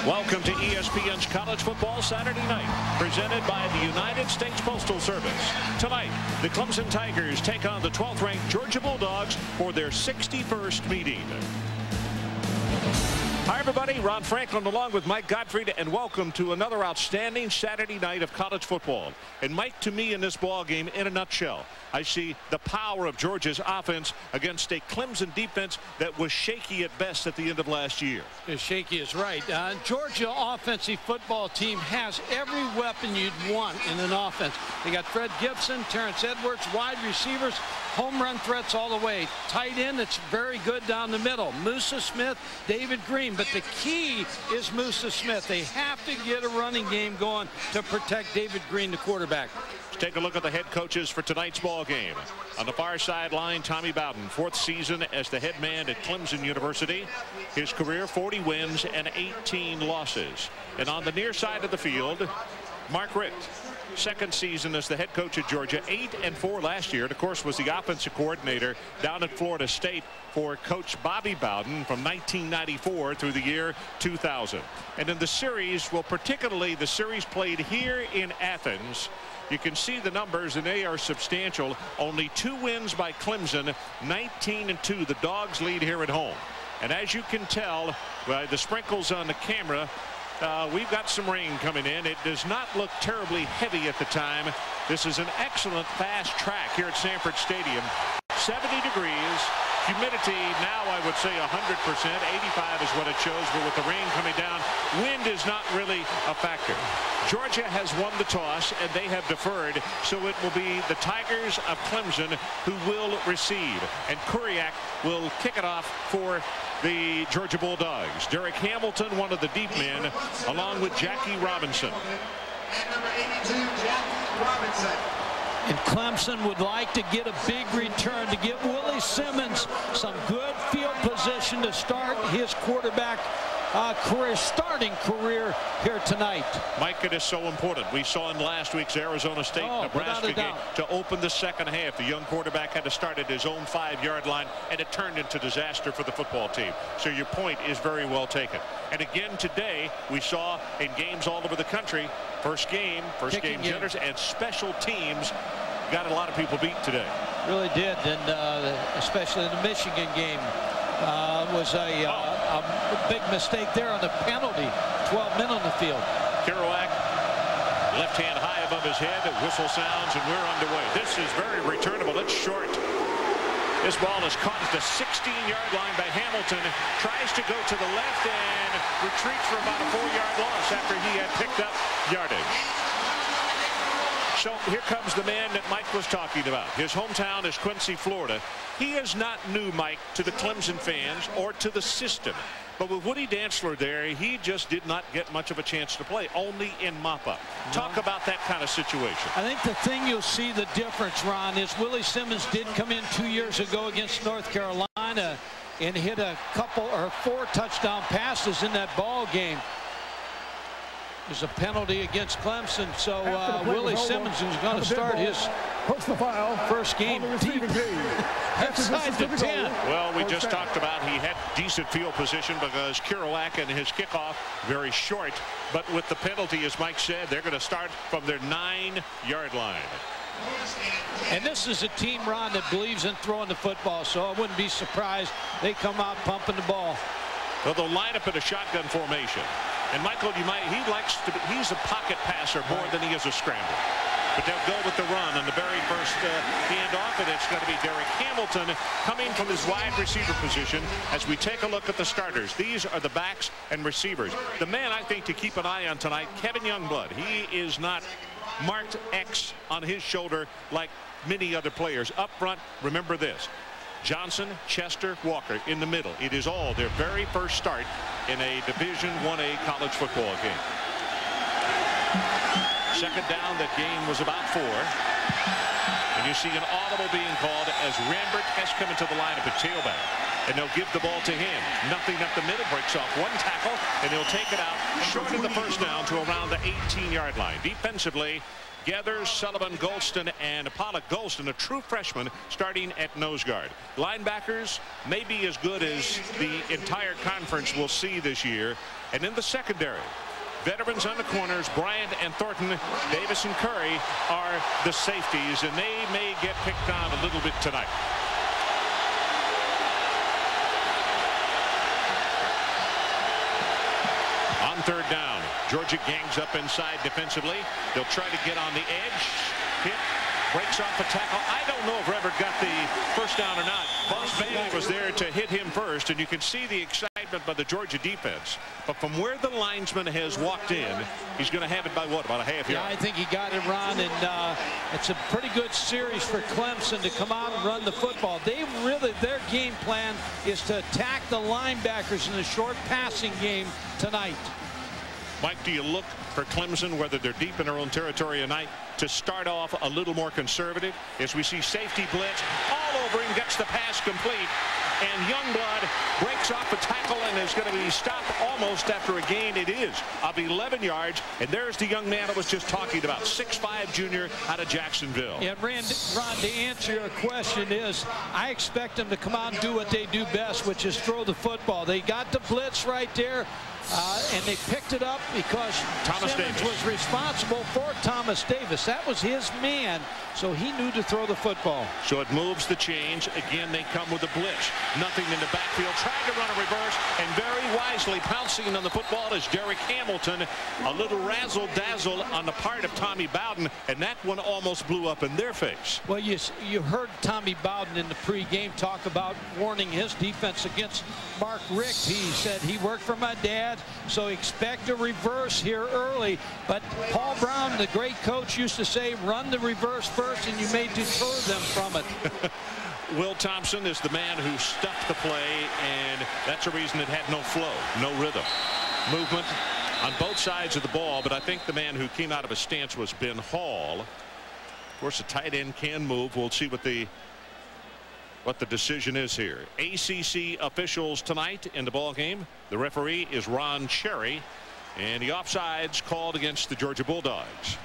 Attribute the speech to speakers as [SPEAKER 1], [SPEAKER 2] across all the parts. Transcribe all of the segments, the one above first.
[SPEAKER 1] Welcome to ESPN's College Football Saturday Night, presented by the United States Postal Service. Tonight, the Clemson Tigers take on the 12th-ranked Georgia Bulldogs for their 61st meeting. Hi, everybody. Ron Franklin along with Mike Gottfried, and welcome to another outstanding Saturday night of college football. And Mike, to me in this ball game, in a nutshell, I see the power of Georgia's offense against a Clemson defense that was shaky at best at the end of last year.
[SPEAKER 2] Shaky is right. Georgia offensive football team has every weapon you'd want in an offense. They got Fred Gibson, Terrence Edwards, wide receivers, home run threats all the way. Tight end, it's very good down the middle. Musa Smith, David Green. But the key is Musa Smith. They have to get a running game going to protect David Green, the quarterback.
[SPEAKER 1] Let's take a look at the head coaches for tonight's ball game. On the far sideline, Tommy Bowden, fourth season as the head man at Clemson University. His career, 40 wins and 18 losses. And on the near side of the field, Mark Richt, second season as the head coach at Georgia, 8-4 last year, and of course was the offensive coordinator down at Florida State for Coach Bobby Bowden from 1994 through the year 2000. And in the series, well, particularly the series played here in Athens, you can see the numbers, and they are substantial. Only 2 wins by Clemson, 19-2. The Dogs lead here at home. And as you can tell by the sprinkles on the camera, we've got some rain coming in. It does not look terribly heavy at the time. This is an excellent fast track here at Sanford Stadium. 70 degrees. Humidity now, I would say 100%. 85 is what it shows, but with the rain coming down, wind is not really a factor. Georgia has won the toss, and they have deferred, so it will be the Tigers of Clemson who will receive. And Kuriak will kick it off for the Georgia Bulldogs. Derek Hamilton, one of the deep men, along with Jackie Robinson.
[SPEAKER 3] And number 82, Jackie Robinson.
[SPEAKER 2] And Clemson would like to get a big return to get Willie Simmons some good field position to start his quarterback starting career here tonight.
[SPEAKER 1] Mike, it is so important. We saw in last week's Arizona State-Nebraska game to open the second half. The young quarterback had to start at his own 5-yard line, and it turned into disaster for the football team. So your point is very well taken. And again today, we saw in games all over the country, first game jitters, and special teams got a lot of people beat today.
[SPEAKER 2] Really did, and especially in the Michigan game. Was a big mistake there on the penalty. 12 men on the field.
[SPEAKER 1] Kerouac, left hand high above his head. The whistle sounds, and we're underway. This is very returnable. It's short. This ball is caught at the 16-yard line by Hamilton. Tries to go to the left and retreats for about a 4-yard loss after he had picked up yardage. So here comes the man that Mike was talking about. His hometown is Quincy, Florida. He is not new, Mike, to the Clemson fans or to the system. But with Woody Dantzler there, he just did not get much of a chance to play, only in mop-up. Talk about that kind of situation.
[SPEAKER 2] I think the thing you'll see the difference, Ron, is Willie Simmons did come in 2 years ago against North Carolina and hit a couple or 4 touchdown passes in that ball game. There's a penalty against Clemson, so Willie Simmons is going to start his first game deep outside the 10.
[SPEAKER 1] Well, we just talked about he had decent field position because Kerouac and his kickoff very short. But with the penalty, as Mike said, they're going to start from their 9-yard line.
[SPEAKER 2] And this is a team, Ron, that believes in throwing the football, so I wouldn't be surprised they come out pumping the ball.
[SPEAKER 1] Well, they'll line up in a shotgun formation. And Michael, he's a pocket passer more than he is a scrambler. But they'll go with the run on the very first handoff, and it's going to be Derek Hamilton coming from his wide receiver position as we take a look at the starters. These are the backs and receivers. The man I think to keep an eye on tonight, Kevin Youngblood. He is not marked X on his shoulder like many other players. Up front, remember this. Johnson, Chester, Walker in the middle. It is all their very first start in a Division I college football game. Second down, that game was about 4. And you see an audible being called as Rambert has come into the lineup at tailback. And they'll give the ball to him. Nothing up the middle, breaks off 1 tackle, and he'll take it out short of the first down to around the 18-yard line. Defensively, Gathers, Sullivan, Golston, and Pollock. Golston, a true freshman, starting at nose guard. Linebackers may be as good as the entire conference will see this year. And in the secondary, veterans on the corners, Bryant and Thornton, Davis and Curry are the safeties, and they may get picked on a little bit tonight. On third down, Georgia gangs up inside defensively. They'll try to get on the edge. Hit, breaks off a tackle. I don't know if Everett got the first down or not. Boss Bailey was there to hit him first, and you can see the excitement by the Georgia defense. But from where the linesman has walked in, he's going to have it by what, about a half yard?
[SPEAKER 2] Yeah, I think he got it, Ron, and it's a pretty good series for Clemson to come out and run the football. They really, their game plan is to attack the linebackers in the short passing game tonight.
[SPEAKER 1] Mike, do you look for Clemson, whether they're deep in their own territory or not, to start off a little more conservative? As we see safety blitz all over him, gets the pass complete, and Youngblood breaks off a tackle and is going to be stopped almost after a gain, it is, of 11 yards. And there's the young man I was just talking about, 6'5" junior out of Jacksonville.
[SPEAKER 2] Yeah, Ron, to answer your question is, I expect them to come out and do what they do best, which is throw the football. They got the blitz right there. And they picked it up because Simmons was responsible for Thomas Davis. That was his man, so he knew to throw the football.
[SPEAKER 1] So it moves the change. Again, they come with a blitz. Nothing in the backfield. Trying to run a reverse, and very wisely pouncing on the football is Derek Hamilton. A little razzle-dazzle on the part of Tommy Bowden, and that one almost blew up in their face.
[SPEAKER 2] Well, you heard Tommy Bowden in the pregame talk about warning his defense against Mark Richt. He said he worked for my dad, so expect a reverse here early. But Paul Brown, the great coach, used to say, run the reverse first and you may deter them from it.
[SPEAKER 1] Will Thompson is the man who stuffed the play, and that's a reason it had no flow, no rhythm. Movement on both sides of the ball, but I think the man who came out of a stance was Ben Hall. Of course, a tight end can move. We'll see what the decision is here. ACC officials tonight in the ball game. The referee is Ron Cherry, and the offsides called against the Georgia Bulldogs.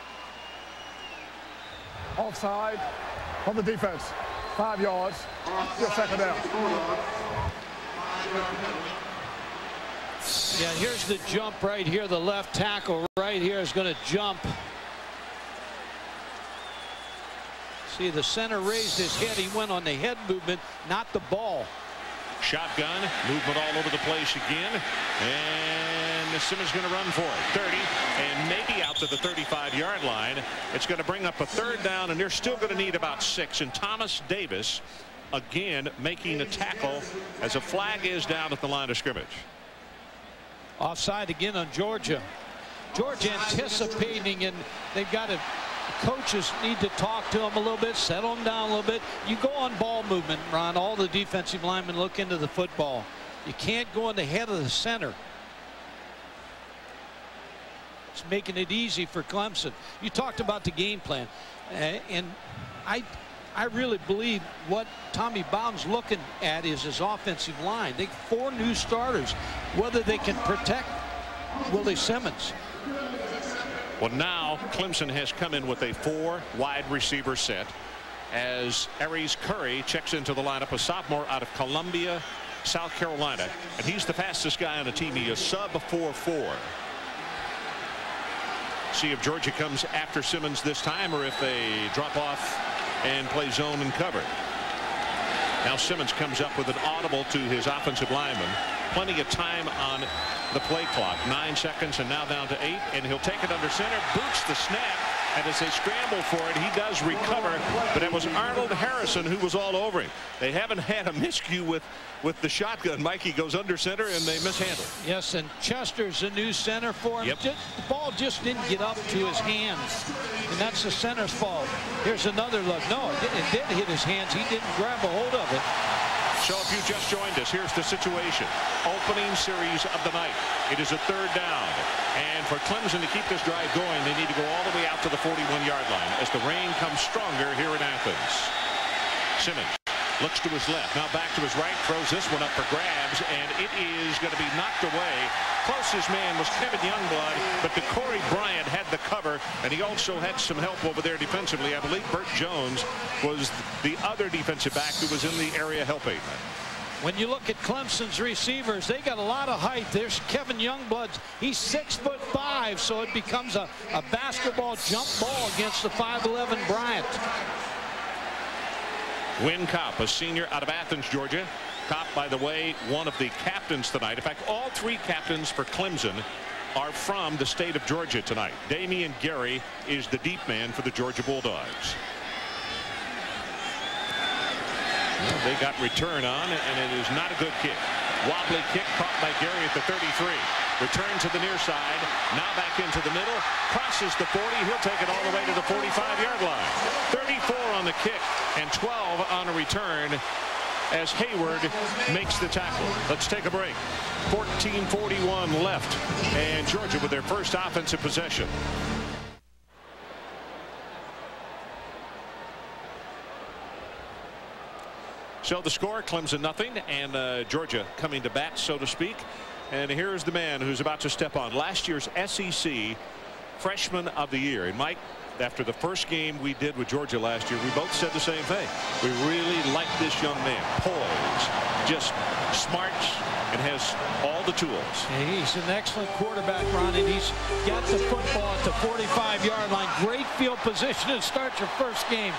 [SPEAKER 4] Offside on the defense. 5 yards. Your second down.
[SPEAKER 2] Yeah, here's the jump right here. The left tackle right here is going to jump. See, the center raised his head. He went on the head movement, not the ball.
[SPEAKER 1] Shotgun, movement all over the place again. And Simmons going to run for it. 30, and maybe out to the 35-yard line. It's going to bring up a third down, and they're still going to need about 6. And Thomas Davis, again, making a tackle as a flag is down at the line of scrimmage.
[SPEAKER 2] Offside again on Georgia. Georgia anticipating, and they've got to, coaches need to talk to them a little bit, settle them down a little bit. You go on ball movement, Ron. All the defensive linemen look into the football. You can't go in the head of the center. It's making it easy for Clemson. You talked about the game plan, and I really believe what Tommy Bowden's looking at is his offensive line. They 4 new starters, whether they can protect Willie Simmons.
[SPEAKER 1] Well, now Clemson has come in with a 4 wide receiver set as Aries Curry checks into the lineup, a sophomore out of Columbia, South Carolina, and he's the fastest guy on the team. He is sub 4.4. See if Georgia comes after Simmons this time, or if they drop off and play zone and cover. Now Simmons comes up with an audible to his offensive lineman. Plenty of time on the play clock. 9 seconds, and now down to 8, and he'll take it under center, boots the snap, and as they scramble for it, he does recover, but it was Arnold Harrison who was all over him. They haven't had a miscue with the shotgun. Mikey goes under center, and they mishandle.
[SPEAKER 2] Yes, and Chester's a new center for him.
[SPEAKER 1] Yep.
[SPEAKER 2] The ball just didn't get up to his hands, and that's the center's fault. Here's another look. No, it did hit his hands. He didn't grab a hold of it.
[SPEAKER 1] So if you just joined us, here's the situation. Opening series of the night. It is a 3rd down. And for Clemson to keep this drive going, they need to go all the way out to the 41-yard line as the rain comes stronger here in Athens. Simmons Looks to his left. Now back to his right. Throws this one up for grabs. And it is going to be knocked away. Closest man was Kevin Youngblood. But DeCorey Bryant had the cover. And he also had some help over there defensively. I believe Burt Jones was the other defensive back who was in the area helping.
[SPEAKER 2] When you look at Clemson's receivers, they got a lot of height. There's Kevin Youngblood. He's 6'5", so it becomes a basketball jump ball against the 5'11" Bryant.
[SPEAKER 1] Wynn Kopp, a senior out of Athens, Georgia. Kopp, by the way, one of the captains tonight. In fact, all three captains for Clemson are from the state of Georgia tonight. Damian Gary is the deep man for the Georgia Bulldogs. Well, they got return on, and it is not a good kick. Wobbly kick caught by Gary at the 33. Return to the near side. Now back into the middle. Crosses the 40. He'll take it all the way to the 45-yard line. 34 on the kick and 12 on a return as Hayward makes the tackle. Let's take a break. 14:41 left, and Georgia with their first offensive possession. So the score, Clemson nothing, and Georgia coming to bat, so to speak. And here's the man who's about to step on. Last year's SEC Freshman of the Year. And Mike, after the first game we did with Georgia last year, we both said the same thing. We really like this young man. Poised, just smart, and has all the tools.
[SPEAKER 2] He's an excellent quarterback, Ron, and he's got the football at the 45-yard line. Great field position to start your first game.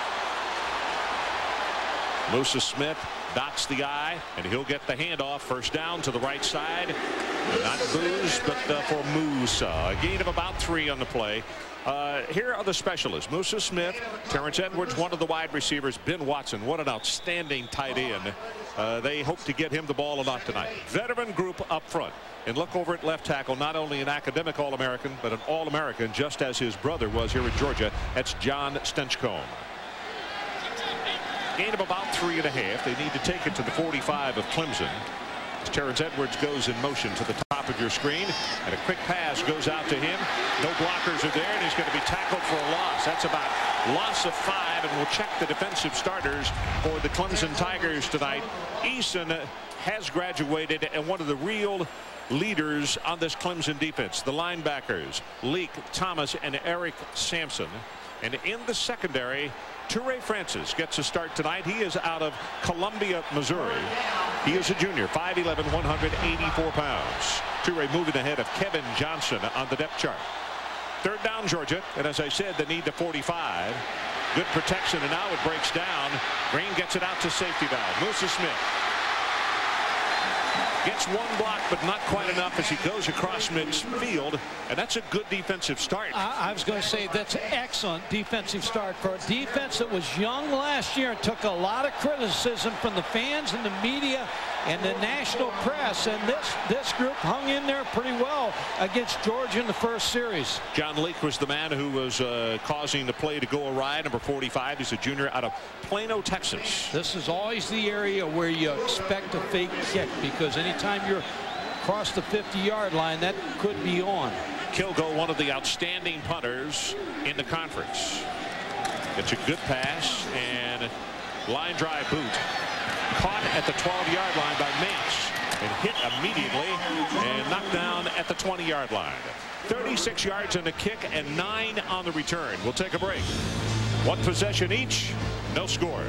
[SPEAKER 1] Musa Smith dots the I, and he'll get the handoff. First down to the right side. Not Booz, but for Musa. A gain of about 3 on the play. Here are the specialists. Musa Smith, Terrence Edwards, one of the wide receivers. Ben Watson, what an outstanding tight end. They hope to get him the ball a lot tonight. Veteran group up front. And look over at left tackle, not only an academic All-American, but an All-American, just as his brother was here at Georgia. That's John Stinchcomb. Gain of about 3.5. They need to take it to the 45 of Clemson. As Terrence Edwards goes in motion to the top of your screen, and a quick pass goes out to him. No blockers are there, and he's going to be tackled for a loss. That's about loss of 5, and we'll check the defensive starters for the Clemson Tigers tonight. Eason has graduated, and one of the real leaders on this Clemson defense. The linebackers, Leak, Thomas, and Eric Sampson. And in the secondary, Toure Francis gets a start tonight. He is out of Columbia, Missouri. He is a junior, 5'11", 184 pounds. Toure moving ahead of Kevin Johnson on the depth chart. Third down, Georgia, and as I said, they need the 45. Good protection, and now it breaks down. Green gets it out to safety valve. Musa Smith gets one block, but not quite enough as he goes across midfield, and that's a good defensive start.
[SPEAKER 2] I was going to say that's an excellent defensive start for a defense that was young last year and took a lot of criticism from the fans and the media and the national press, and this group hung in there pretty well against Georgia in the first series.
[SPEAKER 1] John Leak was the man who was causing the play to go awry. Number 45. He's a junior out of Plano, Texas.
[SPEAKER 2] This is always the area where you expect a fake kick, because anytime you're across the 50-yard line, that could be on.
[SPEAKER 1] Kilgo, one of the outstanding punters in the conference. It's a good pass, and line drive boot. Caught at the 12-yard line by Mance and hit immediately and knocked down at the 20-yard line. 36 yards on the kick and 9 on the return. We'll take a break. One possession each, no score.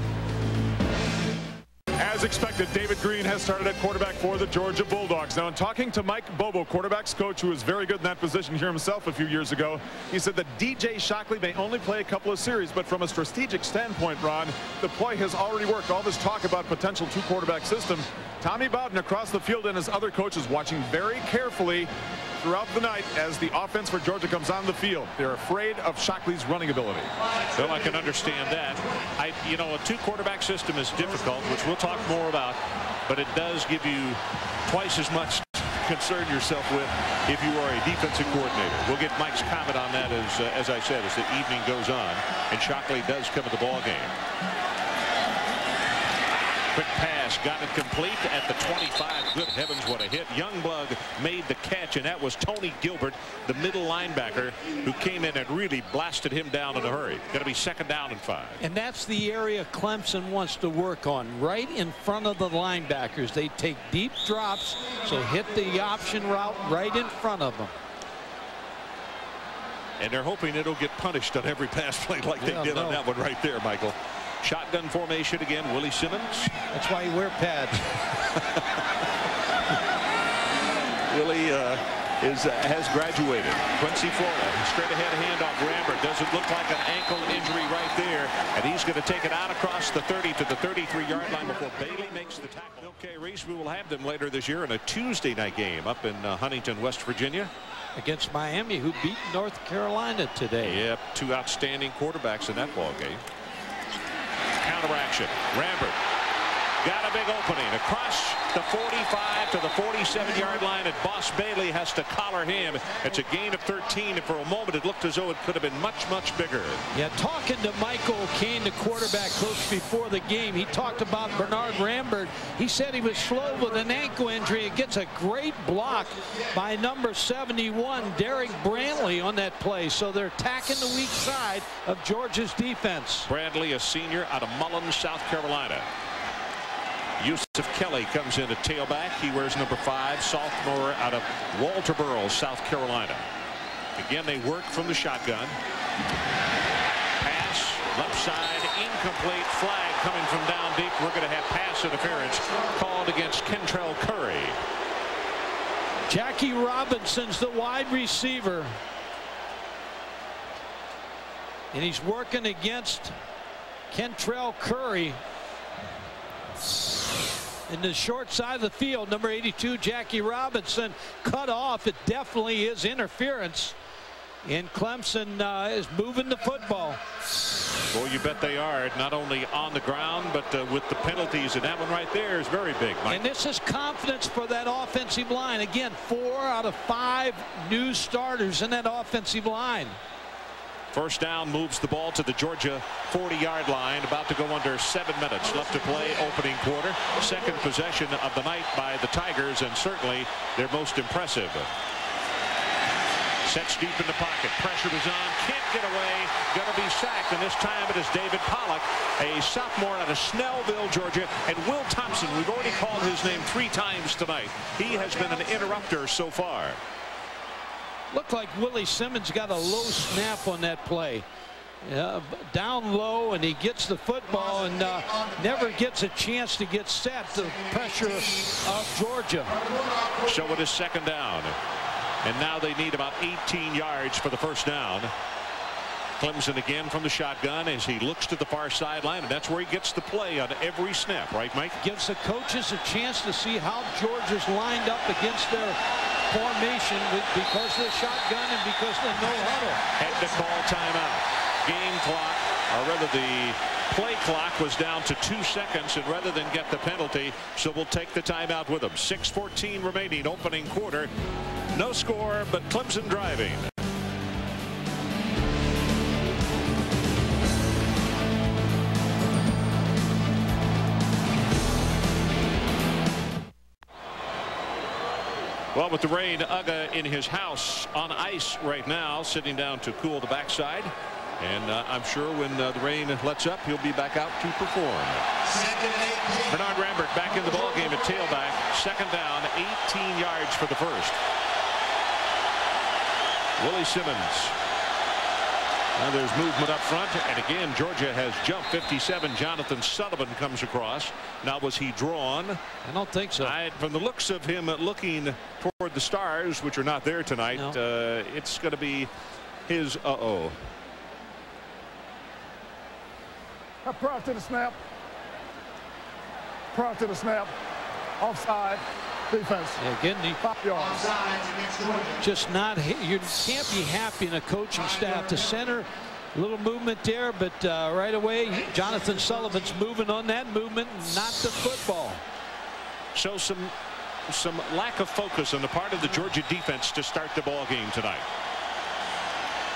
[SPEAKER 4] As expected, David Green has started at quarterback for the Georgia Bulldogs. Now, in talking to Mike Bobo, quarterback's coach, who was very good in that position here himself a few years ago, he said that DJ Shockley may only play a couple of series, but from a strategic standpoint, Ron, the play has already worked. All this talk about potential 2-quarterback system, Tommy Bowden across the field and his other coaches watching very carefully throughout the night as the offense for Georgia comes on the field. They're afraid of Shockley's running ability.
[SPEAKER 1] Well, I can understand that. You know, a 2-quarterback system is difficult, which we'll talk more about, but it does give you twice as much to concern yourself with if you are a defensive coordinator. We'll get Mike's comment on that as I said, as the evening goes on, and Shockley does come to the ball game. Quick pass, got it complete at the 25. Good heavens, what a hit. Youngblood made the catch, and that was Tony Gilbert, the middle linebacker, who came in and really blasted him down in a hurry. Going to be 2nd down and 5.
[SPEAKER 2] And that's the area Clemson wants to work on, right in front of the linebackers. They take deep drops, so hit the option route right in front of them.
[SPEAKER 1] And they're hoping it'll get punished on every pass play like they did on that one right there, Michael. Shotgun formation again. Willie Simmons.
[SPEAKER 2] That's why you wear pads.
[SPEAKER 1] Willie has graduated. Quincy, Florida. Straight ahead handoff. Rambert. Doesn't look like an ankle injury right there. And he's going to take it out across the 30 to the 33-yard line before Bailey makes the tackle. Okay, Reese, we will have them later this year in a Tuesday night game up in Huntington, West Virginia.
[SPEAKER 2] Against Miami, who beat North Carolina today.
[SPEAKER 1] Yep, 2 outstanding quarterbacks in that ball game. Counter action. Rambert got a big opening across the 45 to the 47-yard line, and Boss Bailey has to collar him. It's a gain of 13, and for a moment it looked as though it could have been much, much bigger.
[SPEAKER 2] Yeah, talking to Michael Kane, the quarterback coach, before the game, he talked about Bernard Rambert. He said he was slow with an ankle injury. It gets a great block by number 71, Derek Brantley, on that play. So they're attacking the weak side of Georgia's defense.
[SPEAKER 1] Brantley, a senior out of Mullins, South Carolina. Yusuf Kelly comes in at tailback. He wears number 5, sophomore out of Walterboro, South Carolina. Again, they work from the shotgun. Pass, left side, incomplete. Flag coming from down deep. We're going to have pass interference called against Kentrell Curry.
[SPEAKER 2] Jackie Robinson's the wide receiver. And he's working against Kentrell Curry. In the short side of the field, number 82, Jackie Robinson, cut off. It definitely is interference. And Clemson is moving the football.
[SPEAKER 1] Well, you bet they are. Not only on the ground, but with the penalties. And that one right there is very big, Mike.
[SPEAKER 2] And this is confidence for that offensive line. Again, 4 out of 5 new starters in that offensive line.
[SPEAKER 1] First down, moves the ball to the Georgia 40-yard line. About to go under 7 minutes left to play, opening quarter. Second possession of the night by the Tigers, and certainly their most impressive. Sets deep in the pocket. Pressure is on. Can't get away. Going to be sacked, and this time it is David Pollock, a sophomore out of Snellville, Georgia. And Will Thompson, we've already called his name 3 times tonight. He has been an interrupter so far.
[SPEAKER 2] Looked like Willie Simmons got a low snap on that play. Down low, and he gets the football and never gets a chance to get set. The pressure of Georgia.
[SPEAKER 1] So it is 2nd down. And now they need about 18 yards for the first down. Clemson again from the shotgun as he looks to the far sideline, and that's where he gets the play on every snap, right, Mike?
[SPEAKER 2] Gives the coaches a chance to see how Georgia's lined up against their formation because of the shotgun and because of the no huddle.
[SPEAKER 1] Had to call timeout. Game clock, or rather the play clock, was down to 2 seconds, and rather than get the penalty, so we'll take the timeout with them. 6:14 remaining, opening quarter. No score, but Clemson driving. Well, with the rain, Uga in his house on ice right now, sitting down to cool the backside. And I'm sure when the rain lets up, he'll be back out to perform. Bernard Rambert back in the ballgame at tailback. 2nd down, 18 yards for the first. Willie Simmons. Now there's movement up front, and again Georgia has jumped. 57, Jonathan Sullivan comes across. Now, was he drawn?
[SPEAKER 2] I don't think so.
[SPEAKER 1] From the looks of him looking toward the stars, which are not there tonight, no. It's going to be his
[SPEAKER 5] Prior to the snap. Prior to the snap. Offside. Defense.
[SPEAKER 2] Yeah, again,
[SPEAKER 5] 5 yards.
[SPEAKER 2] Just not. You can't be happy in a coaching staff. The center, a little movement there, but right away, Jonathan Sullivan's moving on that movement, not the football.
[SPEAKER 1] So some lack of focus on the part of the Georgia defense to start the ball game tonight.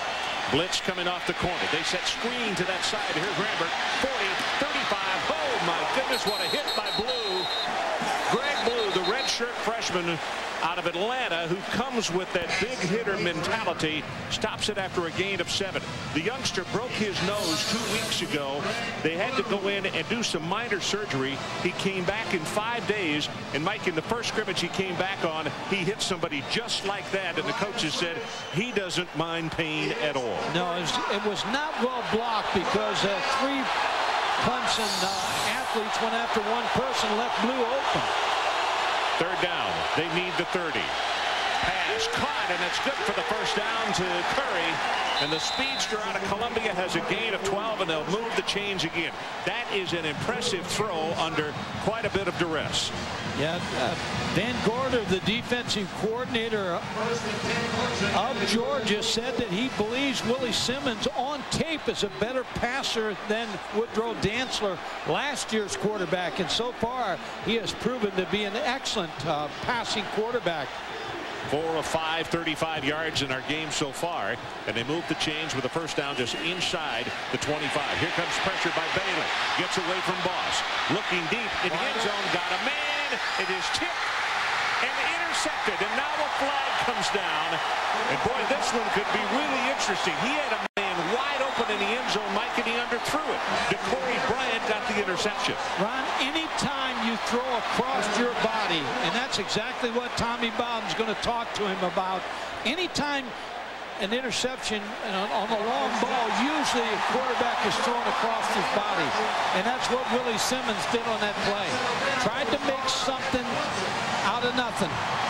[SPEAKER 1] Blitz coming off the corner. They set screen to that side. Here's Rambert. 40, 35. Oh, my goodness, what a hit by Blue. Greg Blue, the redshirt freshman out of Atlanta, who comes with that big hitter mentality, stops it after a gain of 7. The youngster broke his nose 2 weeks ago. They had to go in and do some minor surgery. He came back in 5 days, and Mike, in the first scrimmage he came back on, he hit somebody just like that, and the coaches said he doesn't mind pain at all.
[SPEAKER 2] No, it was not well blocked because 3 Clemson athletes went after one person, left Blue open.
[SPEAKER 1] 3rd down. They need the 30. Pass caught, and it's good for the first down to Curry. And the speedster out of Columbia has a gain of 12, and they'll move the chains again. That is an impressive throw under quite a bit of duress.
[SPEAKER 2] Yeah, Van Gorder, the defensive coordinator of Georgia, said that he believes Willie Simmons on tape is a better passer than Woodrow Dantzler, last year's quarterback. And so far, he has proven to be an excellent passing quarterback.
[SPEAKER 1] 4 of 5, 35 yards in our game so far, and they move the chains with a first down just inside the 25. Here comes pressure by Bailey. Gets away from Boss. Looking deep in the end zone. Got a man. It is tipped and intercepted, and now a flag comes down. And boy, this one could be really interesting. He had a man wide open in the end zone, Mike, and he underthrew it. DeCorey Bryant got the interception.
[SPEAKER 2] Ron, anytime you throw across your body, and that's exactly what Tommy Bowden's going to talk to him about. Anytime an interception on a long ball, usually a quarterback is thrown across his body. And that's what Willie Simmons did on that play. Tried to make something out of nothing.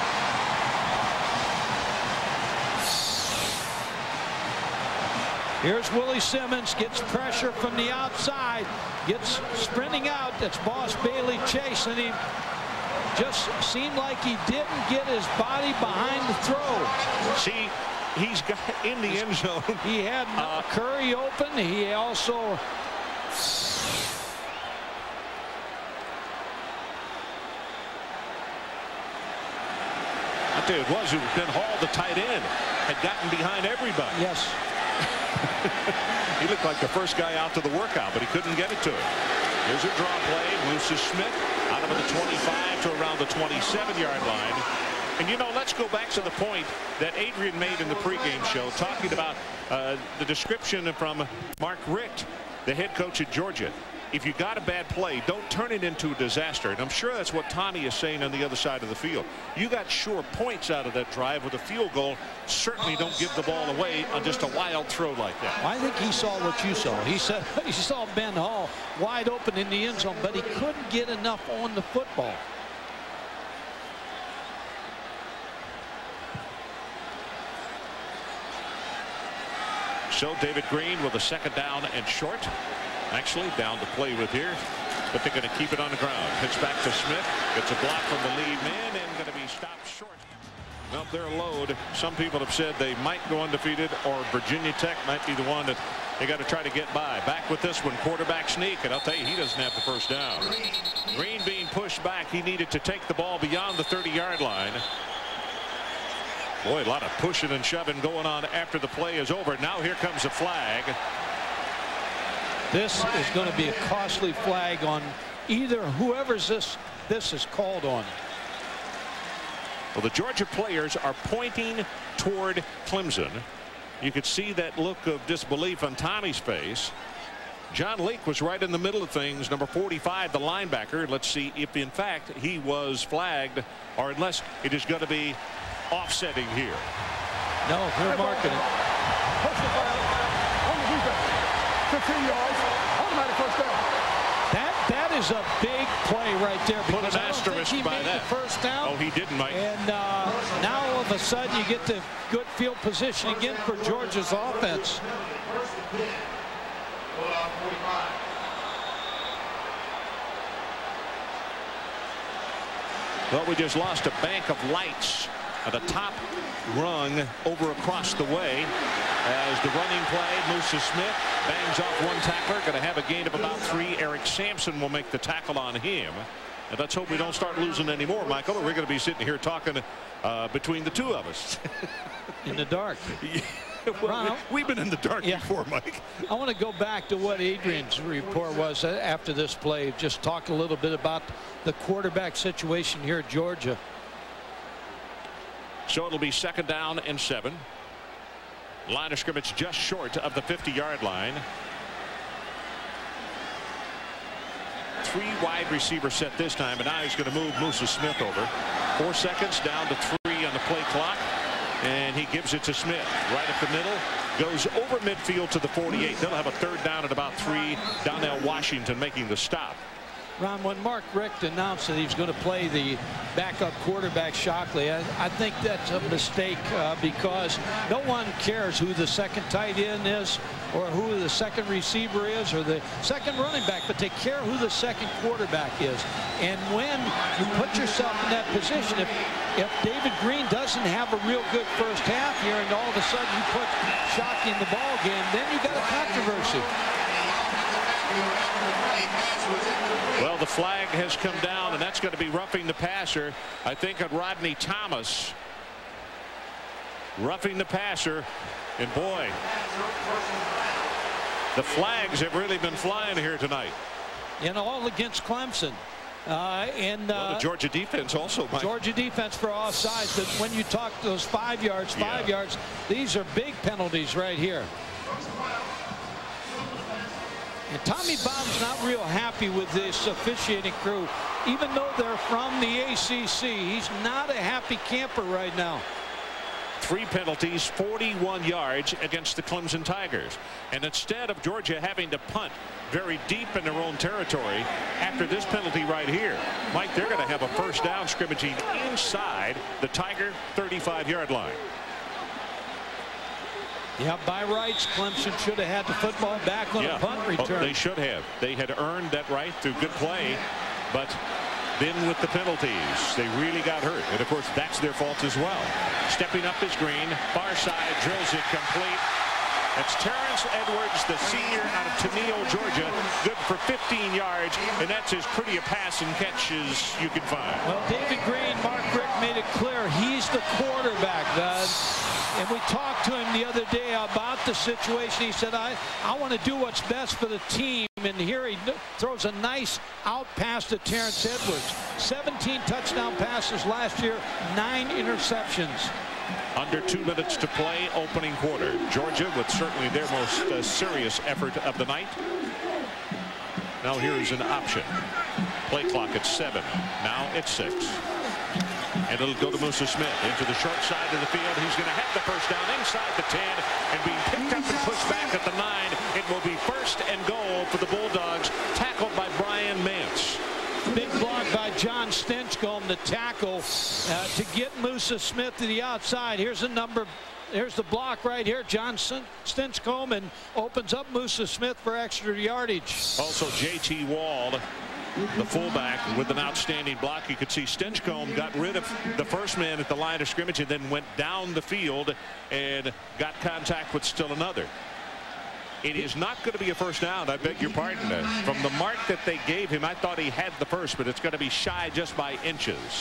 [SPEAKER 2] Here's Willie Simmons, gets pressure from the outside, gets sprinting out. That's Boss Bailey chasing him. Just seemed like he didn't get his body behind the throw.
[SPEAKER 1] See, he's got in the end zone.
[SPEAKER 2] He had Curry open. He also
[SPEAKER 1] I tell you, it was who Ben Hall, the tight end, had gotten behind everybody.
[SPEAKER 2] Yes.
[SPEAKER 1] He looked like the first guy out to the workout, but he couldn't get it to him. Here's a draw play. Lucius Smith out of the 25 to around the 27-yard line. And, you know, let's go back to the point that Adrian made in the pregame show, talking about the description from Mark Richt, the head coach at Georgia. If you got a bad play, don't turn it into a disaster. And I'm sure that's what Tommy is saying on the other side of the field. You got sure points out of that drive with a field goal. Certainly don't give the ball away on just a wild throw like that.
[SPEAKER 2] I think he saw what you saw. He saw Ben Hall wide open in the end zone, but he couldn't get enough on the football.
[SPEAKER 1] So David Green with a 2nd down and short. Actually down to play with here, but they're going to keep it on the ground. Pitch back to Smith. Gets a block from the lead man and going to be stopped short. Up their load. Some people have said they might go undefeated, or Virginia Tech might be the one that they got to try to get by. Back with this one, quarterback sneak, and I'll tell you, he doesn't have the first down. Green being pushed back. He needed to take the ball beyond the 30-yard line. Boy, a lot of pushing and shoving going on after the play is over. Now here comes a flag.
[SPEAKER 2] This is going to be a costly flag on either whoever's this is called on.
[SPEAKER 1] Well, the Georgia players are pointing toward Clemson. You could see that look of disbelief on Tommy's face. John Leake was right in the middle of things. Number 45, the linebacker. Let's see if in fact he was flagged, or unless it is going to be offsetting here.
[SPEAKER 2] No, they're marking it.
[SPEAKER 5] 15 yards, automatic first down.
[SPEAKER 2] That is a big play right there.
[SPEAKER 1] Put an
[SPEAKER 2] I don't think
[SPEAKER 1] asterisk
[SPEAKER 2] he
[SPEAKER 1] by
[SPEAKER 2] made
[SPEAKER 1] that.
[SPEAKER 2] the first down.
[SPEAKER 1] Oh, he didn't, Mike.
[SPEAKER 2] And now all of a sudden you get the good field position again for Georgia's offense.
[SPEAKER 1] Well, we just lost a bank of lights at the top rung over across the way as the running play. Lucius Smith bangs off one tackler. Going to have a gain of about 3. Eric Sampson will make the tackle on him. And let's hope we don't start losing anymore, Michael, or we're going to be sitting here talking between the two of us.
[SPEAKER 2] In the dark. Ron,
[SPEAKER 1] we've been in the dark before, Mike.
[SPEAKER 2] I want to go back to what Adrian's report was after this play. Just talk a little bit about the quarterback situation here at Georgia.
[SPEAKER 1] So it'll be 2nd down and 7. Line of scrimmage just short of the 50-yard line. 3 wide receiver set this time, and now he's going to move Musa Smith over. 4 seconds down to 3 on the play clock, and he gives it to Smith right up the middle. Goes over midfield to the 48. They'll have a 3rd down at about 3. Donnell Washington making the stop.
[SPEAKER 2] Ron, when Mark Richt announced that he was going to play the backup quarterback Shockley, I think that's a mistake because no one cares who the second tight end is or who the second receiver is or the second running back, but they care who the second quarterback is. And when you put yourself in that position, if David Green doesn't have a real good first half here and all of a sudden you put Shockley in the ball game, then you got a controversy.
[SPEAKER 1] Well, the flag has come down, and that's going to be roughing the passer. I think at Rodney Thomas. Roughing the passer. And boy, the flags have really been flying here tonight.
[SPEAKER 2] And all against Clemson.
[SPEAKER 1] Well, the Georgia defense also, Mike.
[SPEAKER 2] Georgia defense for offsides. But when you talk those 5 yards, 5 yards, these are big penalties right here. And Tommy Bob's not real happy with this officiating crew. Even though they're from the ACC, he's not a happy camper right now.
[SPEAKER 1] 3 penalties, 41 yards against the Clemson Tigers. And instead of Georgia having to punt very deep in their own territory after this penalty right here, Mike, they're going to have a 1st down scrimmaging inside the Tiger 35-yard line.
[SPEAKER 2] Yeah, by rights, Clemson should have had the football back on a punt return.
[SPEAKER 1] They should have. They had earned that right through good play, but then with the penalties, they really got hurt. And of course, that's their fault as well. Stepping up is Green. Far side, drills it complete. That's Terrence Edwards, the senior out of Tenille, Georgia. Good for 15 yards, and that's as pretty a pass and catch as you can find.
[SPEAKER 2] Well, David Green, Mark Richt made it clear he's the quarterback. And we talked to him the other day about the situation. He said, I want to do what's best for the team. And here he throws a nice out pass to Terrence Edwards. 17 touchdown passes last year, 9 interceptions.
[SPEAKER 1] Under 2 minutes to play, opening quarter. Georgia with certainly their most serious effort of the night. Now here's an option. Play clock at 7. Now it's 6. And it'll go to Musa Smith into the short side of the field. He's going to have the 1st down inside the 10 and being picked up and pushed back at the 9. It will be 1st and goal for the Bulldogs, tackled by Brian Mance.
[SPEAKER 2] Big block by John Stinchcomb, the tackle to get Musa Smith to the outside. Here's the block right here. John Stinchcomb, and opens up Musa Smith for extra yardage.
[SPEAKER 1] Also J.T. Wald, the fullback, with an outstanding block. You could see Stinchcomb got rid of the first man at the line of scrimmage and then went down the field and got contact with still another. It is not going to be a 1st down. I beg your pardon. From the mark that they gave him, I thought he had the first, but it's going to be shy just by inches.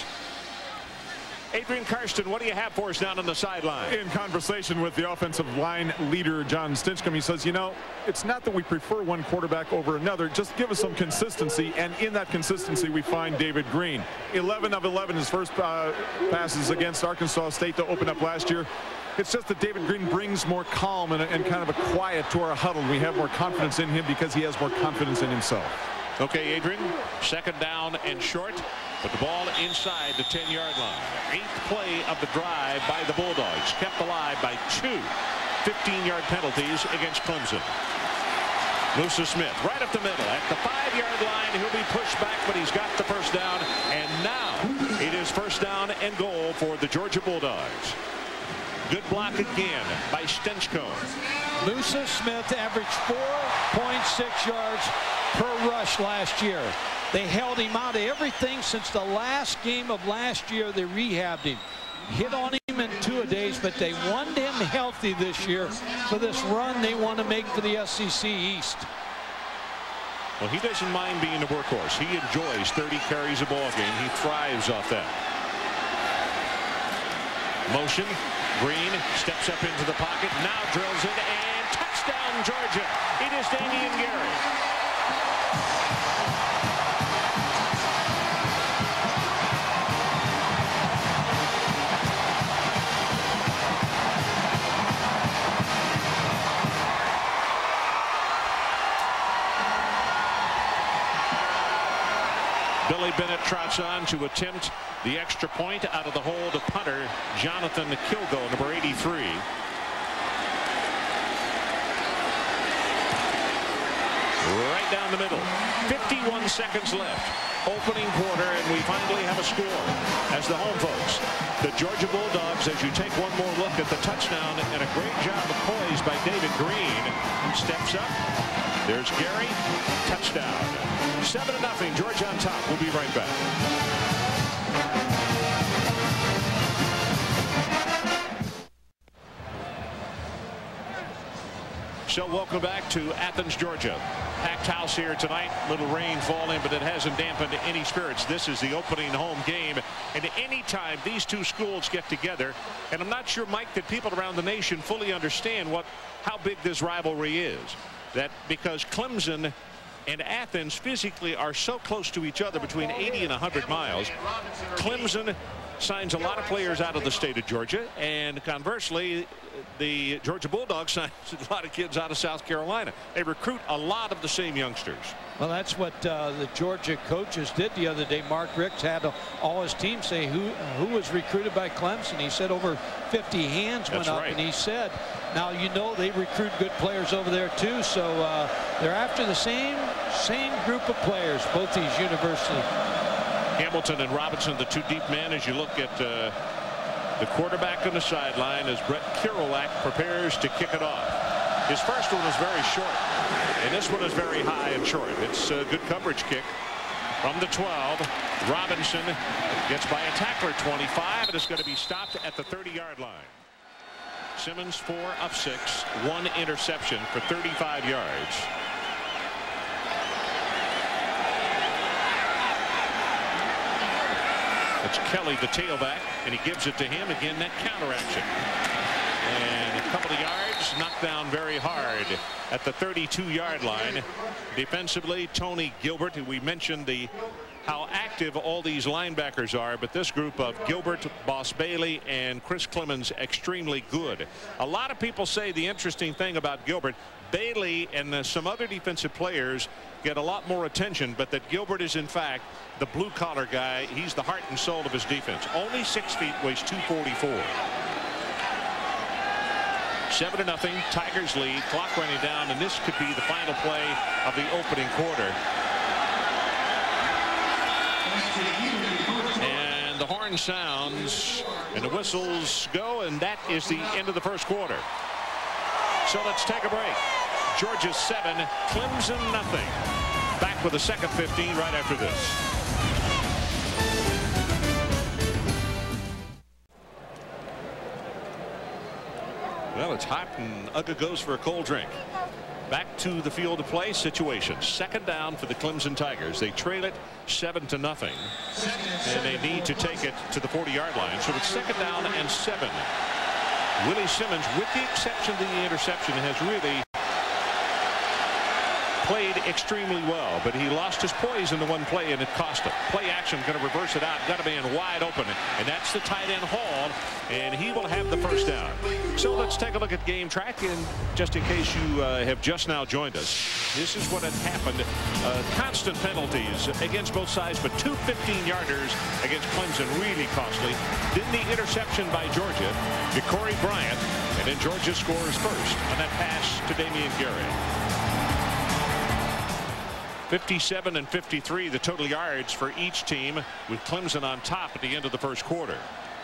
[SPEAKER 1] Adrian Karsten, what do you have for us down on the sideline?
[SPEAKER 4] In conversation with the offensive line leader, John Stinchcomb, he says, you know, it's not that we prefer one quarterback over another. Just give us some consistency. And in that consistency, we find David Green. 11 of 11 his first passes against Arkansas State to open up last year. It's just that David Green brings more calm and kind of a quiet to our huddle. We have more confidence in him because he has more confidence in himself.
[SPEAKER 1] Okay, Adrian, 2nd down and short, but the ball inside the 10-yard line. 8th play of the drive by the Bulldogs, kept alive by 2 15-yard penalties against Clemson. Musa Smith right up the middle at the 5-yard line. He'll be pushed back, but he's got the 1st down, and now it is 1st down and goal for the Georgia Bulldogs. Good block again by Stinchcomb.
[SPEAKER 2] Musa Smith averaged 4.6 yards per rush last year. They held him out of everything since the last game of last year. They rehabbed him. Hit on him in 2-a-days, but they wanted him healthy this year for this run they want to make for the SEC East.
[SPEAKER 1] Well, he doesn't mind being a workhorse. He enjoys 30 carries a ball game. He thrives off that. Motion. Green steps up into the pocket. Now drills it and touchdown Georgia. It is Damian Gary. Billy Bennett trots on to attempt the extra point out of the hole to punter Jonathan Kilgo, number 83. Right down the middle. 51 seconds left. Opening quarter, and we finally have a score. As the home folks, the Georgia Bulldogs, as you take one more look at the touchdown, and a great job of poise by David Green, steps up. There's Gary. Touchdown. 7-0. Georgia on top. We'll be right back. So welcome back to Athens, Georgia. Packed house here tonight. Little rain falling, but it hasn't dampened any spirits. This is the opening home game. And anytime these two schools get together, and I'm not sure, Mike, that people around the nation fully understand how big this rivalry is. That because Clemson and Athens physically are so close to each other, between 80 and 100 miles. Clemson signs a lot of players out of the state of Georgia, and conversely, the Georgia Bulldogs signs a lot of kids out of South Carolina. They recruit a lot of the same youngsters. Well, that's what the Georgia coaches did the other day. Mark Ricks had all his team say who was recruited by Clemson. He said over 50 hands went up, and he said, now you know they recruit good players over there too. So they're after the same group of players, both these universities. Hamilton and Robinson, the two deep men, as you look at the quarterback on the sideline as Brett Kerouac prepares to kick it off. His first one was very short, and this one is very high and short. It's a good coverage kick from the 12. Robinson gets by a tackler, 25, and it's going to be stopped at the 30-yard line. Simmons 4 of 6, 1 interception for 35 yards. It's Kelly, the tailback, and he gives it to him. Again, that counter action. And a couple of yards, knocked down very hard at the 32-yard line. Defensively, Tony Gilbert, who we mentioned how active all these linebackers are, but this group of Gilbert, Boss Bailey, and Chris Clemens extremely good. A lot of people say the interesting thing about Gilbert, Bailey and some other defensive players get a lot more attention, but that Gilbert is in fact the blue collar guy. He's the heart and soul of his defense. Only 6 feet, weighs 244. 7-0. Tigers lead. Clock running down, and this could be the final play of the opening quarter. And the horn sounds and the whistles go, and that is the end of the first quarter. So let's take a break. Georgia 7, Clemson 0. Back with the second 15 right after this. Well, it's hot, and Uga goes for a cold drink. Back to the field of play situation. Second down for the Clemson Tigers. They trail it 7-0, and they need to take it to the 40-yard line. So it's second down and 7. Willie Simmons, with the exception of the interception, has really played extremely well, but he lost his poise in the one play, and it cost him. Play action, going to reverse it out, got a man wide open, and that's the tight end Hall, and he will have the first down. So let's take a look at game track, and just in case you have just now joined us, this is what had happened. Constant penalties against both sides, but 2 15-yarders against Clemson, really costly. Then the interception by Georgia, Corey Bryant, and then Georgia scores first on that pass to Damian Gary. 57 and 53 the total yards for each team, with Clemson on top at the end of the first quarter.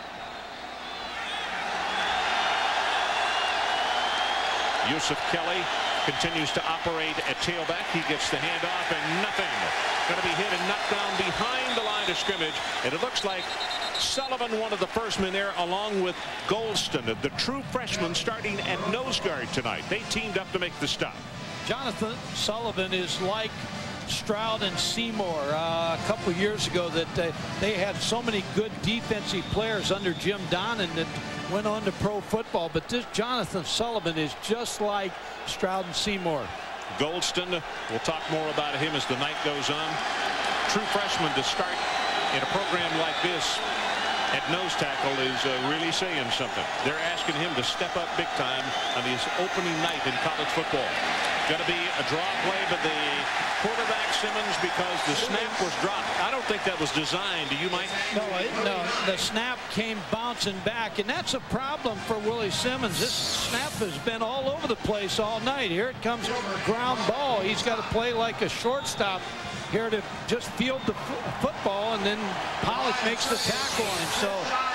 [SPEAKER 1] Yusuf Kelly continues to operate at tailback. He gets the handoff, and nothing. Going to be hit and knocked down behind the line of scrimmage, and it looks like Sullivan, one of the first men there, along with Golston, the true freshman, starting at nose guard tonight. They teamed up to make the stop. Jonathan Sullivan is like Stroud and Seymour a couple years ago, that they had so many good defensive players under Jim Donnan that
[SPEAKER 2] went on to pro football, but this Jonathan Sullivan is just like Stroud and Seymour.
[SPEAKER 1] Golston, we'll talk more about him as the night goes on. True freshman to start in a program like this at nose tackle is really saying something. They're asking him to step up big time on his opening night in college football. Going to be a draw play, but the quarterback Simmons, because the snap was dropped. I don't think that was designed. Do you, Mike?
[SPEAKER 2] No, the snap came bouncing back, and that's a problem for Willie Simmons. This snap has been all over the place all night. Here it comes, ground ball. He's got to play like a shortstop here to just field the football, and then Pollock makes the tackle on him. So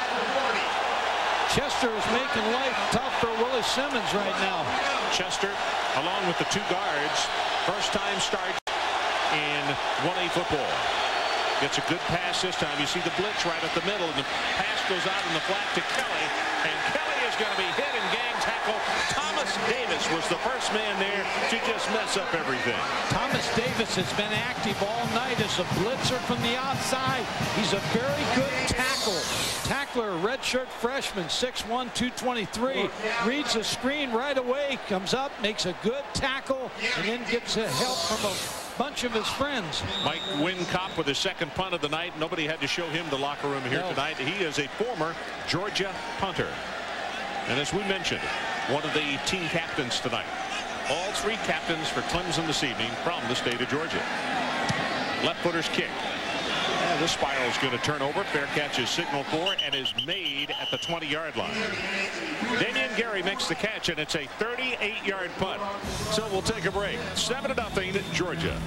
[SPEAKER 2] Chester is making life tough for Willie Simmons right now.
[SPEAKER 1] Chester, along with the two guards, first time start in 1A football. Gets a good pass this time. You see the blitz right at the middle, and the pass goes out in the flat to Kelly, and Kelly is going to be hit and gang tackle. Thomas Davis was the first man there to just mess up everything.
[SPEAKER 2] Thomas Davis has been active all night as a blitzer from the outside. He's a very good tackler, redshirt freshman, 6'1", 223. Reads the screen right away, comes up, makes a good tackle, and then gets help from a bunch of his friends.
[SPEAKER 1] Mike Wincop with his second punt of the night. Nobody had to show him the locker room here tonight. He is a former Georgia punter. And as we mentioned, one of the team captains tonight. All three captains for Clemson this evening from the state of Georgia. Left footer's kick. And this spiral is going to turn over. Fair catch is signaled for and is made at the 20-yard line. Damian Gary makes the catch, and it's a 38-yard punt. So we'll take a break. 7-0 Georgia.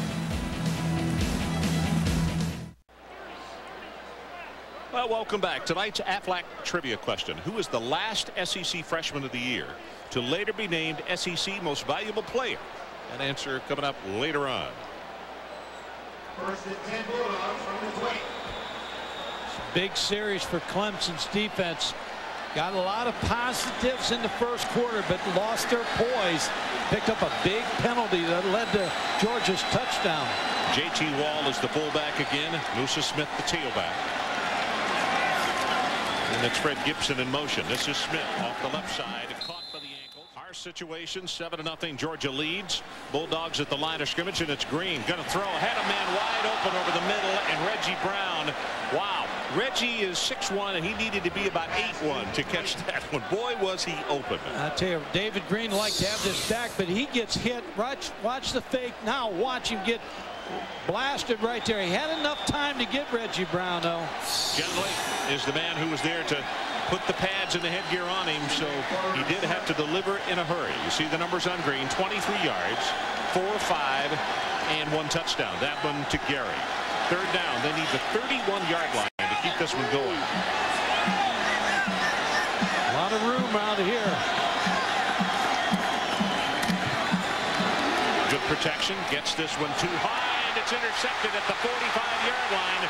[SPEAKER 1] Well, welcome back. Tonight's Aflac trivia question. Who is the last SEC freshman of the year to later be named SEC Most Valuable Player? An answer coming up later on.
[SPEAKER 3] First and 10 Bulldogs from the 20.
[SPEAKER 2] Big series for Clemson's defense. Got a lot of positives in the first quarter, but lost their poise. Picked up a big penalty that led to Georgia's touchdown.
[SPEAKER 1] J.T. Wall is the fullback again. Noosa Smith the tailback. And it's Fred Gibson in motion. This is Smith off the left side, caught by the ankle. Our situation, 7-0 Georgia leads. Bulldogs at the line of scrimmage, and it's Green going to throw. Had a man wide open over the middle, and Reggie Brown. Wow, Reggie is 6'1", and he needed to be about 8'1" to catch that one. Boy, was he open.
[SPEAKER 2] I tell you, David Green liked to have this back, but he gets hit. Watch the fake now. Watch him get blasted right there. He had enough time to get Reggie Brown, though.
[SPEAKER 1] Generally is the man who was there to put the pads and the headgear on him, so he did have to deliver in a hurry. You see the numbers on Green, 23 yards, 4 or 5, and 1 touchdown. That one to Gary. Third down. They need the 31-yard line to keep this one going.
[SPEAKER 2] A lot of room out here.
[SPEAKER 1] Good protection. Gets this one too high, and it's intercepted at the 45-yard line.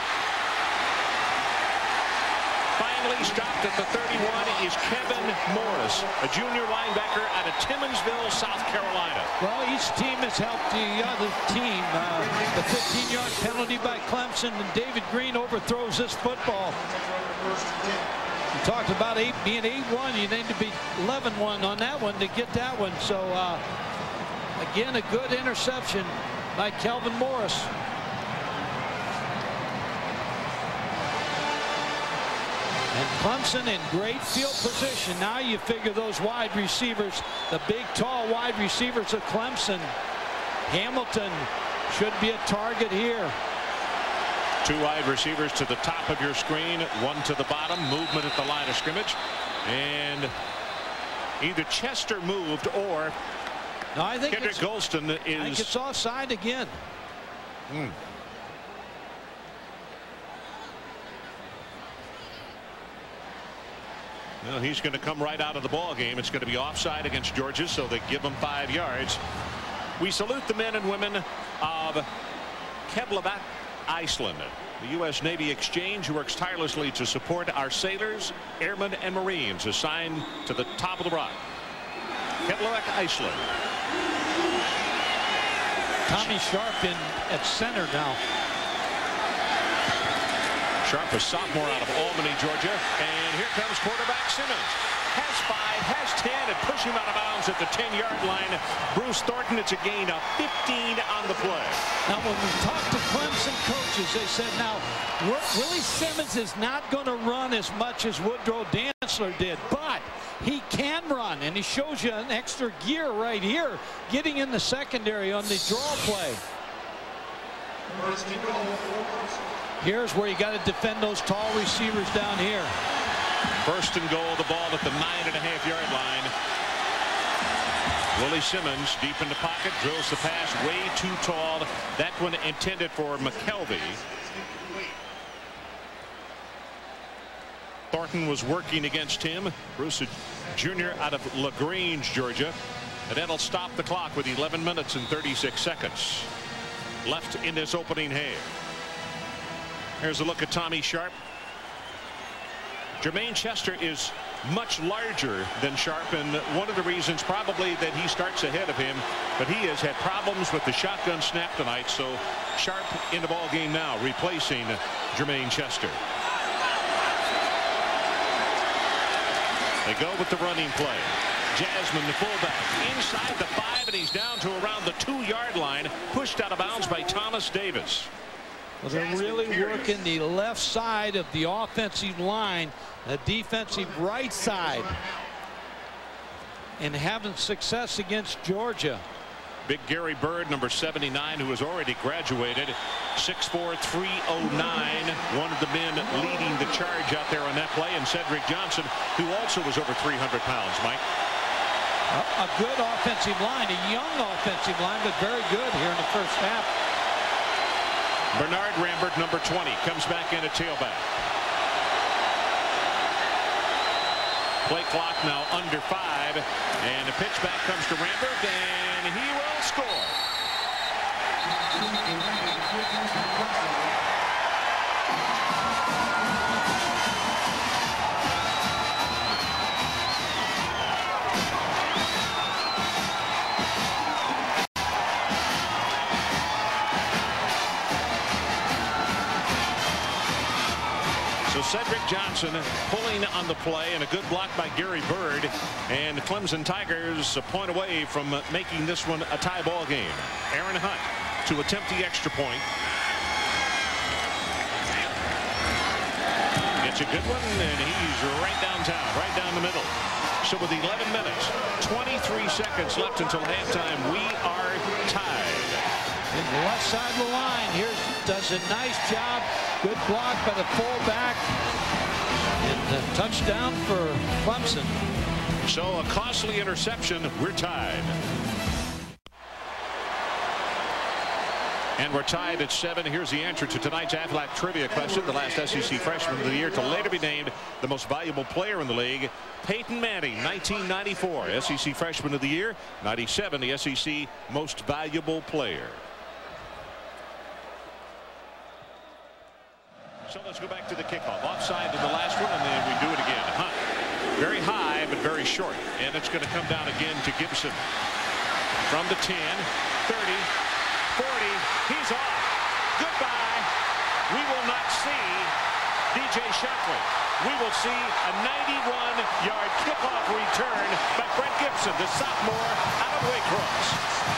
[SPEAKER 1] Finally stopped at the 31 is Kevin Morris, a junior linebacker out of Timminsville, South Carolina.
[SPEAKER 2] Well, each team has helped the other team. The 15-yard penalty by Clemson, and David Green overthrows this football. We talked about being 8-1. You need to be 11-1 on that one to get that one. So, again, a good interception by Kelvin Morris. And Clemson in great field position. Now you figure those wide receivers, the big, tall wide receivers of Clemson. Hamilton should be a target here.
[SPEAKER 1] 2 wide receivers to the top of your screen, 1 to the bottom. Movement at the line of scrimmage. And either Chester moved or
[SPEAKER 2] no,
[SPEAKER 1] Kendrick Golston is.
[SPEAKER 2] I think it's offside again.
[SPEAKER 1] Well, he's going to come right out of the ball game. It's going to be offside against Georgia, so they give him 5 yards. We salute the men and women of Keflavik, Iceland, the U.S. Navy exchange who works tirelessly to support our sailors, airmen, and Marines assigned to the top of the rock. Keflavik, Iceland.
[SPEAKER 2] Tommy Sharp in at center now.
[SPEAKER 1] Sharp, a sophomore out of Albany, Georgia. And here comes quarterback Simmons. Has 5, has 10, and push him out of bounds at the 10-yard line. Bruce Thornton, it's a gain of 15 on the play.
[SPEAKER 2] Now, when we talked to Clemson coaches, they said, now, Willie Simmons is not going to run as much as Woodrow Dantzler did, but he can run, and he shows you an extra gear right here, getting in the secondary on the draw play. Here's where you got to defend those tall receivers down here.
[SPEAKER 1] First and goal, the ball at the 9.5-yard line. Willie Simmons deep in the pocket, drills the pass way too tall. That one intended for McKelvey. Thornton was working against him. Bruce, a junior out of LaGrange, Georgia. And that'll stop the clock with 11 minutes and 36 seconds left in this opening half. Here's a look at Tommy Sharp. Jermaine Chester is much larger than Sharp, and one of the reasons probably that he starts ahead of him, but he has had problems with the shotgun snap tonight, so Sharp in the ball game now, replacing Jermaine Chester. They go with the running play. Jasmine, the fullback, inside the 5, and he's down to around the 2-yard line, pushed out of bounds by Thomas Davis.
[SPEAKER 2] Well, they're really working the left side of the offensive line, the defensive right side, and having success against Georgia.
[SPEAKER 1] Big Gary Bird, number 79, who has already graduated, 6'4", 309, one of the men leading the charge out there on that play, and Cedric Johnson, who also was over 300 pounds, Mike.
[SPEAKER 2] A good offensive line, a young offensive line, but very good here in the first half.
[SPEAKER 1] Bernard Rambert, number 20, comes back in at tailback. Play clock now under 5, and the pitch back comes to Rambert, and he will score. Cedric Johnson pulling on the play, and a good block by Gary Bird, and Clemson Tigers a point away from making this one a tie ball game. Aaron Hunt to attempt the extra point. It's a good one, and he's right downtown, right down the middle. So with 11 minutes, 23 seconds left until halftime, we are tied.
[SPEAKER 2] In the left side of the line, here's does a nice job. Good block by the fullback. And a touchdown for Clemson.
[SPEAKER 1] So a costly interception. We're tied. And we're tied at 7. Here's the answer to tonight's Aflac trivia question. The last SEC freshman of the year to later be named the most valuable player in the league. Peyton Manning, 1994 SEC freshman of the year. 97 the SEC most valuable player. So let's go back to the kickoff. Offside in the last one, and then we do it again. Hunt, very high, but very short. And it's going to come down again to Gibson. From the 10, 30, 40. He's off. Goodbye. We will not see DJ Shockley. We will see a 91-yard kickoff return by Brett Gibson, the sophomore out of Waycross.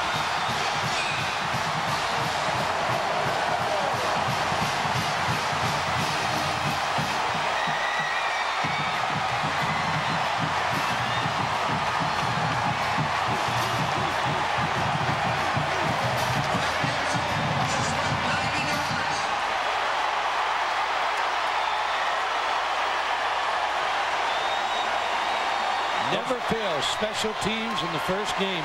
[SPEAKER 2] Never fails. Special teams in the first game.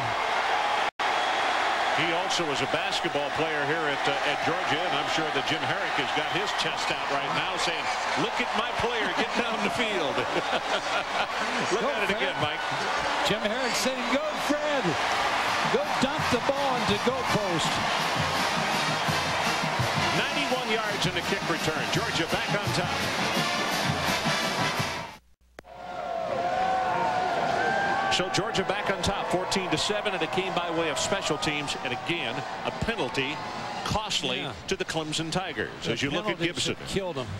[SPEAKER 1] He also is a basketball player here at Georgia, and I'm sure that Jim Herrick has got his chest out right now saying, look at my player get down the field. Look at it again, Mike.
[SPEAKER 2] Jim Herrick saying, go Fred. Go dump the ball into goal post.
[SPEAKER 1] 91 yards in the kick return. Georgia back on top. So Georgia back on top 14-7, and it came by way of special teams, and again a penalty costly to the Clemson Tigers. As you look at Gibson.
[SPEAKER 2] Killed him.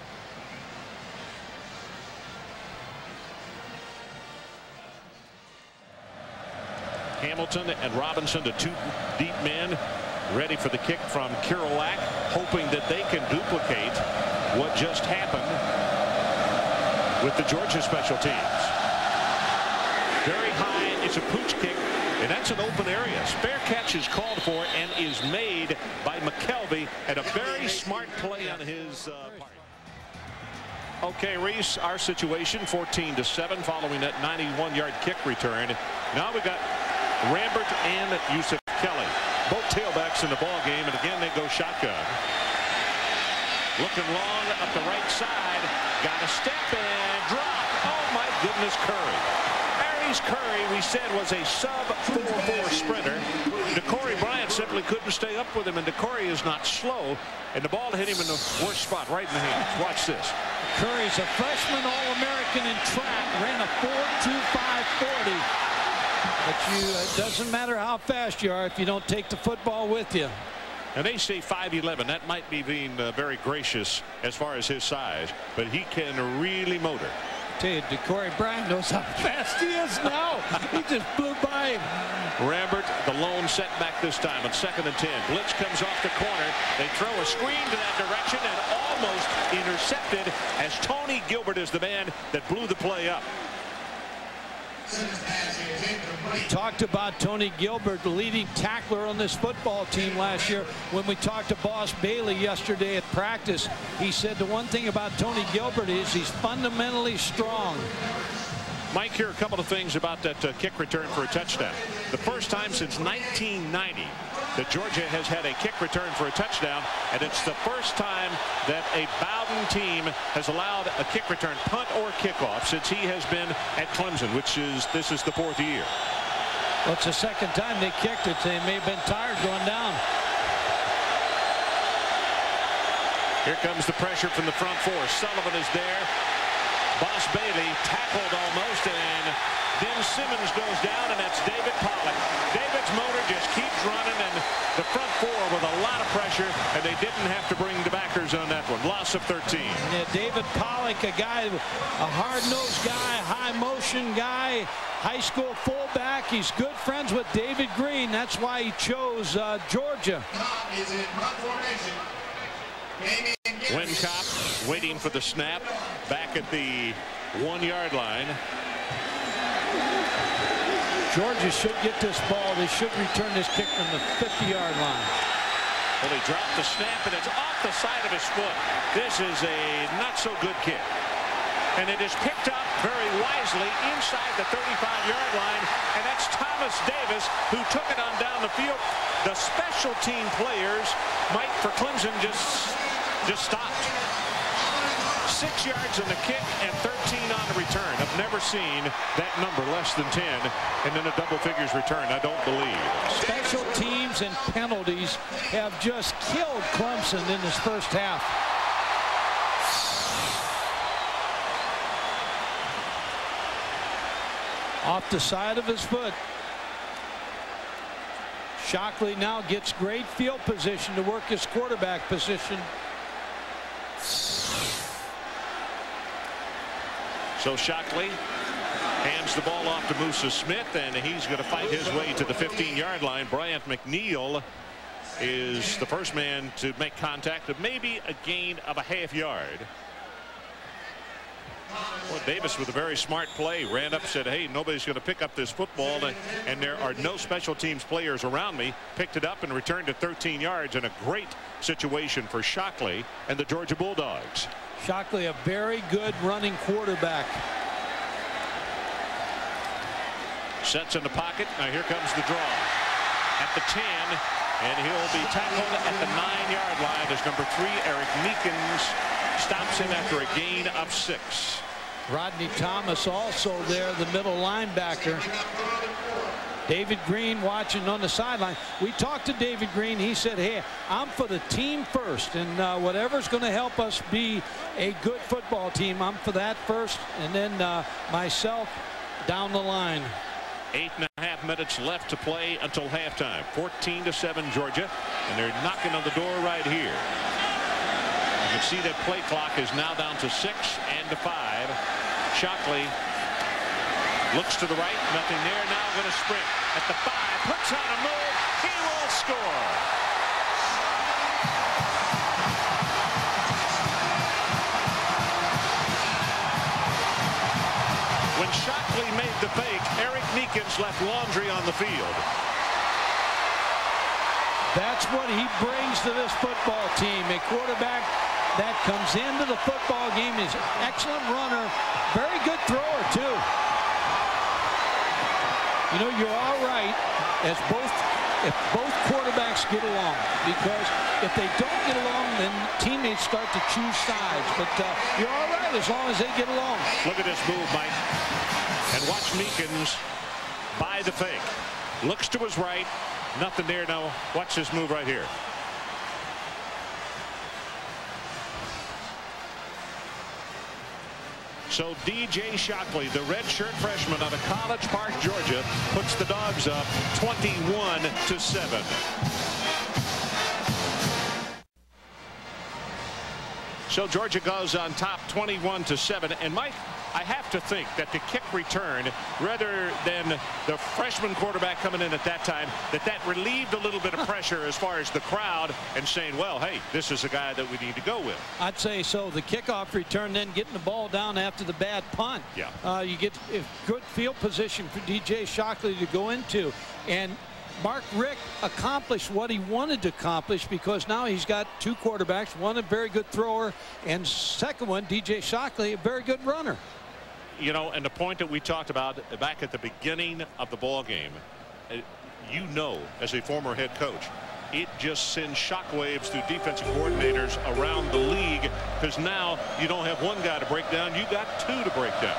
[SPEAKER 1] Hamilton and Robinson, the two deep men, ready for the kick from Kerouac, hoping that they can duplicate what just happened with the Georgia special teams. Very high. It's a pooch kick, and that's an open area. Spare catch is called for and is made by McKelvey, and a very smart play on his part. Okay, Reese, our situation 14-7 following that 91-yard kick return. Now we got Rambert and Yusuf Kelly, both tailbacks in the ball game, and again they go shotgun. Looking long up the right side, got a step and drop. Oh my goodness, Curry. Aries Curry, we said, was a sub 4.4 sprinter. DeCorey Bryant simply couldn't stay up with him, and DeCorey is not slow, and the ball hit him in the worst spot, right in the hands. Watch this.
[SPEAKER 2] Curry's a freshman All-American in track, ran a 4.25 40. But it doesn't matter how fast you are if you don't take the football with you.
[SPEAKER 1] And they say 5'11". That might be being very gracious as far as his size, but he can really motor.
[SPEAKER 2] I tell you, DeCorey Bryant knows how fast he is now. He just blew by him.
[SPEAKER 1] Rambert, the lone setback this time on 2nd and 10. Blitz comes off the corner. They throw a screen to that direction and almost intercepted, as Tony Gilbert is the man that blew the play up.
[SPEAKER 2] We talked about Tony Gilbert, the leading tackler on this football team last year. When we talked to Boss Bailey yesterday at practice, he said the one thing about Tony Gilbert is he's fundamentally strong.
[SPEAKER 1] Mike, here are a couple of things about that kick return for a touchdown. The first time since 1990 that Georgia has had a kick return for a touchdown, and it's the first time that a Bowden team has allowed a kick return, punt or kickoff, since he has been at Clemson, this is the 4th year.
[SPEAKER 2] Well, it's the second time they kicked it. They may have been tired going down.
[SPEAKER 1] Here comes the pressure from the front four. Sullivan is there. Boss Bailey tackled almost, and then Simmons goes down, and that's David Pollock. David's motor just keeps running, and the front four with a lot of pressure, and they didn't have to bring the backers on that one. Loss of 13.
[SPEAKER 2] Yeah, David Pollock, a guy, a hard-nosed guy, high-motion guy, high school fullback. He's good friends with David Green. That's why he chose Georgia.
[SPEAKER 1] Wincott waiting for the snap back at the 1-yard line.
[SPEAKER 2] Georgia should get this ball. They should return this kick from the 50-yard line.
[SPEAKER 1] Well, he dropped the snap, and it's off the side of his foot. This is a not-so-good kick. And it is picked up very wisely inside the 35-yard line, and that's Thomas Davis, who took it on down the field. The special team players, Mike, for Clemson just stopped. 6 yards in the kick and 13 on the return. I've never seen that number, less than 10, and then a double figures return. I don't believe.
[SPEAKER 2] Special teams and penalties have just killed Clemson in this first half. Off the side of his foot. Shockley now gets great field position to work his quarterback position.
[SPEAKER 1] So Shockley hands the ball off to Musa Smith, and he's going to fight his way to the 15-yard line. Bryant McNeil is the first man to make contact, of maybe a gain of a half yard. Well, Davis, with a very smart play, ran up, said, hey, nobody's going to pick up this football, and there are no special teams players around me. Picked it up and returned it 13 yards, and a great situation for Shockley and the Georgia Bulldogs.
[SPEAKER 2] Shockley, a very good running quarterback.
[SPEAKER 1] Sets in the pocket. Now here comes the draw at the 10, and he'll be tackled at the 9-yard line as number 3, Eric Meekins, stops him after a gain of 6.
[SPEAKER 2] Rodney Thomas also there, the middle linebacker. David Green watching on the sideline. We talked to David Green. He said, hey, I'm for the team first, and whatever's going to help us be a good football team, I'm for that first, and then myself down the line.
[SPEAKER 1] 8.5 minutes left to play until halftime. 14-7 Georgia, and they're knocking on the door right here. You can see that play clock is now down to 6 and to 5. Shockley looks to the right, nothing there. Now going to sprint at the 5, puts on a move, he will score. When Shockley made the fake, Eric Neekins left laundry on the field.
[SPEAKER 2] That's what he brings to this football team. A quarterback that comes into the football game is an excellent runner, very good thrower too. You know, you're all right if both quarterbacks get along, because if they don't get along, then teammates start to choose sides. But you're all right as long as they get along.
[SPEAKER 1] Look at this move, Mike, and watch Neekins buy the fake. Looks to his right, nothing there. Now watch this move right here. So DJ Shockley, the redshirt freshman out of College Park, Georgia, puts the Dogs up 21-7. So Georgia goes on top 21-7. And Mike, I have to think that the kick return, rather than the freshman quarterback coming in at that time, that relieved a little bit of pressure as far as the crowd and saying, well, hey, this is a guy that we need to go with.
[SPEAKER 2] I'd say so. The kickoff return, then getting the ball down after the bad punt.
[SPEAKER 1] Yeah.
[SPEAKER 2] You get a good field position for DJ Shockley to go into. And Mark Richt accomplished what he wanted to accomplish, because now he's got two quarterbacks, one a very good thrower, and second one, DJ Shockley, a very good runner.
[SPEAKER 1] You know, and the point that we talked about back at the beginning of the ball game, you know, as a former head coach, it just sends shockwaves through defensive coordinators around the league, because now you don't have one guy to break down, you got two to break down.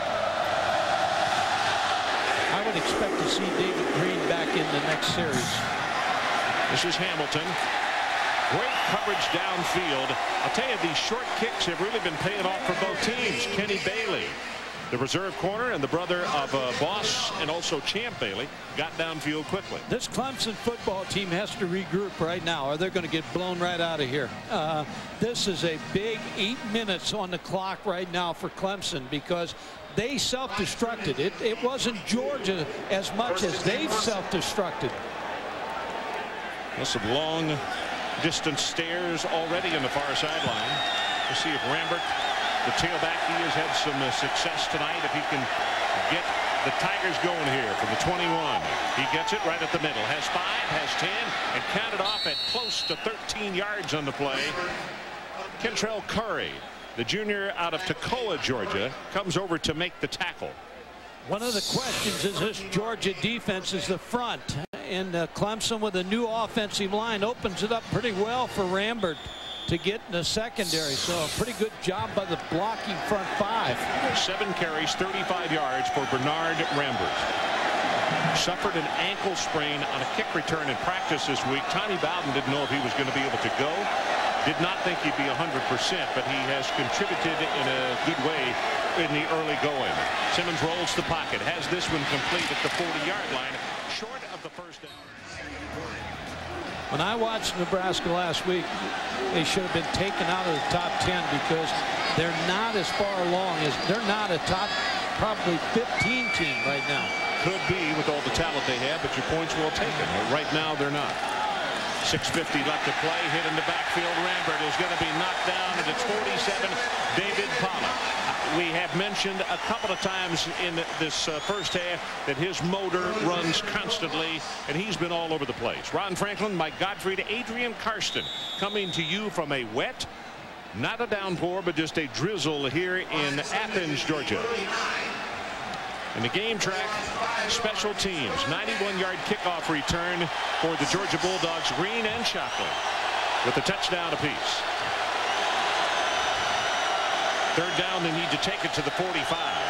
[SPEAKER 2] I would expect to see David Green back in the next series.
[SPEAKER 1] This is Hamilton. Great coverage downfield. I'll tell you, these short kicks have really been paying off for both teams. Kenny Bailey, the reserve corner and the brother of Boss and also Champ Bailey, got downfield quickly.
[SPEAKER 2] This Clemson football team has to regroup right now, or they're going to get blown right out of here. This is a big 8 minutes on the clock right now for Clemson, because they self-destructed. It wasn't Georgia as much as they've self-destructed.
[SPEAKER 1] Well, some long distance stairs already in the far sideline. We'll see if Rambert, the tailback, he has had some success tonight. If he can get the Tigers going here from the 21. He gets it right at the middle. Has 5, has 10, and counted off at close to 13 yards on the play. Kentrell Curry, the junior out of Toccoa, Georgia, comes over to make the tackle.
[SPEAKER 2] One of the questions is this Georgia defense is the front. And Clemson, with a new offensive line, opens it up pretty well for Rambert to get in the secondary. So a pretty good job by the blocking front 5.
[SPEAKER 1] 7 carries, 35 yards for Bernard Rambert. Suffered an ankle sprain on a kick return in practice this week. Tommy Bowden didn't know if he was going to be able to go. Did not think he'd be 100%, but he has contributed in a good way in the early going. Simmons rolls the pocket, has this one complete at the 40-yard line, short of the first down.
[SPEAKER 2] When I watched Nebraska last week, they should have been taken out of the top 10, because they're not as far along as they're not a top probably 15 team right now.
[SPEAKER 1] Could be with all the talent they have, but your point's well taken. Right now they're not. 6:50 left to play. Hit in the backfield. Rambert is going to be knocked down, and it's 47. David Pollock. We have mentioned a couple of times in this first half that his motor runs constantly, and he's been all over the place. Ron Franklin, Mike Gottfried, Adrian Karsten coming to you from a wet, not a downpour, but just a drizzle here in Athens, Georgia. In the game track, special teams, 91-yard kickoff return for the Georgia Bulldogs, Green and Shockley, with a touchdown apiece. Third down, they need to take it to the 45.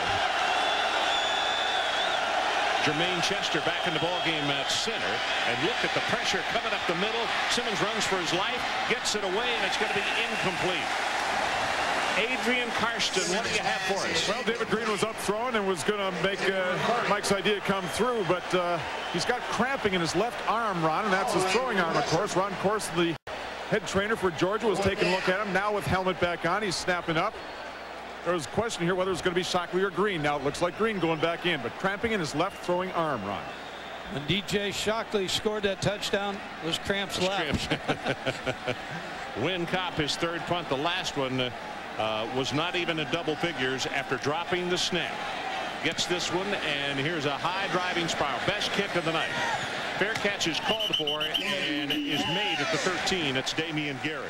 [SPEAKER 1] Jermaine Chester back in the ballgame at center. And look at the pressure coming up the middle. Simmons runs for his life, gets it away, and it's going to be incomplete. Adrian Karsten, what do you have for us?
[SPEAKER 4] Well, David Green was up throwing and was going to make Mike's idea come through, but he's got cramping in his left arm, Ron, and that's his throwing arm, of course. Ron Corson, the head trainer for Georgia, was taking a look at him. Now with helmet back on, he's snapping up. There was a question here whether it's going to be Shockley or Green. Now it looks like Green going back in, but cramping in his left throwing arm, Ron.
[SPEAKER 2] When DJ Shockley scored that touchdown, those cramps left.
[SPEAKER 1] Win Kopp, his third punt. The last one was not even in double figures after dropping the snap. Gets this one, and here's a high driving spiral. Best kick of the night. Fair catch is called for and is made at the 13. It's Damian Gary.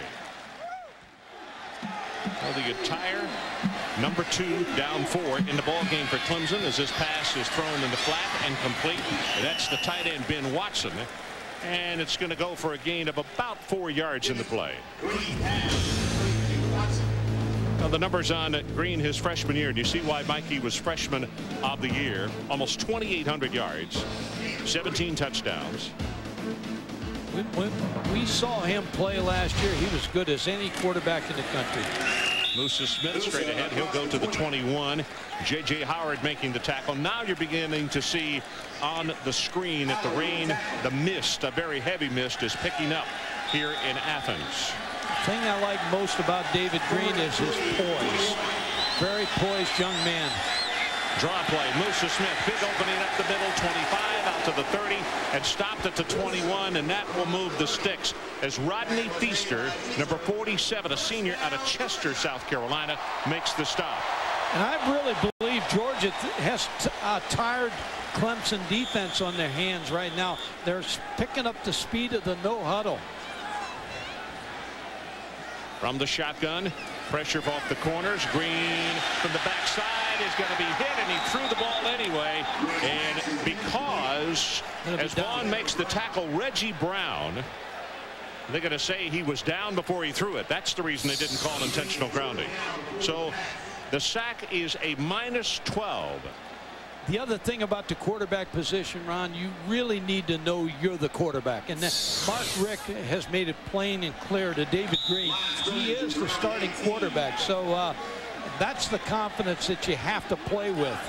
[SPEAKER 1] Well, the entire number 2 down 4 in the ball game for Clemson as this pass is thrown in the flat and complete. That's the tight end Ben Watson, and it's going to go for a gain of about 4 yards in the play. Now the numbers on Green his freshman year. Do you see why Mikey was freshman of the year? Almost 2,800 yards, 17 touchdowns.
[SPEAKER 2] When we saw him play last year, he was good as any quarterback in the country.
[SPEAKER 1] Musa Smith straight ahead. He'll go to the 21. J.J. Howard making the tackle. Now you're beginning to see on the screen that the rain, the mist, a very heavy mist, is picking up here in Athens.
[SPEAKER 2] The thing I like most about David Green is his poise. Very poised young man.
[SPEAKER 1] Draw play. Musa Smith, big opening up the middle, 25 out to the 30, and stopped at the 21, and that will move the sticks as Rodney Feaster, number 47, a senior out of Chester, South Carolina, makes the stop.
[SPEAKER 2] And I really believe Georgia has tired Clemson defense on their hands right now. They're picking up the speed of the no huddle.
[SPEAKER 1] From the shotgun, pressure off the corners. Green from the backside is going to be hit, and he threw the ball anyway. And because as Vaughn makes the tackle, Reggie Brown, they're going to say he was down before he threw it. That's the reason they didn't call intentional grounding. So the sack is a -12.
[SPEAKER 2] The other thing about the quarterback position, Ron, you really need to know you're the quarterback. And Mark Richt has made it plain and clear to David Green. He is the starting quarterback. So that's the confidence that you have to play with.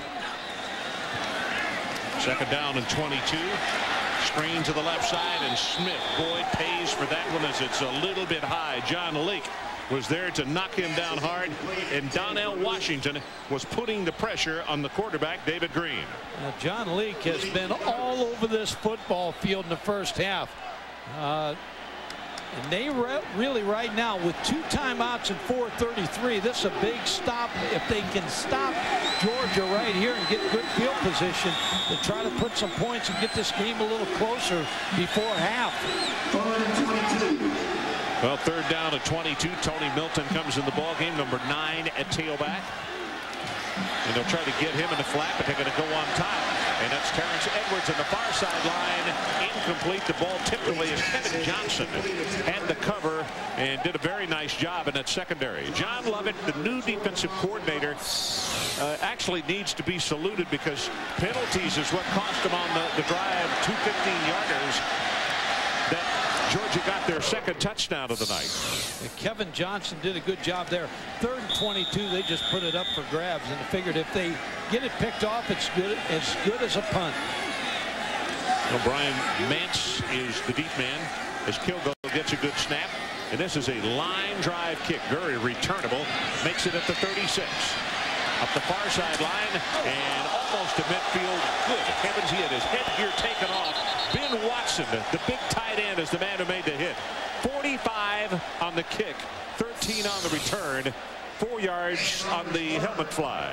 [SPEAKER 1] Second down and 22. Screen to the left side, and Smith, Boyd pays for that one as it's a little bit high. John Leake was there to knock him down hard, and Donnell Washington was putting the pressure on the quarterback, David Green.
[SPEAKER 2] Now, John Leake has been all over this football field in the first half. And they really right now with 2 timeouts and 4:33, this is a big stop. If they can stop Georgia right here and get good field position to try to put some points and get this game a little closer before half.
[SPEAKER 1] Well, third down at 22. Tony Milton comes in the ball game, number 9 at tailback. And they'll try to get him in the flat, but they're going to go on top. And that's Terrence Edwards on the far sideline. Incomplete. The ball tipped away as Kevin Johnson had the cover and did a very nice job in that secondary. John Lovett, the new defensive coordinator, actually needs to be saluted because penalties is what cost him on the drive, 2 15-yarders. That Georgia got their second touchdown of the night.
[SPEAKER 2] And Kevin Johnson did a good job there. 3rd and 22, they just put it up for grabs, and figured if they get it picked off, it's as good as a punt.
[SPEAKER 1] Well, Brian Mance is the deep man as Kilgo gets a good snap, and this is a line drive kick, very returnable. Makes it at the 36. Up the far sideline and almost to midfield. Good heavens, he had his headgear taken off. Ben Watson, the big tight end, is the man who made the hit. 45 on the kick, 13 on the return, 4 yards on the helmet fly.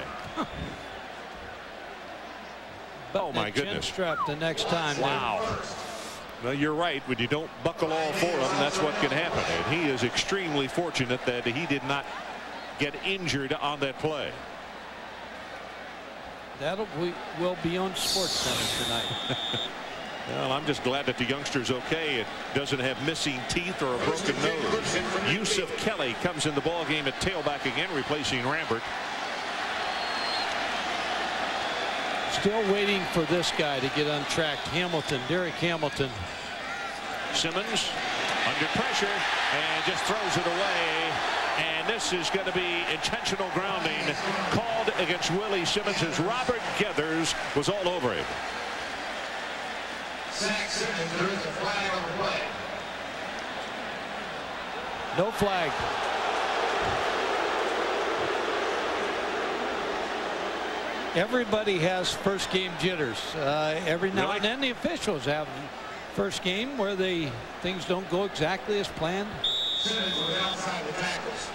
[SPEAKER 1] Oh my goodness!
[SPEAKER 2] Strap the next time.
[SPEAKER 1] Wow. Well, you're right. When you don't buckle all 4 of them, that's what can happen. And he is extremely fortunate that he did not get injured on that play.
[SPEAKER 2] Will be on SportsCenter tonight.
[SPEAKER 1] Well, I'm just glad that the youngster's okay. It doesn't have missing teeth or a broken nose. Yusuf Kelly comes in the ball game at tailback again, replacing Rambert.
[SPEAKER 2] Still waiting for this guy to get untracked. Hamilton, Derek Hamilton.
[SPEAKER 1] Simmons under pressure and just throws it away. And this is going to be intentional grounding called against Willie Simmons as Robert Geathers was all over him.
[SPEAKER 3] Zach Simmons, there is a flag on the play.
[SPEAKER 2] No flag. Everybody has first game jitters. Every now and then the officials have first game where things don't go exactly as planned.
[SPEAKER 3] Simmons was outside the tackles.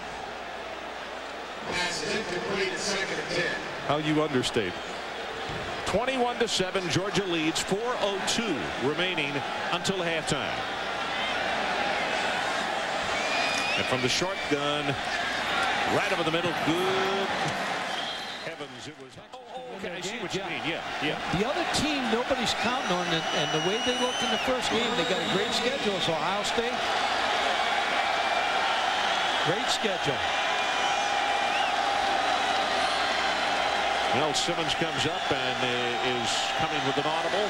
[SPEAKER 3] Pass incomplete, second and 10.
[SPEAKER 1] How you understate. 21-7, Georgia leads. 4:02 remaining until halftime. And from the short gun, right over the middle, good heavens, it was. Okay, I see what you mean. Yeah.
[SPEAKER 2] The other team nobody's counting on, and the way they looked in the first game, they got a great schedule. So Ohio State, great schedule.
[SPEAKER 1] Well, Simmons comes up and is coming with an audible.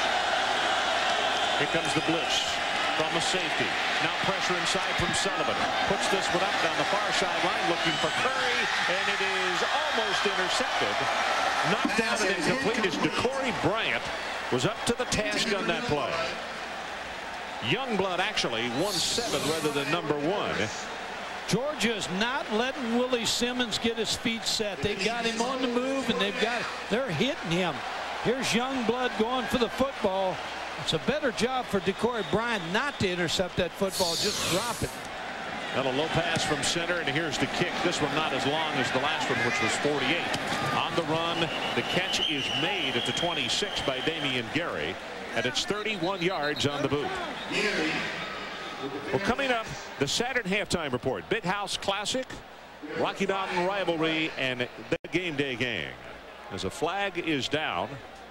[SPEAKER 1] Here comes the blitz from a safety. Now pressure inside from Sullivan. Puts this one up down the far sideline, looking for Curry, and it is almost intercepted. Knocked down and incomplete as DeCorey Bryant was up to the task on that play. Youngblood actually 1-7 rather than number 1.
[SPEAKER 2] Georgia's not letting Willie Simmons get his feet set. They've got him on the move, and they're hitting him. Here's Youngblood going for the football. It's a better job for DeCorey Bryant not to intercept that football, just drop it.
[SPEAKER 1] And a low pass from center, and here's the kick. This one not as long as the last one, which was 48. On the run, the catch is made at the 26 by Damian Gary, and it's 31 yards on the boot. Well, coming up, the Saturn halftime report. Big House Classic, Rocky Mountain Rivalry, and the Game Day Gang. As a flag is down.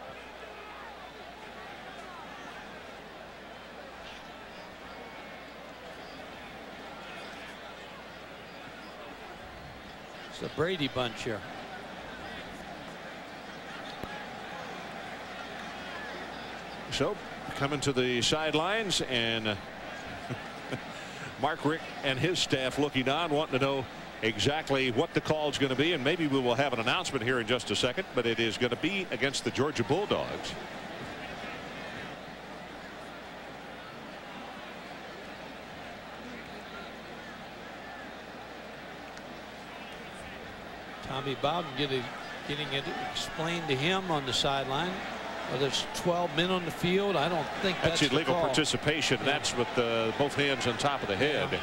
[SPEAKER 2] The Brady bunch here.
[SPEAKER 1] So coming to the sidelines, and Mark Richt and his staff looking on, wanting to know exactly what the call is going to be, and maybe we will have an announcement here in just a second, but it is going to be against the Georgia Bulldogs.
[SPEAKER 2] Tommy Bowden getting it explained to him on the sideline. Well, there's 12 men on the field. I don't think that's
[SPEAKER 1] illegal
[SPEAKER 2] the call.
[SPEAKER 1] participation. Yeah. That's with both hands on top of the head. Yeah.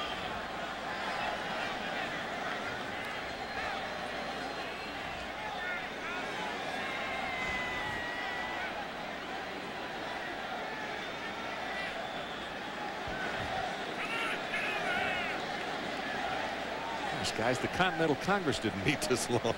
[SPEAKER 1] Guys, the Continental Congress didn't meet this long.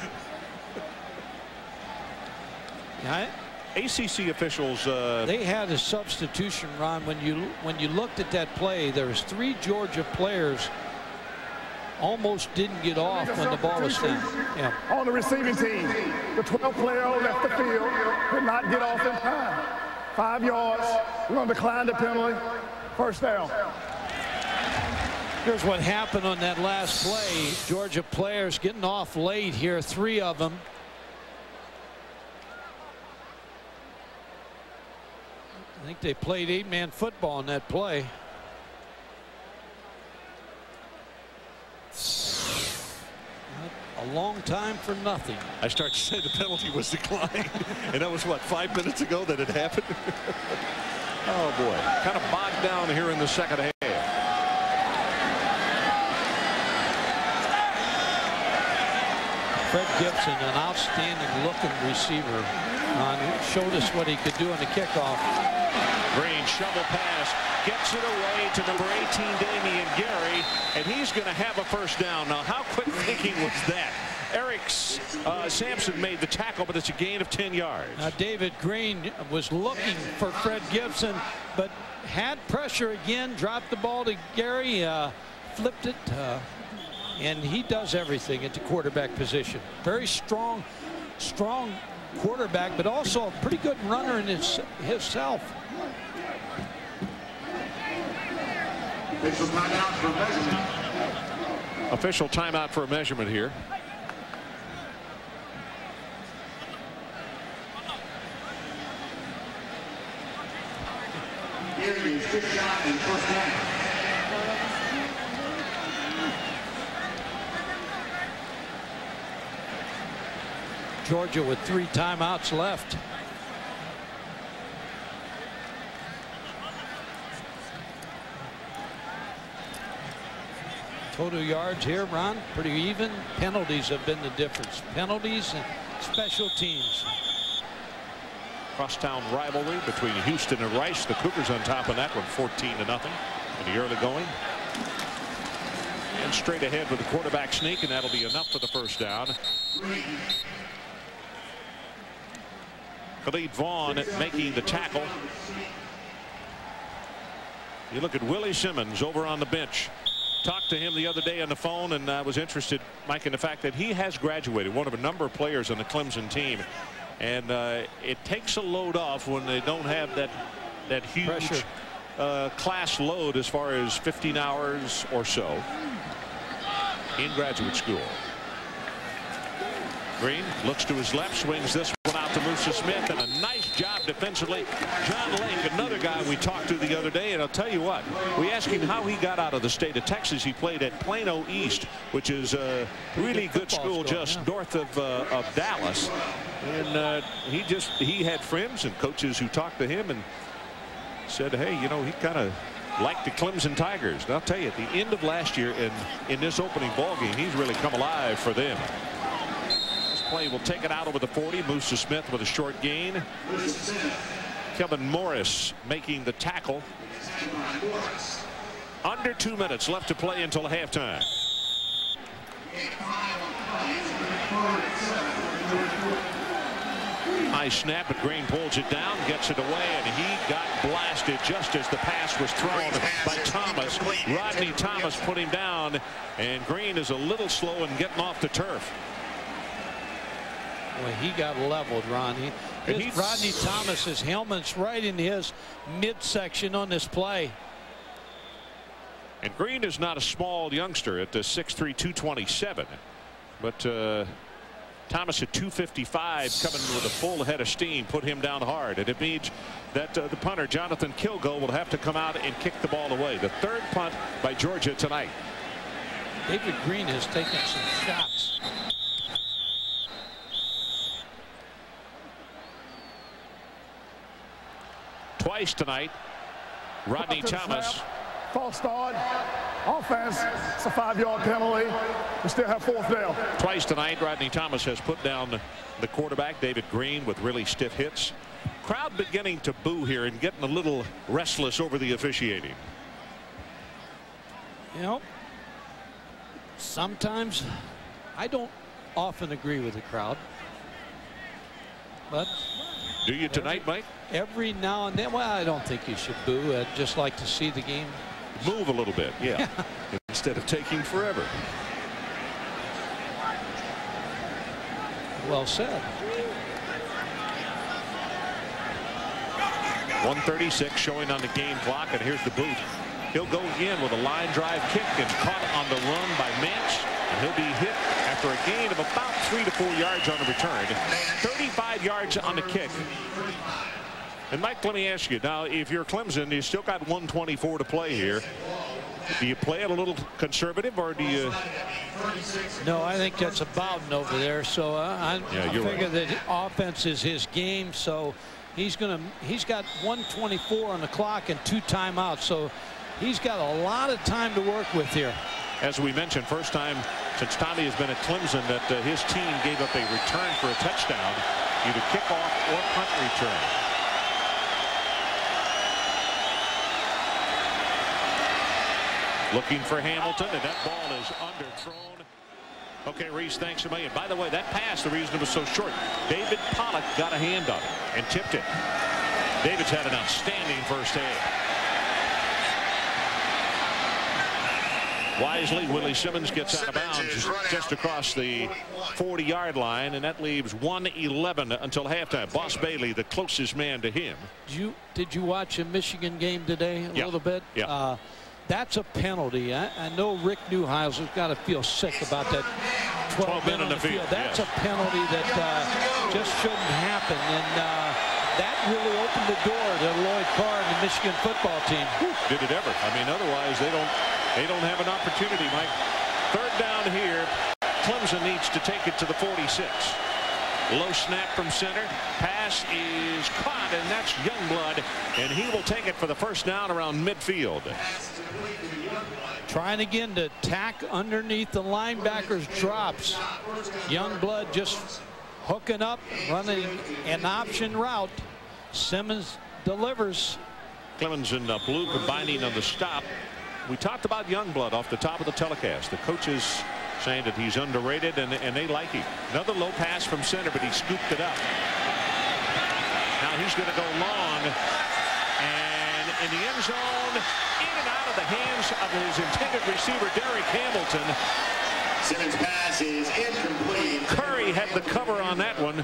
[SPEAKER 1] ACC officials
[SPEAKER 2] they had a substitution run. When you looked at that play, there was 3 Georgia players almost didn't get off when the ball was snapped. Yeah.
[SPEAKER 5] On the receiving team, the 12th player left the field, did not get off in time. 5 yards. We're going to decline the penalty. First down.
[SPEAKER 2] Here's what happened on that last play. Georgia players getting off late here, 3 of them. I think they played 8-man football on that play. A long time for nothing.
[SPEAKER 1] I start to say the penalty was declined, and that was what, 5 minutes ago that it happened. Oh boy, kind of bogged down here in the second half.
[SPEAKER 2] Fred Gibson, an outstanding looking receiver, showed us what he could do on the kickoff.
[SPEAKER 1] Green shovel pass, gets it away to number 18, Damian Gary, and he's going to have a first down. Now, how quick thinking was that? Eric Sampson made the tackle, but it's a gain of 10 yards.
[SPEAKER 2] David Green was looking for Fred Gibson, but had pressure again, dropped the ball to Gary, flipped it. And he does everything at the quarterback position. Very strong quarterback, but also a pretty good runner in himself.
[SPEAKER 3] Official timeout for measurement.
[SPEAKER 1] Official timeout for a measurement here.
[SPEAKER 2] Georgia with 3 timeouts left. Total yards here, Ron, pretty even. Penalties have been the difference. Penalties and special teams.
[SPEAKER 1] Crosstown rivalry between Houston and Rice. The Cougars on top of that one, 14-0 in the early going. And straight ahead with the quarterback sneak, and that'll be enough for the first down. Khalid Vaughn making the tackle. You look at Willie Simmons over on the bench. Talked to him the other day on the phone, and I was interested, Mike, in the fact that he has graduated, one of a number of players on the Clemson team. And it takes a load off when they don't have that huge class load as far as 15 hours or so in graduate school. Green looks to his left, swings this one out to Musa Smith, and a nice job defensively. John Lake, another guy we talked to the other day, and I'll tell you what, we asked him how he got out of the state of Texas. He played at Plano East, which is a really good school just north of Dallas. And he had friends and coaches who talked to him and said, hey, you know, he kind of liked the Clemson Tigers. And I'll tell you, at the end of last year and in this opening ball game, he's really come alive for them. Play will take it out over the 40. Musa Smith with a short gain. Kevin Morris making the tackle. Under 2 minutes left to play until halftime. High snap, but Green pulls it down, gets it away, and he got blasted just as the pass was thrown by Thomas. Rodney Thomas put him down, and Green is a little slow in getting off the turf.
[SPEAKER 2] Well, he got leveled, Ron. Rodney Thomas's helmet's right in his midsection on this play.
[SPEAKER 1] And Green is not a small youngster at 6'3", 227. But Thomas at 255 coming with a full head of steam put him down hard. And it means that the punter, Jonathan Kilgo, will have to come out and kick the ball away. The third punt by Georgia tonight.
[SPEAKER 2] David Green has taken some shots.
[SPEAKER 1] Twice tonight, Rodney Thomas.
[SPEAKER 5] False start. Offense. It's a 5-yard penalty. We still have 4th down.
[SPEAKER 1] Twice tonight, Rodney Thomas has put down the quarterback, David Green, with really stiff hits. Crowd beginning to boo here and getting a little restless over the officiating.
[SPEAKER 2] You know, sometimes I don't often agree with the crowd. But
[SPEAKER 1] do you tonight, Mike?
[SPEAKER 2] Every now and then. Well, I don't think you should boo. I'd just like to see the game
[SPEAKER 1] move a little bit, yeah. Instead of taking forever.
[SPEAKER 2] Well said.
[SPEAKER 1] 1:36 showing on the game clock, and here's the boot. He'll go again with a line drive kick and caught on the run by Mance, and he'll be hit after a gain of about 3 to 4 yards on the return. 35 yards on the kick. And Mike, let me ask you now, if you're Clemson, you still got 1:24 to play here. Do you play it a little conservative, or do you?
[SPEAKER 2] No, I think that's a Bowden over there. So I figure
[SPEAKER 1] right.
[SPEAKER 2] that offense is his game. So he's got 1:24 on the clock and 2 timeouts. So he's got a lot of time to work with here.
[SPEAKER 1] As we mentioned, first time since Tommy has been at Clemson that his team gave up a return for a touchdown, either kickoff or punt return. Looking for Hamilton, and that ball is underthrown. Okay, Reese, thanks a million. By the way, that pass, the reason it was so short, David Pollock got a hand on it and tipped it. David's had an outstanding first half. Wisely, Willie Simmons gets out of bounds just across the 40-yard line, and that leaves 1:11 until halftime. Boss Bailey, the closest man to him.
[SPEAKER 2] Did you watch a Michigan game today a little bit?
[SPEAKER 1] Yeah.
[SPEAKER 2] That's a penalty. I know Rick Neuheisel's got to feel sick about that 12 men on the field. That's a penalty that just shouldn't happen. And that really opened the door to Lloyd Carr and the Michigan football team.
[SPEAKER 1] Did it ever? I mean, otherwise they don't have an opportunity, Mike. Third down here. Clemson needs to take it to the 46. Low snap from center. Pass is caught, and that's Youngblood, and he will take it for the first down around midfield.
[SPEAKER 2] Trying again to tack underneath the linebacker's drops. Youngblood just hooking up, running an option route. Simmons delivers.
[SPEAKER 1] Clemson blue combining on the stop. We talked about Youngblood off the top of the telecast. The coaches saying that he's underrated, and they like him. Another low pass from center, but he scooped it up. Now he's going to go long, and in the end zone, in and out of the hands of his intended receiver, Derek Hamilton.
[SPEAKER 3] Simmons' pass is incomplete.
[SPEAKER 1] Curry had the cover on that one.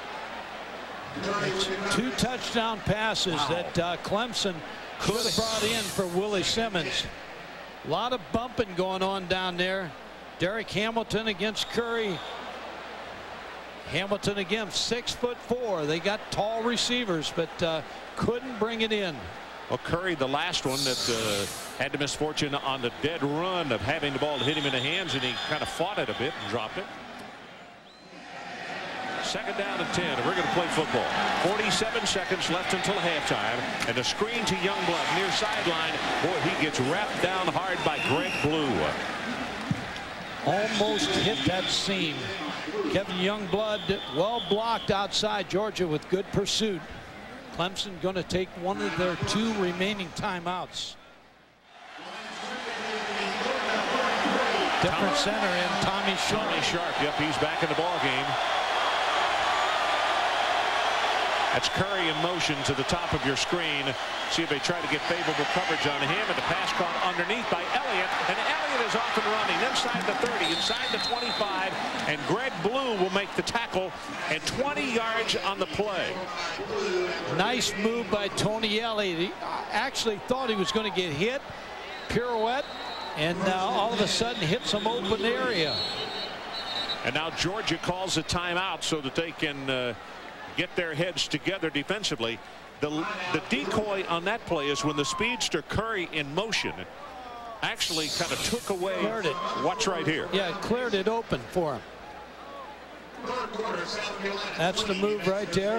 [SPEAKER 2] Two touchdown passes that Clemson could have brought in for Willie Simmons. A lot of bumping going on down there. Derek Hamilton against Curry. Hamilton again, 6'4". They got tall receivers, but couldn't bring it in.
[SPEAKER 1] Well, Curry, the last one that had the misfortune on the dead run of having the ball hit him in the hands, and he kind of fought it a bit and dropped it. Second down and 10. We're going to play football. 47 seconds left until halftime, and a screen to Youngblood near sideline. Boy, he gets wrapped down hard by Greg Blue.
[SPEAKER 2] Almost hit that seam. Kevin Youngblood well blocked outside Georgia with good pursuit. Clemson going to take one of their two remaining timeouts. Different center in Tommy Sharp.
[SPEAKER 1] Tommy Sharp, yep, he's back in the ball game. That's Curry in motion to the top of your screen. See if they try to get favorable coverage on him, and the pass caught underneath by Elliott, and Elliott is off and running inside the 30, inside the 25, and Greg Blue will make the tackle and 20 yards on the play.
[SPEAKER 2] Nice move by Tony Elliott. He actually thought he was going to get hit, pirouette, and all of a sudden hit some open area.
[SPEAKER 1] And now Georgia calls a timeout so that they can get their heads together defensively. The decoy on that play is when the speedster Curry in motion actually kind of took away what's right here.
[SPEAKER 2] Yeah, it cleared it open for him. That's the move right there.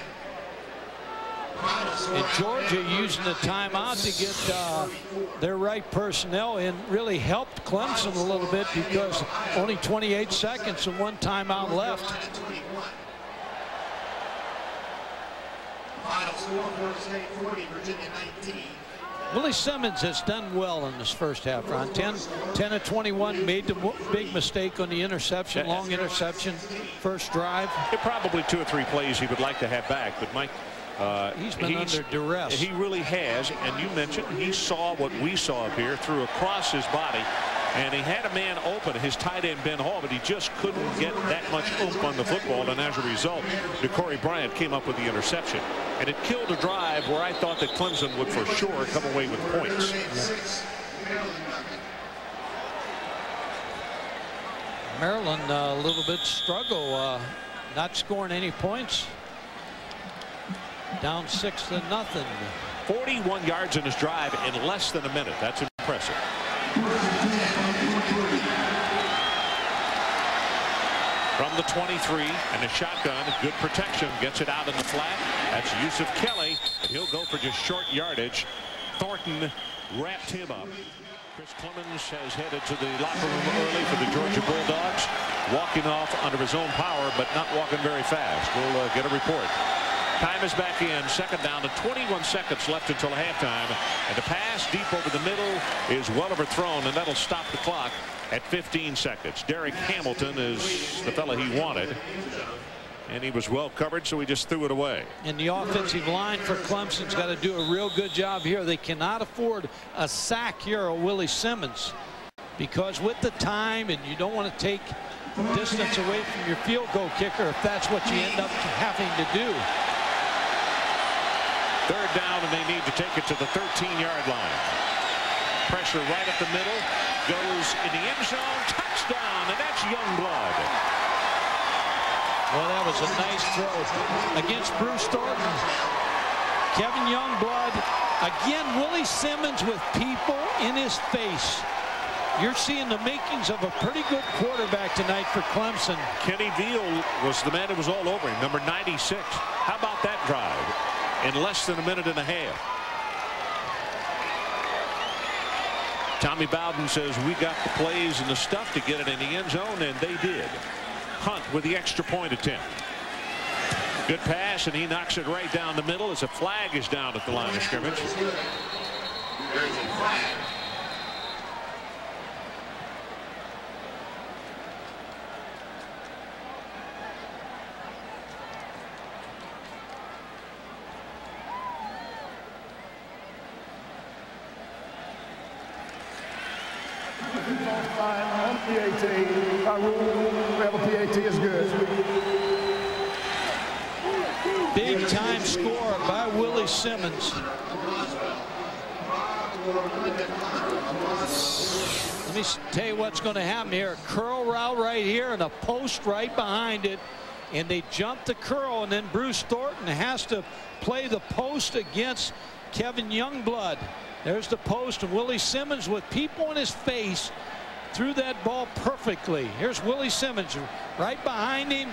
[SPEAKER 2] And Georgia using the timeout to get their right personnel in really helped Clemson a little bit because only 28 seconds and one timeout left.
[SPEAKER 3] Final score, Florida State 40, Virginia 19.
[SPEAKER 2] Willie Simmons has done well in this first half, Ron. 10 of 21, made the big mistake on the interception, long interception, first drive.
[SPEAKER 1] Probably 2 or 3 plays he would like to have back, but Mike,
[SPEAKER 2] he's been under duress.
[SPEAKER 1] He really has, and you mentioned he saw what we saw up here, threw across his body, and he had a man open, his tight end Ben Hall, but he just couldn't get that much oomph on the football, and as a result, DeCorey Bryant came up with the interception. And it killed a drive where I thought that Clemson would for sure come away with points.
[SPEAKER 2] Maryland a little bit struggle, not scoring any points. Down 6-0.
[SPEAKER 1] 41 yards in his drive in less than a minute. That's impressive. From the 23 and a shotgun, good protection, gets it out in the flat. That's Yusuf Kelly, and he'll go for just short yardage. Thornton wrapped him up. Chris Clemons has headed to the locker room early for the Georgia Bulldogs, walking off under his own power, but not walking very fast. We'll get a report. Time is back in. Second down and 21 seconds left until halftime. And the pass deep over the middle is well overthrown, and that'll stop the clock at 15 seconds. Derek Hamilton is the fella he wanted. And he was well covered, so he just threw it away.
[SPEAKER 2] And the offensive line for Clemson's got to do a real good job here. They cannot afford a sack here of Willie Simmons, because with the time, and you don't want to take distance away from your field goal kicker if that's what you end up having to do.
[SPEAKER 1] Third down, and they need to take it to the 13-yard line. Pressure right up the middle. Goes in the end zone. Touchdown. And that's Youngblood.
[SPEAKER 2] Well, that was a nice throw against Bruce Thornton. Kevin Youngblood. Again, Willie Simmons with people in his face. You're seeing the makings of a pretty good quarterback tonight for Clemson.
[SPEAKER 1] Kenny Veal was the man that was all over him, number 96. How about that drive in less than a minute and a half? Tommy Bowden says we got the plays and the stuff to get it in the end zone, and they did. Hunt with the extra point attempt. Good pass, and he knocks it right down the middle as a flag is down at the line of scrimmage.
[SPEAKER 5] On PAT, our rule, wherever PAT is good.
[SPEAKER 2] Big time score by Willie Simmons. Let me tell you what's going to happen here. A curl route right here and a post right behind it. And they jump the curl, and then Bruce Thornton has to play the post against Kevin Youngblood. There's the post, and Willie Simmons with people in his face threw that ball perfectly. Here's Willie Simmons right behind him.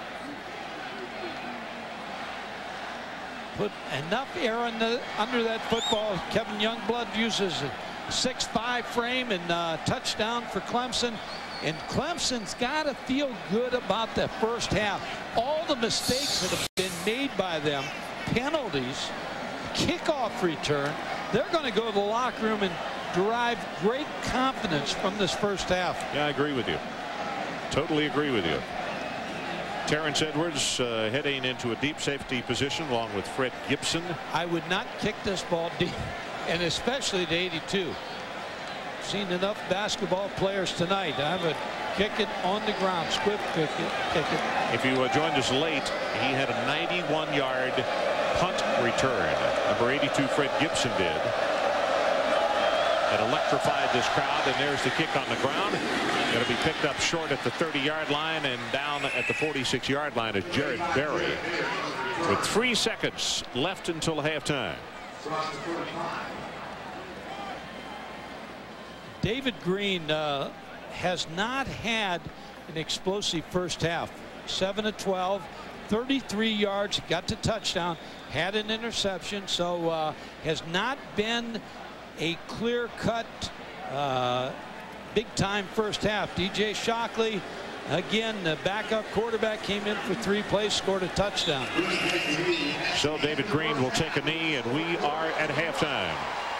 [SPEAKER 2] Put enough air under that football. Kevin Youngblood uses a 6'5" frame and touchdown for Clemson. And Clemson's got to feel good about the first half. All the mistakes that have been made by them, penalties, kickoff return, they're going to go to the locker room and derive great confidence from this first half.
[SPEAKER 1] Yeah, I agree with you. Totally agree with you. Terrence Edwards heading into a deep safety position along with Fred Gibson.
[SPEAKER 2] I would not kick this ball deep, and especially to 82. Seen enough basketball players tonight. I would kick it on the ground, squib kick it.
[SPEAKER 1] If you joined us late, he had a 91-yard punt return. Number 82, Fred Gibson did. That electrified this crowd, and there's the kick on the ground. Going to be picked up short at the 30-yard line and down at the 46-yard line is Jared Berry with 3 seconds left until halftime.
[SPEAKER 2] David Green has not had an explosive first half. 7 of 12, 33 yards, got to touchdown, had an interception, so has not been a clear-cut big-time first half. DJ Shockley, again, the backup quarterback, came in for 3 plays, scored a touchdown.
[SPEAKER 1] So David Green will take a knee, and we are at halftime.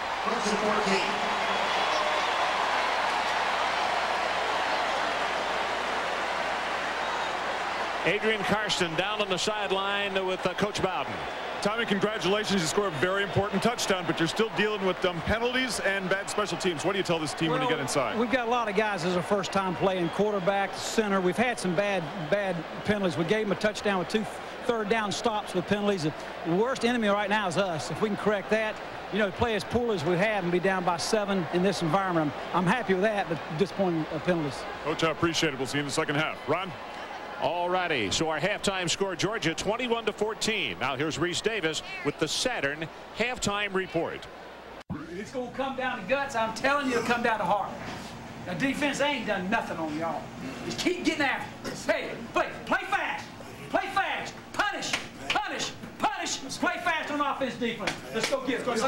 [SPEAKER 1] Adrian Karsten down on the sideline with Coach Bowden.
[SPEAKER 4] Tommy, congratulations. You scored a very important touchdown, but you're still dealing with penalties and bad special teams. What do you tell this team when you get inside?
[SPEAKER 6] We've got a lot of guys as a first time playing quarterback, center. We've had some bad penalties. We gave them a touchdown with 2 third-down stops with penalties. The worst enemy right now is us. If we can correct that, you know, play as poorly as we have and be down by 7 in this environment, I'm happy with that, but disappointing penalties.
[SPEAKER 4] Coach, I appreciate it. We'll see you in the second half. Ron?
[SPEAKER 1] All righty, so our halftime score, Georgia 21-14. Now here's Reese Davis with the Saturn halftime report.
[SPEAKER 6] It's going to come down to guts. I'm telling you, it'll come down to heart. Now, defense ain't done nothing on y'all. Just keep getting after it. Hey, play fast. Play fast. Punish. Punish. Punish. Play fast on offense, defense. Let's go get it. Let's go.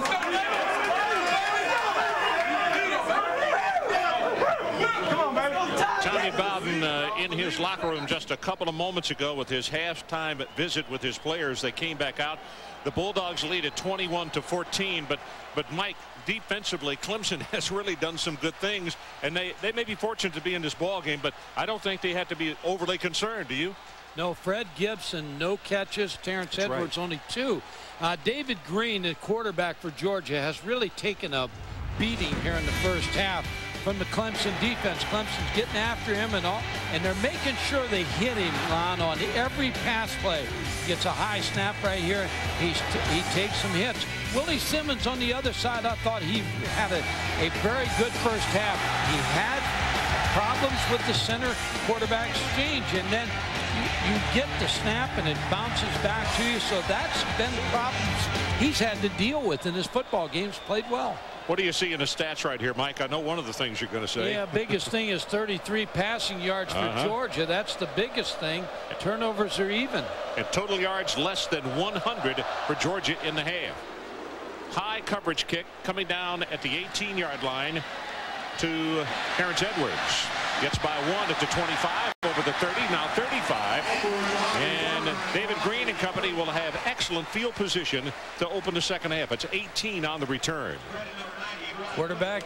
[SPEAKER 1] Tommy Bowden in his locker room just a couple of moments ago with his halftime visit with his players. They came back out. The Bulldogs lead at 21-14, but Mike, defensively, Clemson has really done some good things, and they may be fortunate to be in this ball game, but I don't think they have to be overly concerned. Do you?
[SPEAKER 2] No, Fred Gibson, no catches. Terrence Edwards, only 2. David Green, the quarterback for Georgia, has really taken a beating here in the first half. from the Clemson defense. Clemson's getting after him and they're making sure they hit him, Ron, on every pass play. Gets a high snap right here. He takes some hits. Willie Simmons on the other side, I thought he had a very good first half. He had problems with the center quarterback exchange, and then you get the snap and it bounces back to you. So that's been problems he's had to deal with in his football games. Played well.
[SPEAKER 1] What do you see in the stats right here, Mike? I know one of the things you're going to say.
[SPEAKER 2] Yeah, biggest thing is 33 passing yards for Georgia. That's the biggest thing. Turnovers are even.
[SPEAKER 1] And total yards less than 100 for Georgia in the half. High coverage kick coming down at the 18-yard line to Terrence Edwards. Gets by 1 at the 25, over the 30, now 35. And David Green and company will have excellent field position to open the second half. It's 18 on the return.
[SPEAKER 2] Quarterback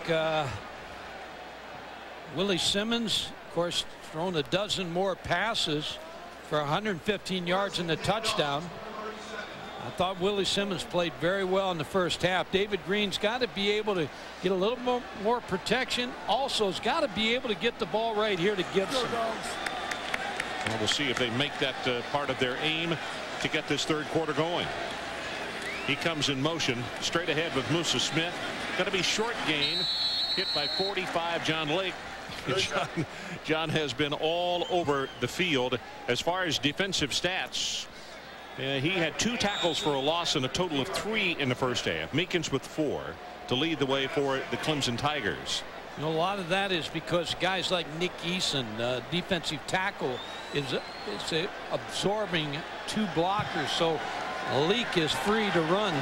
[SPEAKER 2] Willie Simmons, of course, thrown a dozen more passes for 115 yards in the touchdown. I thought Willie Simmons played very well in the first half. David Green's got to be able to get a little more protection. Also, has got to be able to get the ball right here to Gibson.
[SPEAKER 1] Well, we'll see if they make that part of their aim to get this third quarter going. He comes in motion straight ahead with Musa Smith. Going to be short gain. Hit by 45, John Lake. John has been all over the field. As far as defensive stats, he had 2 tackles for a loss and a total of 3 in the first half. Meekins with 4 to lead the way for the Clemson Tigers.
[SPEAKER 2] You know, a lot of that is because guys like Nick Eason, defensive tackle, is absorbing 2 blockers, so Leak is free to run.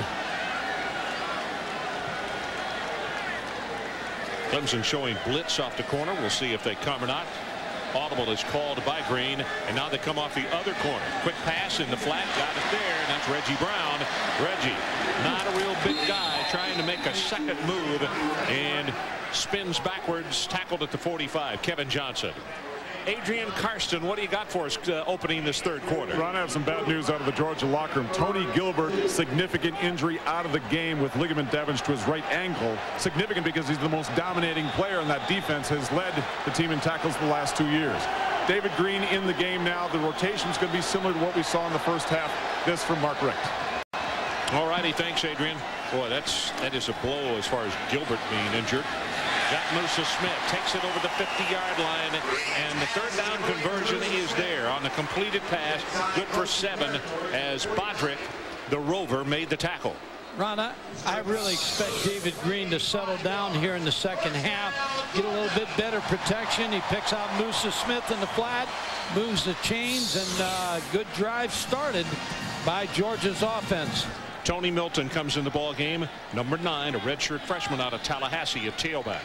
[SPEAKER 1] Clemson showing blitz off the corner. We'll see if they come or not. Audible is called by Green, and now they come off the other corner. Quick pass in the flat, got it there, and that's Reggie Brown. Reggie, not a real big guy, trying to make a second move and spins backwards, tackled at the 45. Kevin Johnson. Adrian Karsten, what do you got for us opening this third quarter?
[SPEAKER 4] Ron, I have some bad news out of the Georgia locker room. Tony Gilbert, significant injury, out of the game with ligament damage to his right ankle. Significant because he's the most dominating player in that defense, has led the team in tackles the last 2 years. David Green in the game now. The rotation's going to be similar to what we saw in the first half. This from Mark Richt.
[SPEAKER 1] All righty, thanks, Adrian. Boy, that is a blow as far as Gilbert being injured. Got Musa Smith, takes it over the 50-yard line, and the third down conversion is there on the completed pass. Good for 7 as Bodrick, the Rover, made the tackle.
[SPEAKER 2] Ron, I really expect David Green to settle down here in the second half, get a little bit better protection. He picks out Musa Smith in the flat, moves the chains, and good drive started by Georgia's offense.
[SPEAKER 1] Tony Milton comes in the ball game, number 9, a redshirt freshman out of Tallahassee at tailback.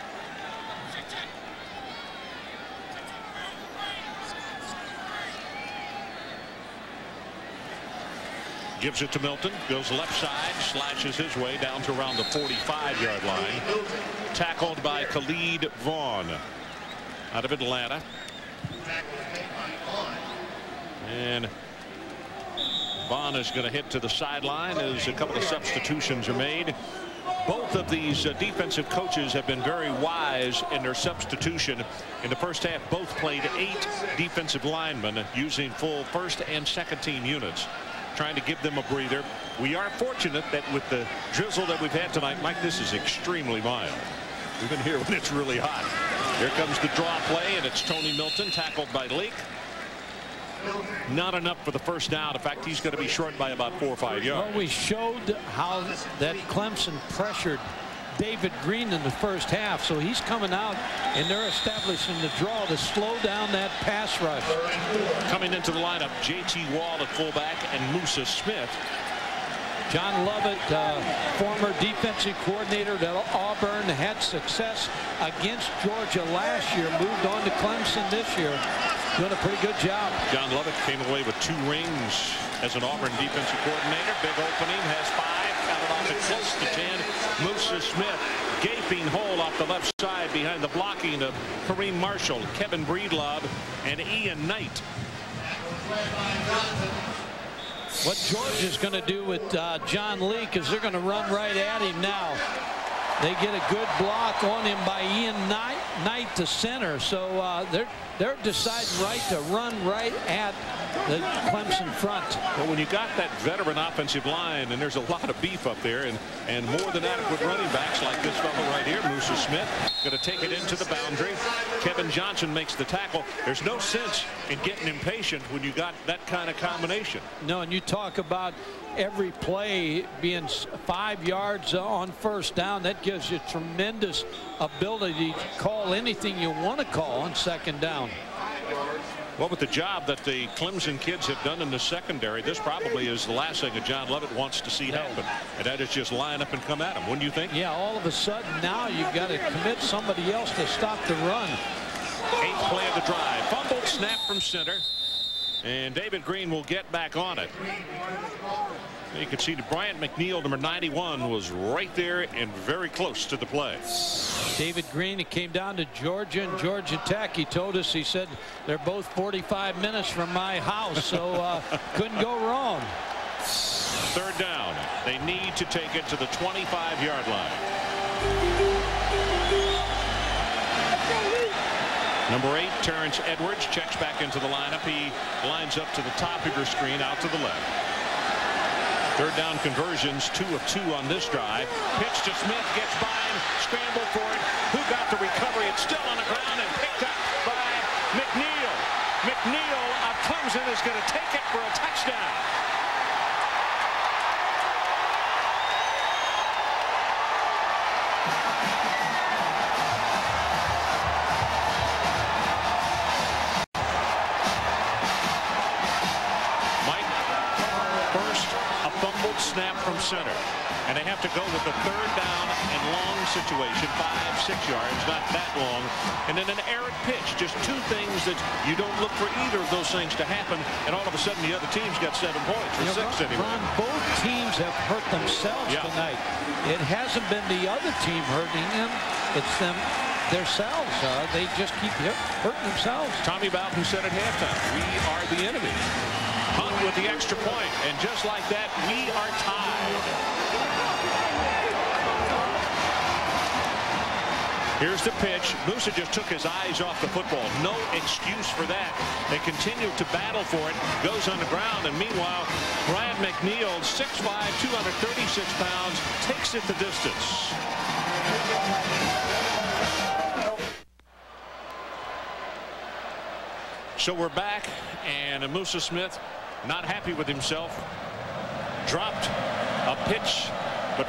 [SPEAKER 1] Gives it to Milton, goes left side, slashes his way down to around the 45-yard line. Tackled by Khalid Vaughn out of Atlanta. And Vaughn is going to hit to the sideline as a couple of substitutions are made. Both of these defensive coaches have been very wise in their substitution. In the first half, both played 8 defensive linemen using full first and second team units, trying to give them a breather. We are fortunate that with the drizzle that we've had tonight, Mike, this is extremely mild. We've been here when it's really hot. Here comes the draw play, and it's Tony Milton, tackled by Leak. Not enough for the first down. In fact, he's going to be short by about 4 or 5 yards.
[SPEAKER 2] Well, we showed how that Clemson pressured David Green in the first half, so he's coming out and they're establishing the draw to slow down that pass rush.
[SPEAKER 1] Coming into the lineup, J.T. Wall at fullback and Musa Smith.
[SPEAKER 2] John Lovett, former defensive coordinator at Auburn, had success against Georgia last year, moved on to Clemson this year. Doing a pretty good job.
[SPEAKER 1] John Lovett came away with 2 rings as an Auburn defensive coordinator. Big opening, has 5, got it off at close to 10. Musa Smith, gaping hole off the left side behind the blocking of Kareem Marshall, Kevin Breedlove, and Ian Knight. What Georgia's going to do with John Leak is they're going to run right at him now.
[SPEAKER 2] They get a good block on him by Ian Knight to center. So they're deciding right to run right at the Clemson front.
[SPEAKER 1] Well, when you got that veteran offensive line, and there's a lot of beef up there, and more than adequate running backs like this fellow right here, Musa Smith, going to take it into the boundary. Kevin Johnson makes the tackle. There's no sense in getting impatient when you got that kind of combination.
[SPEAKER 2] No, and you talk about every play being 5 yards on first down. That gives you tremendous ability to call anything you want to call on second down.
[SPEAKER 1] Well, with the job that the Clemson kids have done in the secondary, this probably is the last thing that John Lovett wants to see happen. And that is just line up and come at him. Wouldn't you think?
[SPEAKER 2] Yeah, all of a sudden now you've got to commit somebody else to stop the run.
[SPEAKER 1] 8th play of the drive. Fumbled snap from center. And David Green will get back on it. You can see that Bryant McNeil, number 91, was right there and very close to the play.
[SPEAKER 2] David Green, it came down to Georgia and Georgia Tech. He told us, he said, they're both 45 minutes from my house, so couldn't go wrong.
[SPEAKER 1] 3rd down. They need to take it to the 25-yard line. Number 8, Terrence Edwards, checks back into the lineup. He lines up to the top of your screen, out to the left. 3rd down conversions, 2 of 2 on this drive. Pitch to Smith, gets by him, scramble for it. Who got the recovery? It's still on the ground and picked up by McNeil. McNeil of Clemson is going to take it for a touchdown. Snap from center, and they have to go with the 3rd down and long situation, 5-6 yards, not that long, and then an errant pitch. Just 2 things that you don't look for either of those things to happen, and all of a sudden the other team's got 7 points, or 6 anyway.
[SPEAKER 2] Ron, both teams have hurt themselves tonight. It hasn't been the other team hurting them, it's them themselves. They just keep hurting themselves.
[SPEAKER 1] Tommy Bowden said at halftime, we are the enemy. Hunt with the extra point, and just like that, we are tied. Here's the pitch. Musa just took his eyes off the football. No excuse for that. They continue to battle for it. Goes on the ground, and meanwhile, Bryant McNeil, 6'5", 236 pounds, takes it the distance. So we're back, and Musa Smith not happy with himself. Dropped a pitch, but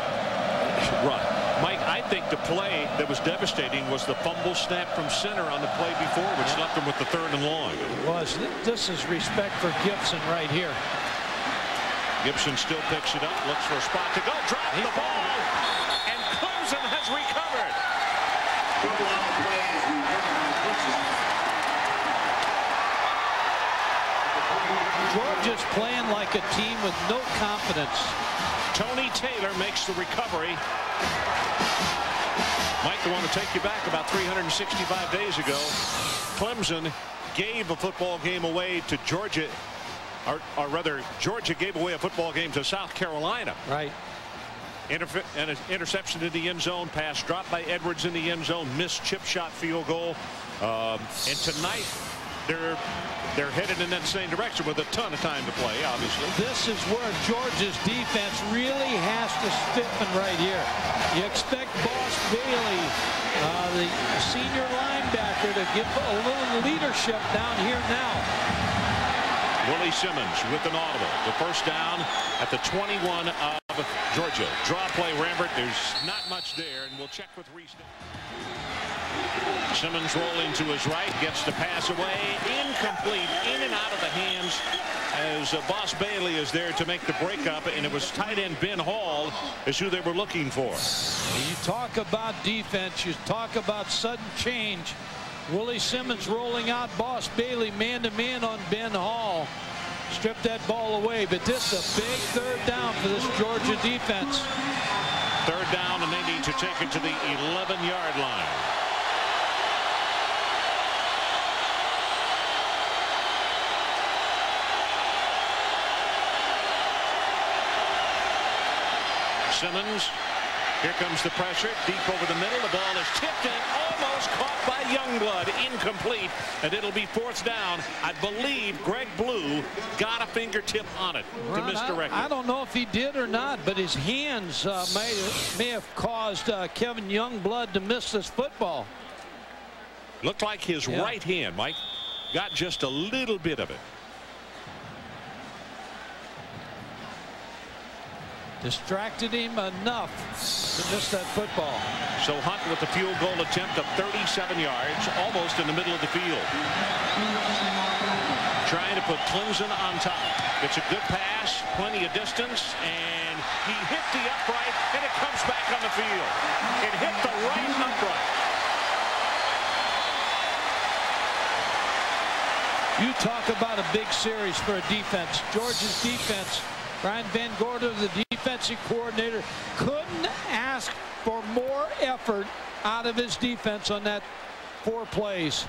[SPEAKER 1] Mike, I think the play that was devastating was the fumble snap from center on the play before, which left him with the 3rd and long.
[SPEAKER 2] It was. This is respect for Gibson right here.
[SPEAKER 1] Gibson still picks it up, looks for a spot to go, drops the ball, and Clemson has recovered.
[SPEAKER 2] Georgia's playing like a team with no confidence.
[SPEAKER 1] Tony Taylor makes the recovery. Mike, I want to take you back about 365 days ago. Clemson gave a football game away to Georgia, or rather, Georgia gave away a football game to South Carolina.
[SPEAKER 2] Right.
[SPEAKER 1] And an interception in the end zone, pass dropped by Edwards in the end zone, missed chip shot field goal. And tonight, they're headed in that same direction with a ton of time to play, obviously.
[SPEAKER 2] This is where Georgia's defense really has to stiffen right here. You expect Boss Bailey, the senior linebacker, to give a little leadership down here now.
[SPEAKER 1] Willie Simmons with an audible. The first down at the 21 of Georgia. Draw play, Rambert. There's not much there, and we'll check with Reese. Simmons rolling to his right, gets the pass away, incomplete, in and out of the hands as Boss Bailey is there to make the breakup, and it was tight end Ben Hall is who they were looking for.
[SPEAKER 2] You talk about defense, you talk about sudden change. Willie Simmons rolling out, Boss Bailey man-to-man on Ben Hall. Stripped that ball away, but this is a big 3rd down for this Georgia defense.
[SPEAKER 1] 3rd down, and they need to take it to the 11-yard line. Simmons Here comes the pressure deep over the middle. The ball is tipped and almost caught by Youngblood. Incomplete, and it'll be 4th down. I believe Greg Blue got a fingertip on it to misdirect it.
[SPEAKER 2] I don't know if he did or not, but his hands may have caused Kevin Youngblood to miss this football.
[SPEAKER 1] Looked like his right hand, Mike, got just a little bit of it.
[SPEAKER 2] Distracted him enough to miss that football.
[SPEAKER 1] So Hunt with the field goal attempt of 37 yards, almost in the middle of the field. Trying to put Clemson on top. It's a good pass, plenty of distance, and he hit the upright, and it comes back on the field. It hit the right upright.
[SPEAKER 2] You talk about a big series for a defense. Georgia's defense, Brian Van Gorder, the defensive coordinator, couldn't ask for more effort out of his defense on that 4 plays.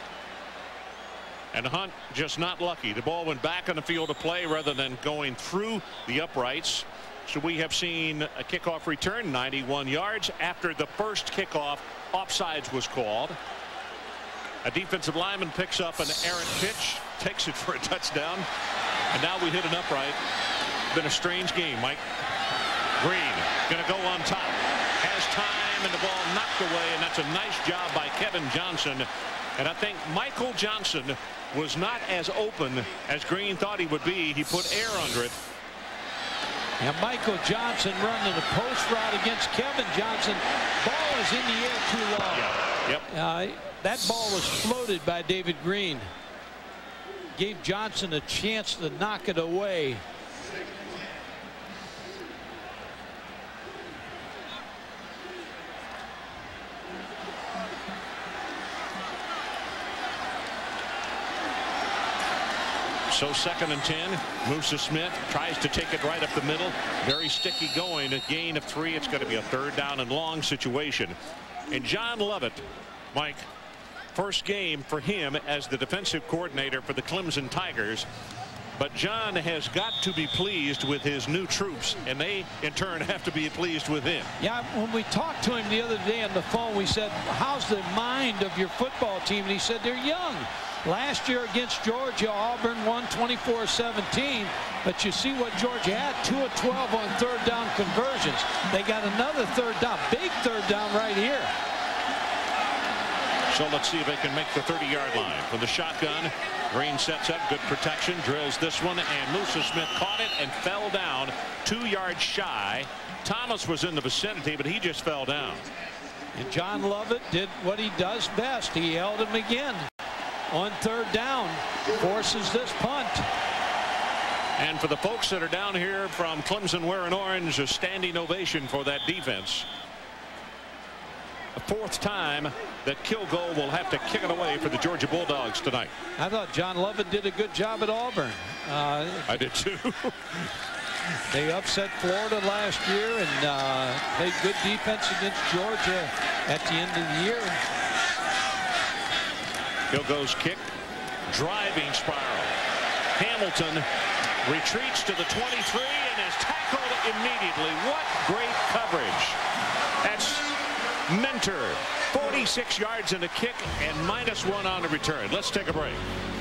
[SPEAKER 1] And Hunt just not lucky. The ball went back on the field of play rather than going through the uprights. So we have seen a kickoff return, 91 yards. After the first kickoff, offsides was called. A defensive lineman picks up an errant pitch, takes it for a touchdown, and now we hit an upright. Been a strange game, Mike. Green going to go on top, has time, and the ball knocked away, and that's a nice job by Kevin Johnson. And I think Michael Johnson was not as open as Green thought he would be. He put air under it.
[SPEAKER 2] And Michael Johnson running a post route against Kevin Johnson. Ball is in the air too long.
[SPEAKER 1] Yep.
[SPEAKER 2] That ball was floated by David Green. Gave Johnson a chance to knock it away.
[SPEAKER 1] So 2nd and 10. Musa Smith tries to take it right up the middle. Very sticky going. A gain of 3. It's going to be a 3rd down and long situation. And John Lovett, Mike, first game for him as the defensive coordinator for the Clemson Tigers. But John has got to be pleased with his new troops, and they in turn have to be pleased with him.
[SPEAKER 2] Yeah, when we talked to him the other day on the phone, we said, how's the mind of your football team? And he said, they're young. Last year against Georgia, Auburn won 24-17, but you see what Georgia had, 2 of 12 on 3rd down conversions. They got another 3rd down, big 3rd down right here.
[SPEAKER 1] So let's see if they can make the 30-yard line. From the shotgun, Green sets up, good protection, drills this one, and Musa Smith caught it and fell down 2 yards shy. Thomas was in the vicinity, but he just fell down.
[SPEAKER 2] And John Lovett did what he does best. He held him again on 3rd down, forces this punt.
[SPEAKER 1] And for the folks that are down here from Clemson wearing orange, a standing ovation for that defense. The 4th time that Kilgore will have to kick it away for the Georgia Bulldogs tonight.
[SPEAKER 2] I thought John Lovett did a good job at Auburn.
[SPEAKER 1] I did too.
[SPEAKER 2] They upset Florida last year and played good defense against Georgia at the end of the year.
[SPEAKER 1] Kilgore's kick, driving spiral. Hamilton retreats to the 23 and is tackled immediately. What great coverage. That's Mentor, 46 yards in the kick and -1 on the return. Let's take a break.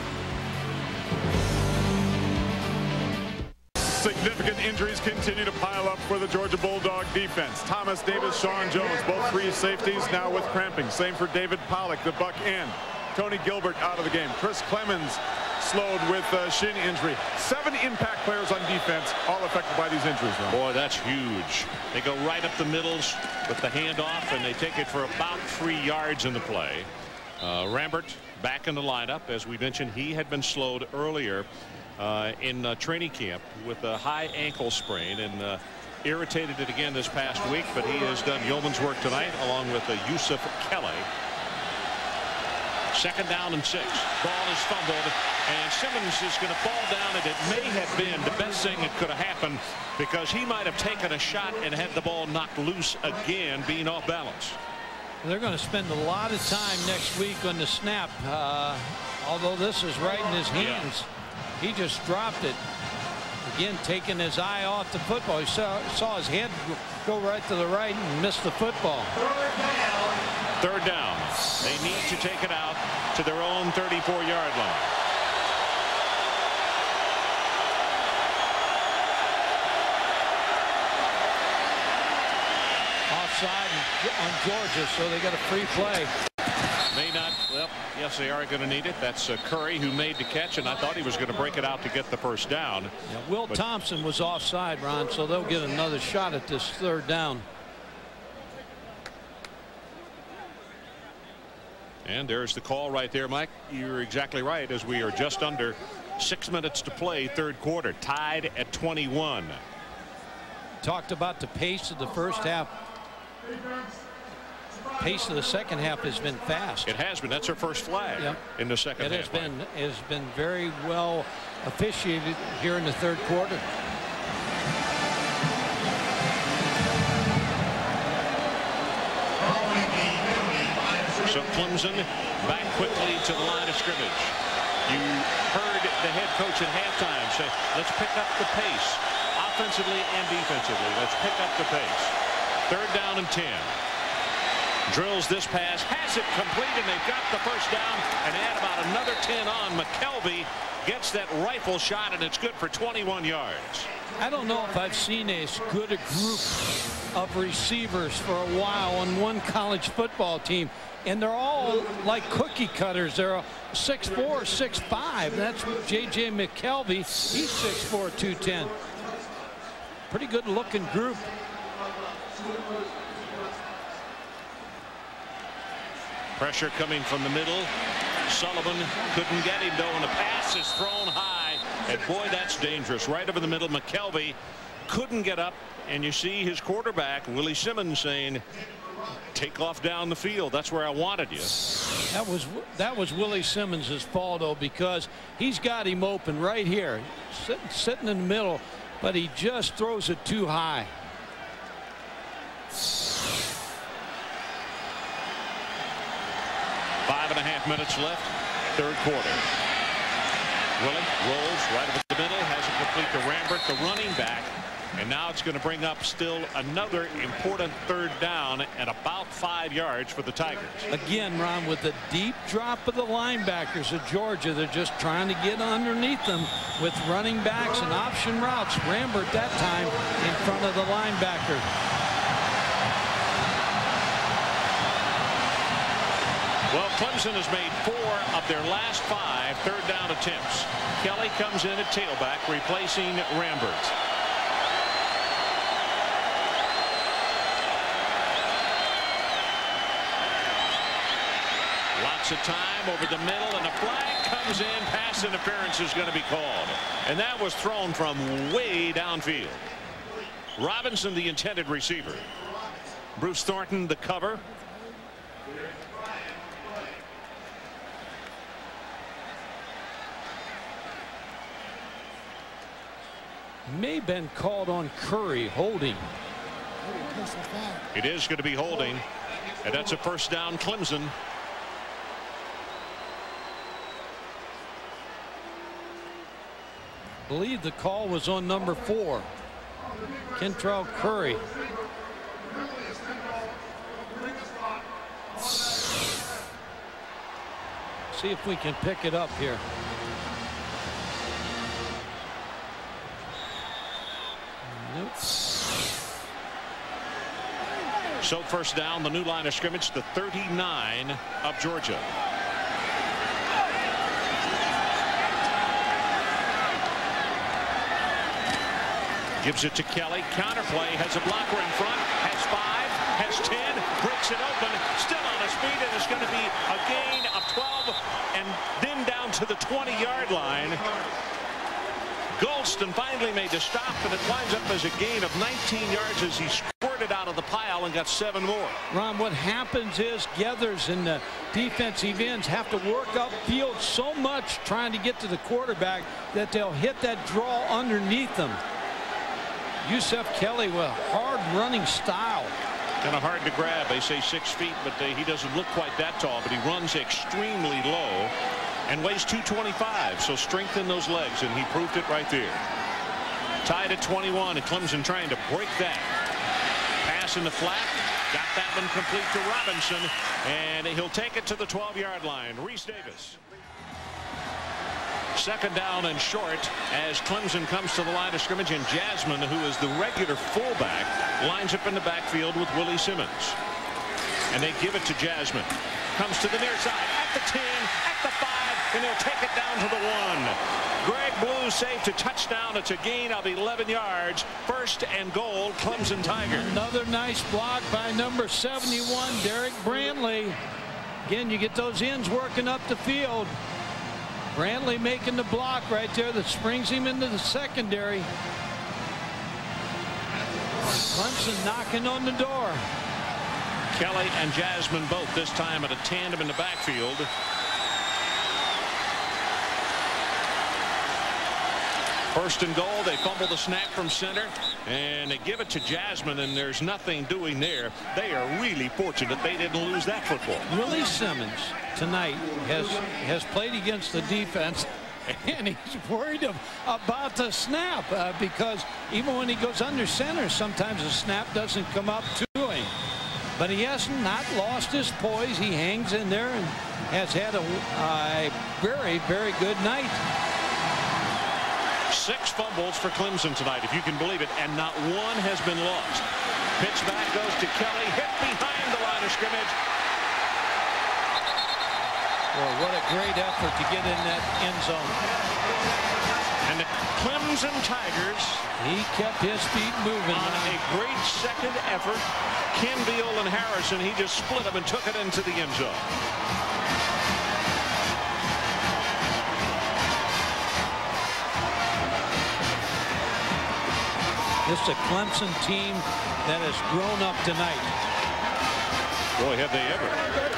[SPEAKER 4] Significant injuries continue to pile up for the Georgia Bulldog defense. Thomas Davis, Sean Jones, both 3 safeties now with cramping. Same for David Pollock, the buck end. Tony Gilbert out of the game. Chris Clemons slowed with shin injury. 7 impact players on defense, all affected by these injuries.
[SPEAKER 1] Boy, that's huge. They go right up the middles with the handoff, and they take it for about 3 yards in the play. Rambert back in the lineup. As we mentioned, he had been slowed earlier in training camp with a high ankle sprain, and irritated it again this past week, but he has done yeoman's work tonight along with Yusuf Kelly. 2nd down and 6. Ball is fumbled, and Simmons is going to fall down, and it may have been the best thing that could have happened because he might have taken a shot and had the ball knocked loose again, being off balance.
[SPEAKER 2] They're going to spend a lot of time next week on the snap, although this is right in his hands. He just dropped it. Again, taking his eye off the football. He saw his head go right to the right and missed the football.
[SPEAKER 1] Third down. They need to take it out to their own 34-yard line.
[SPEAKER 2] Offside on Georgia, so they got a free play.
[SPEAKER 1] May not. Well, yes, they are going to need it. That's Curry who made the catch, and I thought he was going to break it out to get the first down.
[SPEAKER 2] Yeah, Will Thompson was offside, Ron, so they'll get another shot at this third down.
[SPEAKER 1] And there's the call right there, Mike. You're exactly right, as we are just under 6 minutes to play, third quarter, tied at 21.
[SPEAKER 2] Talked about the pace of the first half. Pace of the second half has been fast.
[SPEAKER 1] It has been. That's her first flag in the second half.
[SPEAKER 2] It has been very well officiated here in the third quarter.
[SPEAKER 1] So Clemson back quickly to the line of scrimmage. You heard the head coach at halftime say, let's pick up the pace offensively and defensively. Let's pick up the pace. Third down and 10. Drills this pass, has it complete, and they've got the first down and add about another 10 on. McKelvey gets that rifle shot, and it's good for 21 yards.
[SPEAKER 2] I don't know if I've seen as good a group of receivers for a while on one college football team, and they're all like cookie cutters. They're 6'4", 6'5". That's J.J. McKelvey. He's 6'4", 210. Pretty good looking group.
[SPEAKER 1] Pressure coming from the middle. Sullivan couldn't get him, though, and the pass is thrown high. And boy, that's dangerous. Right over the middle. McKelvey couldn't get up, and you see his quarterback, Willie Simmons, saying, take off down the field. That's where I wanted you.
[SPEAKER 2] That was Willie Simmons' fault, though, because he's got him open right here, sitting in the middle, but he just throws it too high.
[SPEAKER 1] 5.5 minutes left, third quarter. Willie rolls right over the middle, has it complete to Rambert, the running back, and now it's going to bring up still another important third down and about 5 yards for the Tigers.
[SPEAKER 2] Again, Ron, with the deep drop of the linebackers of Georgia, they're just trying to get underneath them with running backs and option routes. Rambert that time in front of the linebacker.
[SPEAKER 1] Well, Clemson has made 4 of their last 5 third down attempts. Kelly comes in at tailback, replacing Rambert. Lots of time over the middle, and a flag comes in. Pass interference is going to be called, and that was thrown from way downfield. Robinson, the intended receiver. Bruce Thornton, the cover.
[SPEAKER 2] May have been called on Curry, holding.
[SPEAKER 1] It is going to be holding, and that's a first down, Clemson.
[SPEAKER 2] I believe the call was on number 4, Kentrell Curry. See if we can pick it up here. Nope.
[SPEAKER 1] So first down, the new line of scrimmage, the 39 of Georgia. Gives it to Kelly. Counterplay, has a blocker in front, has 5, has 10, breaks it open, still on his feet, and it's going to be a gain of 12, and then down to the 20-yard line. Golston finally made the stop, and it winds up as a gain of 19 yards as he squirted out of the pile and got 7 more.
[SPEAKER 2] Ron, what happens is Geathers and the defensive ends have to work upfield so much trying to get to the quarterback that they'll hit that draw underneath them. Yusuf Kelly with hard running style.
[SPEAKER 1] Kind of hard to grab. They say 6 feet, but he doesn't look quite that tall, but he runs extremely low and weighs 225, so strengthen those legs, and he proved it right there. Tied at 21, and Clemson trying to break that. Pass in the flat. Got that one complete to Robinson, and he'll take it to the 12-yard line. Reese Davis. Second down and short as Clemson comes to the line of scrimmage, and Jasmine, who is the regular fullback, lines up in the backfield with Willie Simmons. And they give it to Jasmine. Comes to the near side at the 10, at the 5, and he'll take it down to the 1. Greg Blue saved to touchdown. It's a gain of 11 yards. First and goal, Clemson Tigers.
[SPEAKER 2] Another nice block by number 71, Derek Brantley. Again, you get those ends working up the field. Brantley making the block right there that springs him into the secondary. Clemson knocking on the door.
[SPEAKER 1] Kelly and Jasmine both this time at a tandem in the backfield. First and goal. They fumble the snap from center, and they give it to Jasmine, and there's nothing doing there. They are really fortunate they didn't lose that football.
[SPEAKER 2] Willie Simmons tonight has played against the defense, and he's worried about the snap because even when he goes under center, sometimes the snap doesn't come up to him. But he has not lost his poise. He hangs in there and has had a very, very good night.
[SPEAKER 1] 6 fumbles for Clemson tonight, if you can believe it, and not one has been lost. Pitch back goes to Kelly, hit behind the line of scrimmage.
[SPEAKER 2] Well, what a great effort to get in that end zone.
[SPEAKER 1] And the Clemson Tigers,
[SPEAKER 2] he kept his feet moving
[SPEAKER 1] on a great second effort. Ken Beal and Harrison, he just split them and took it into the end zone.
[SPEAKER 2] This is a Clemson team that has grown up tonight.
[SPEAKER 1] Boy, have they ever.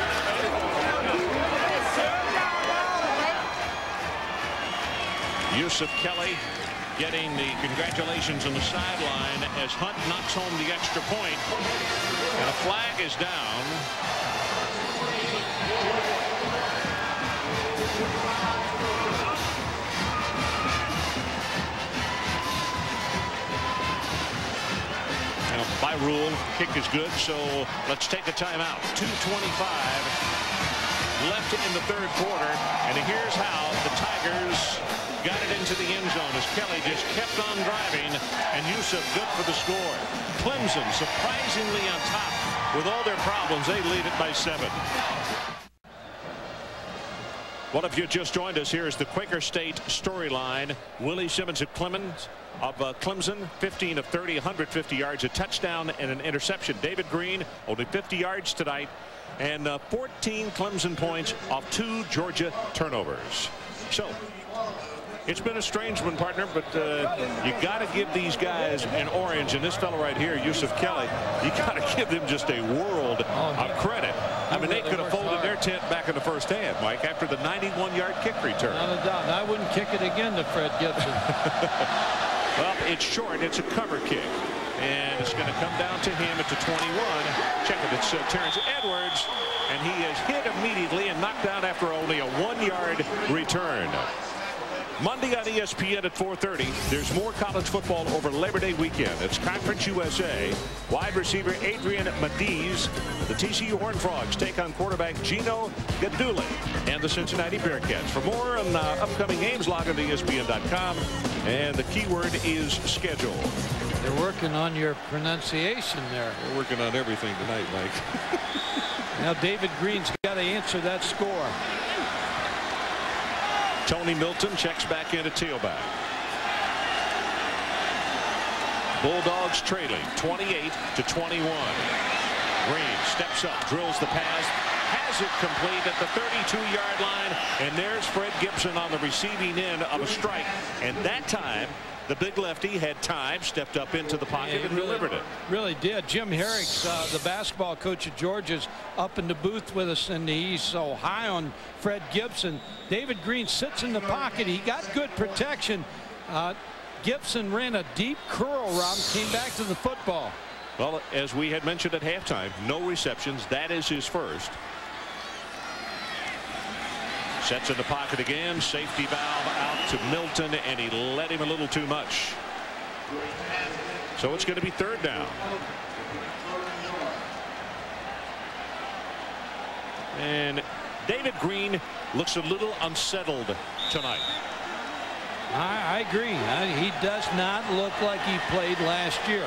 [SPEAKER 1] Yusuf Kelly getting the congratulations on the sideline as Hunt knocks home the extra point. And a flag is down. By rule, kick is good, so let's take a timeout. 2:25 left in the third quarter, and here's how the Tigers got it into the end zone as Kelly just kept on driving, and Yusuf good for the score. Clemson surprisingly on top with all their problems. They lead it by 7. Well, if you just joined us, here is the Quaker State storyline. Willie Simmons of Clemson, 15 of 30, 150 yards, a touchdown and an interception. David Green, only 50 yards tonight, and 14 Clemson points off 2 Georgia turnovers. So it's been a strange one, partner, but you got to give these guys an orange, and this fellow right here, Yusuf Kelly, you got to give them just a world of credit. I mean, they could have folded their tent back in the first half, Mike, after the 91-yard kick return.
[SPEAKER 2] Not a doubt. I wouldn't kick it again to Fred Gibson.
[SPEAKER 1] Well, it's short. It's a cover kick. And it's going to come down to him at the 21. Check it. It's Terrence Edwards. And he is hit immediately and knocked out after only a 1-yard return. Monday on ESPN at 4:30. There's more college football over Labor Day weekend. It's Conference USA. Wide receiver Adrian Mediz. The TCU Horned Frogs take on quarterback Gino Gaduli and the Cincinnati Bearcats. For more on upcoming games, log on to ESPN.com. And the keyword is schedule.
[SPEAKER 2] They're working on your pronunciation there.
[SPEAKER 1] We're working on everything tonight, Mike.
[SPEAKER 2] Now David Green's got to answer that score.
[SPEAKER 1] Tony Milton checks back in at tailback. Bulldogs trailing 28-21. Green steps up, drills the pass, has it complete at the 32-yard line, and there's Fred Gibson on the receiving end of a strike. And that time, the big lefty had time, stepped up into the pocket and delivered it.
[SPEAKER 2] Really did. Jim Herrick's, the basketball coach at Georgia's, up in the booth with us, and he's so high on Fred Gibson. David Green sits in the pocket. He got good protection. Gibson ran a deep curl route, came back to the football.
[SPEAKER 1] Well, as we had mentioned at halftime, no receptions. That is his first. Sets in the pocket again. Safety valve out to Milton, and he let him a little too much. So it's going to be 3rd down. And David Green looks a little unsettled tonight.
[SPEAKER 2] I agree. He does not look like he played last year.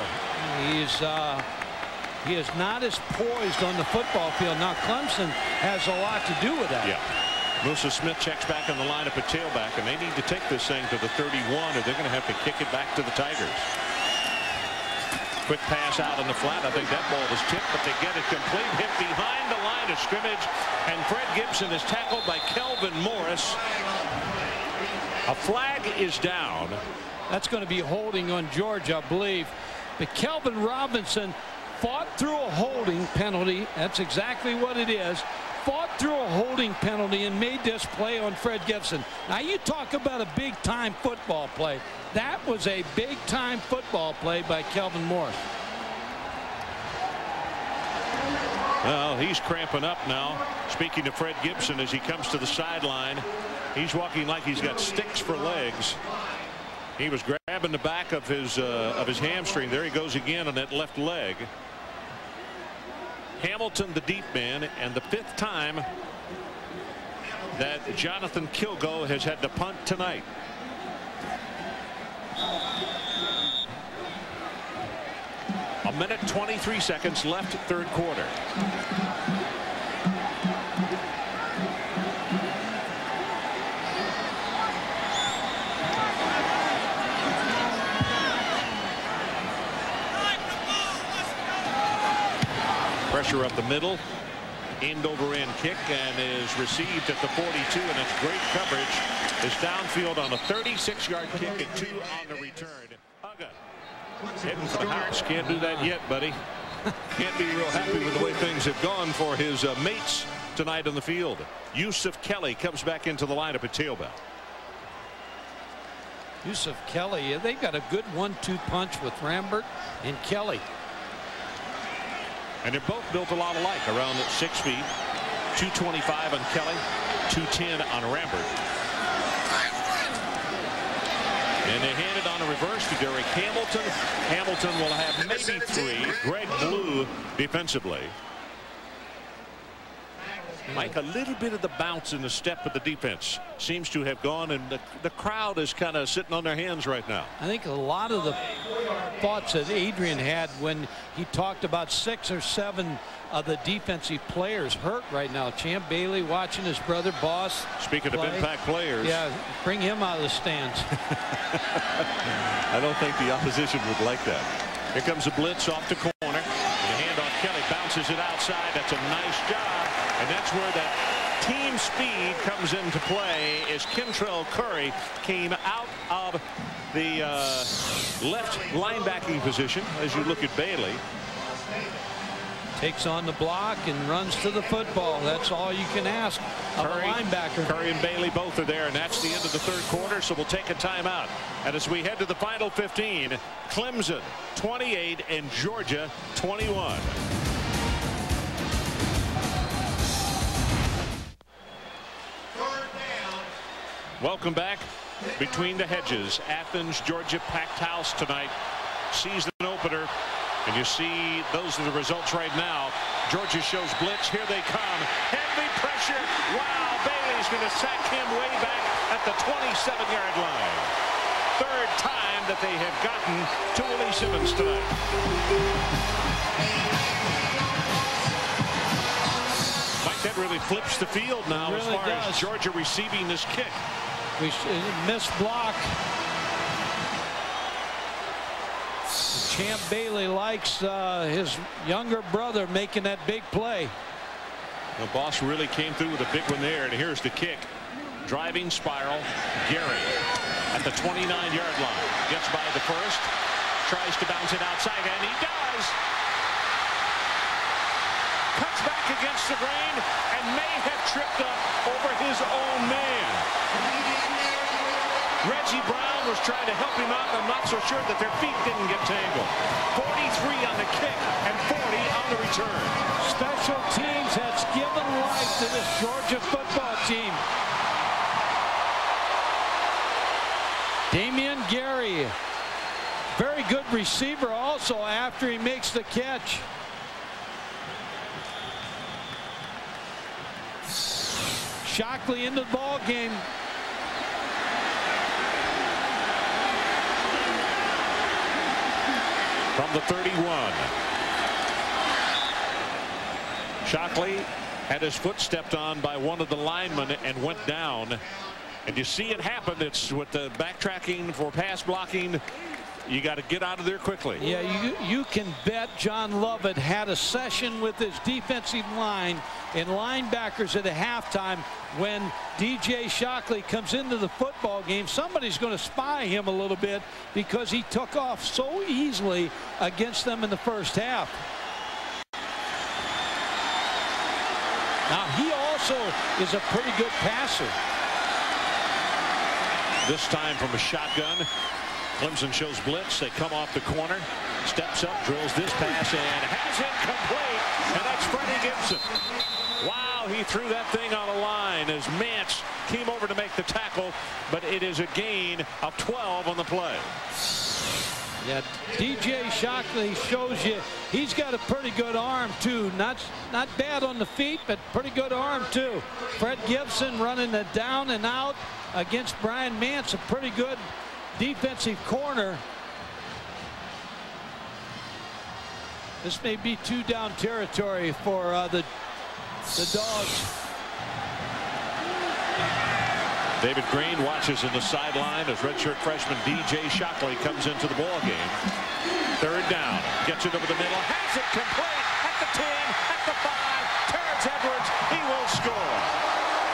[SPEAKER 2] He is not as poised on the football field. Now Clemson has a lot to do with that.
[SPEAKER 1] Yeah. Musa Smith checks back on the lineup at tailback, and they need to take this thing to the 31, or they're going to have to kick it back to the Tigers. Quick pass out in the flat. I think that ball was tipped, but they get it complete. Hit behind the line of scrimmage, and Fred Gibson is tackled by Kelvin Morris. A flag is down.
[SPEAKER 2] That's going to be holding on Georgia, I believe. But Kelvin Robinson fought through a holding penalty. That's exactly what it is. Fought through a holding penalty and made this play on Fred Gibson. Now you talk about a big-time football play. That was a big-time football play by Kelvin Morris.
[SPEAKER 1] Well, he's cramping up now. Speaking to Fred Gibson as he comes to the sideline, he's walking like he's got sticks for legs. He was grabbing the back of his hamstring. There he goes again on that left leg. Hamilton, the deep man, and the 5th time that Jonathan Kilgo has had to punt tonight. A minute 23 seconds left, 3rd quarter. Pressure up the middle. End over end kick, and is received at the 42, and it's great coverage. Is downfield on a 36-yard kick and 2 on the return. Uga heading for the house. Can't do that yet, buddy. Can't be real happy with the way things have gone for his mates tonight on the field. Yusuf Kelly comes back into the lineup at tailback.
[SPEAKER 2] Yusuf Kelly, they've got a good 1-2 punch with Rambert and Kelly.
[SPEAKER 1] And they're both built a lot alike, around 6 feet. 225 on Kelly, 210 on Rambert. And they hand it on a reverse to Derek Hamilton. Hamilton will have maybe 3. Greg Blue defensively. Mike, a little bit of the bounce in the step of the defense seems to have gone, and the crowd is kind of sitting on their hands right now.
[SPEAKER 2] I think a lot of the thoughts that Adrian had when he talked about 6 or 7 of the defensive players hurt right now. Champ Bailey watching his brother Boss.
[SPEAKER 1] Speaking
[SPEAKER 2] play.
[SPEAKER 1] of impact players.
[SPEAKER 2] Yeah, bring him out of the stands.
[SPEAKER 1] I don't think the opposition would like that. Here comes a blitz off the corner. The handoff, Kelly bounces it outside. That's a nice job. And that's where that team speed comes into play, as Kentrell Curry came out of the left linebacking position. As you look at Bailey,
[SPEAKER 2] takes on the block and runs to the football. That's all you can ask of a linebacker.
[SPEAKER 1] Curry and Bailey both are there, and that's the end of the 3rd quarter, so we'll take a timeout. And as we head to the final 15, Clemson 28 and Georgia 21. Welcome back. Between the Hedges, Athens, Georgia, packed house tonight. Season opener. And you see those are the results right now. Georgia shows blitz. Here they come. Heavy pressure. Wow, Bailey's going to sack him way back at the 27-yard line. 3rd time that they have gotten to Willie Simmons tonight. Mike, that really flips the field now as far as Georgia receiving this kick.
[SPEAKER 2] Missed block. Champ Bailey likes his younger brother making that big play.
[SPEAKER 1] The Boss really came through with a big one there, and here's the kick. Driving spiral. Gary at the 29-yard line. Gets by the 1st. Tries to bounce it outside, and he does. Cuts back against the grain and may have tripped up over his own man. Reggie Brown was trying to help him out, and I'm not so sure that their feet didn't get tangled. 43 on the kick and 40 on the return.
[SPEAKER 2] Special teams has given life to this Georgia football team. Damian Gary Very good receiver also after he makes the catch. Shockley into the ball game.
[SPEAKER 1] From the 31. Shockley had his foot stepped on by one of the linemen and went down. And you see it happen. It's with the backtracking for pass blocking. You got to get out of there quickly.
[SPEAKER 2] Yeah, you can bet John Lovett had a session with his defensive line and linebackers at a halftime. When DJ Shockley comes into the football game, somebody's going to spy him a little bit because he took off so easily against them in the first half. Now, he also is a pretty good passer.
[SPEAKER 1] This time from a shotgun. Clemson shows blitz. They come off the corner. Steps up, drills this pass, and has it complete. And that's Freddie Gibson. Wow, he threw that thing on a line as Mance came over to make the tackle, but it is a gain of 12 on the play.
[SPEAKER 2] Yeah, DJ Shockley shows you he's got a pretty good arm too. Not bad on the feet, but pretty good arm too. Fred Gibson running the down and out against Brian Mance, a pretty good defensive corner. This may be two down territory for the Dogs.
[SPEAKER 1] David Green watches in the sideline as redshirt freshman DJ Shockley comes into the ball game. Third down, gets it over the middle, has it complete at the 10, at the 5. Terrence Edwards, he will score.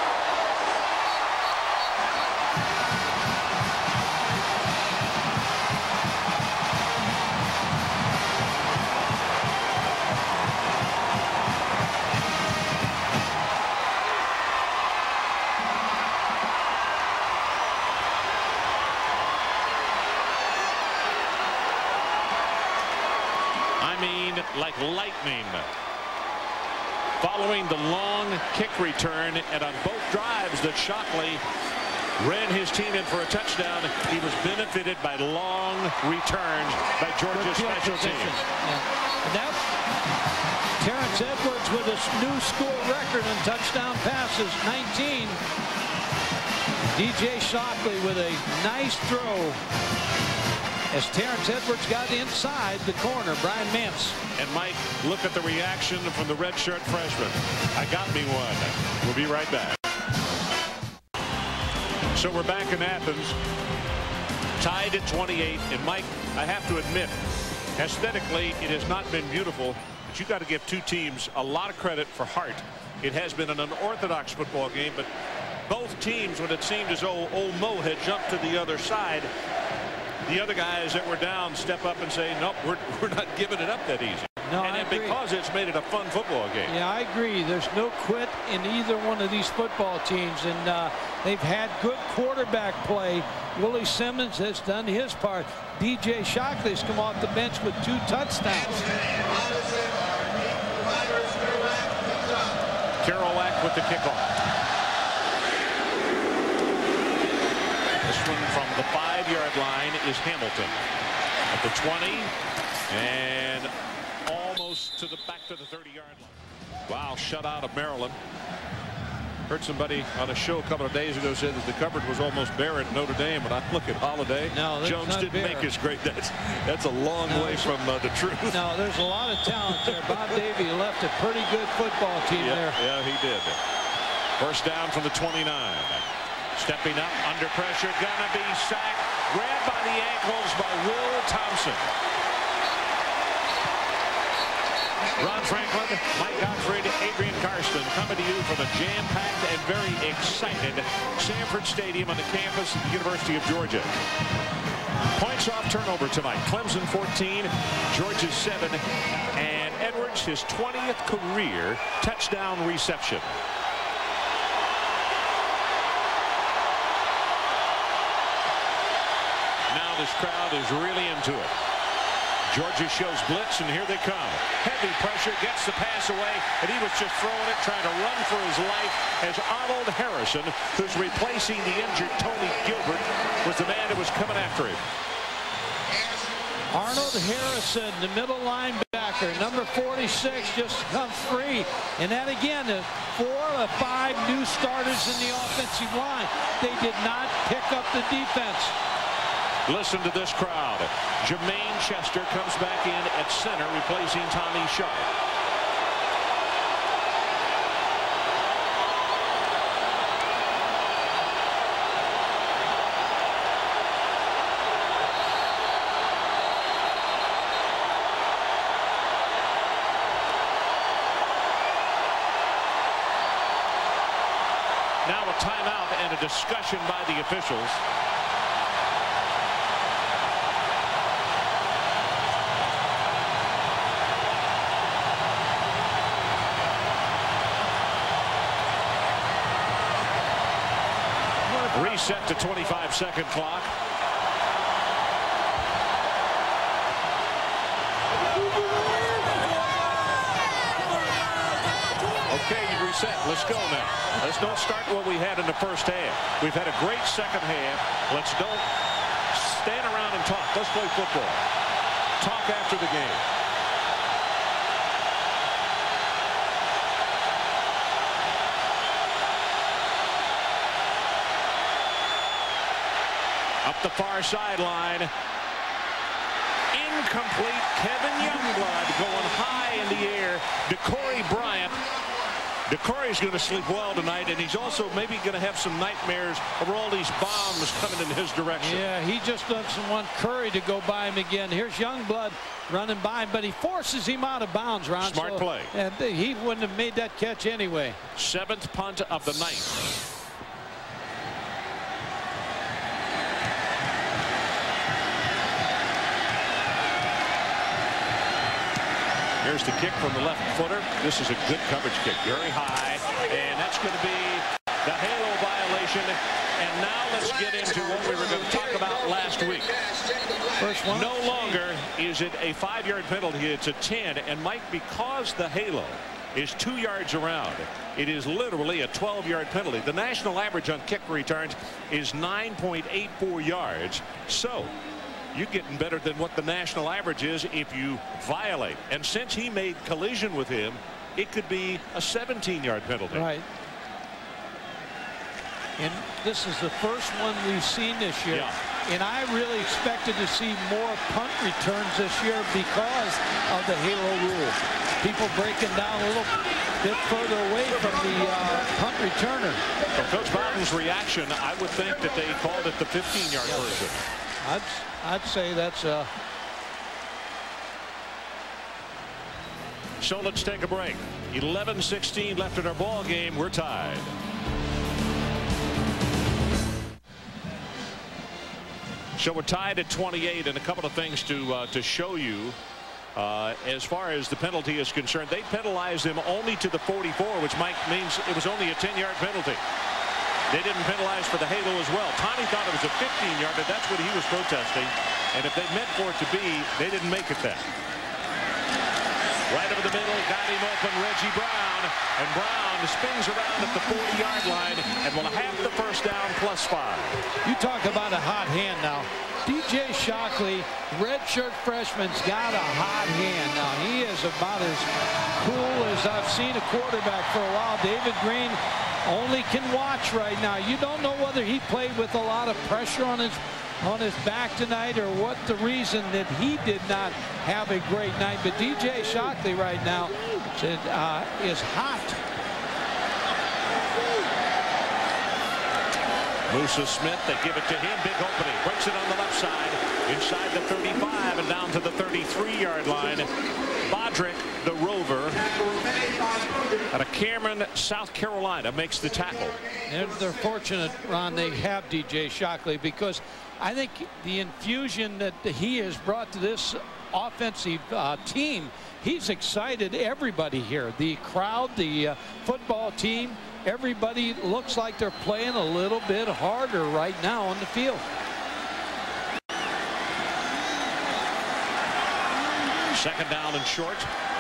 [SPEAKER 1] Like lightning. Following the long kick return, and on both drives that Shockley ran his team in for a touchdown, he was benefited by long returns by Georgia's special teams.
[SPEAKER 2] And that, Terrence Edwards with a new school record in touchdown passes, 19. DJ Shockley with a nice throw as Terrence Edwards got inside the corner. Brian Mance.
[SPEAKER 1] And Mike, look at the reaction from the redshirt freshman. I got me one. We'll be right back. So we're back in Athens, tied at 28. And Mike, I have to admit, aesthetically, it has not been beautiful, but you got to give two teams a lot of credit for heart. It has been an unorthodox football game, but both teams, when it seemed as though Old Mo had jumped to the other side, the other guys that were down step up and say, nope, we're not giving it up that easy.
[SPEAKER 2] No,
[SPEAKER 1] and because it's made it a fun football game.
[SPEAKER 2] Yeah, I agree. There's no quit in either one of these football teams, and they've had good quarterback play. Willie Simmons has done his part. DJ Shockley's come off the bench with 2 touchdowns.
[SPEAKER 1] Kerouac with the kickoff. This one from the 5-yard line is Hamilton at the 20 and almost to the back to the 30-yard line. Wow, shutout of Maryland. Heard somebody on a show a couple of days ago said that the cupboard was almost bare at Notre Dame, but I look at Holiday.
[SPEAKER 2] No,
[SPEAKER 1] Jones didn't make his grade. That's a long way from the truth.
[SPEAKER 2] No, there's a lot of talent there. Bob Davie left a pretty good football team there.
[SPEAKER 1] Yeah, he did. First down from the 29. Stepping up under pressure, gonna be sacked, grabbed by the ankles by Will Thompson. Ron Franklin, Mike Gottfried, Adrian Karsten coming to you from a jam-packed and very excited Sanford Stadium on the campus of the University of Georgia. Points off turnover tonight. Clemson 14, Georgia 7, and Edwards his 20th career touchdown reception. This crowd is really into it. Georgia shows blitz, and here they come. Heavy pressure, gets the pass away, and he was just throwing it, trying to run for his life as Arnold Harrison, who's replacing the injured Tony Gilbert, was the man that was coming after him.
[SPEAKER 2] Arnold Harrison, the middle linebacker, number 46, just comes free. And then again, 4 or 5 new starters in the offensive line. They did not pick up the defense.
[SPEAKER 1] Listen to this crowd. Jermaine Chester comes back in at center, replacing Tommy Sharp. Now a timeout and a discussion by the officials. Reset to 25-second clock. Okay, you reset. Let's go now. Let's don't start what we had in the first half. We've had a great second half. Let's don't stand around and talk. Let's play football. Talk after the game. Up the far sideline. Incomplete. Kevin Youngblood going high in the air. DeCorey Bryant. DeCorey's going to sleep well tonight, and he's also maybe going to have some nightmares over all these bombs coming in his direction.
[SPEAKER 2] Yeah, he just doesn't want Curry to go by him again. Here's Youngblood running by him, but he forces him out of bounds, Ron.
[SPEAKER 1] Smart play.
[SPEAKER 2] And he wouldn't have made that catch anyway.
[SPEAKER 1] 7th punt of the night. Here's the kick from the left footer. This is a good coverage kick, very high, and that's going to be the halo violation. And now let's get into what we were going to talk about last week.
[SPEAKER 2] First one.
[SPEAKER 1] No longer is it a 5-yard penalty, it's a 10. And Mike, because the halo is 2 yards around, it is literally a 12-yard penalty. The national average on kick returns is 9.84 yards. So you're getting better than what the national average is if you violate. And since he made collision with him, it could be a 17-yard penalty.
[SPEAKER 2] Right. And this is the first one we've seen this year.
[SPEAKER 1] Yeah.
[SPEAKER 2] And I really expected to see more punt returns this year because of the halo rule. People breaking down a little bit further away from the punt returner.
[SPEAKER 1] From Coach Bowden's reaction, I would think that they called it the 15-yard version.
[SPEAKER 2] I'd say that's
[SPEAKER 1] So let's take a break. 11:16 left in our ball game. We're tied. So we're tied at 28, and a couple of things to show you as far as the penalty is concerned. They penalized him only to the 44, which means it was only a 10-yard penalty. They didn't penalize for the halo as well. Tommy thought it was a 15-yarder. That's what he was protesting. And if they meant for it to be, they didn't make it that. Right over the middle, got him open, Reggie Brown. And Brown spins around at the 40-yard line and will have the first down +5.
[SPEAKER 2] You talk about a hot hand now. DJ Shockley, redshirt freshman's got a hot hand. Now, he is about as cool as I've seen a quarterback for a while. David Green only can watch right now. You don't know whether he played with a lot of pressure on his back tonight or what the reason that he did not have a great night. But DJ Shockley right now is hot.
[SPEAKER 1] Musa Smith, they give it to him. Big opening. Breaks it on the left side. Inside the 35 and down to the 33-yard line. Bodrick, the Rover, out of Cameron, South Carolina, makes the tackle.
[SPEAKER 2] They're fortunate, Ron, they have DJ Shockley, because I think the infusion that he has brought to this offensive team, he's excited everybody here. The crowd, the football team, everybody looks like they're playing a little bit harder right now on the field.
[SPEAKER 1] Second down and short.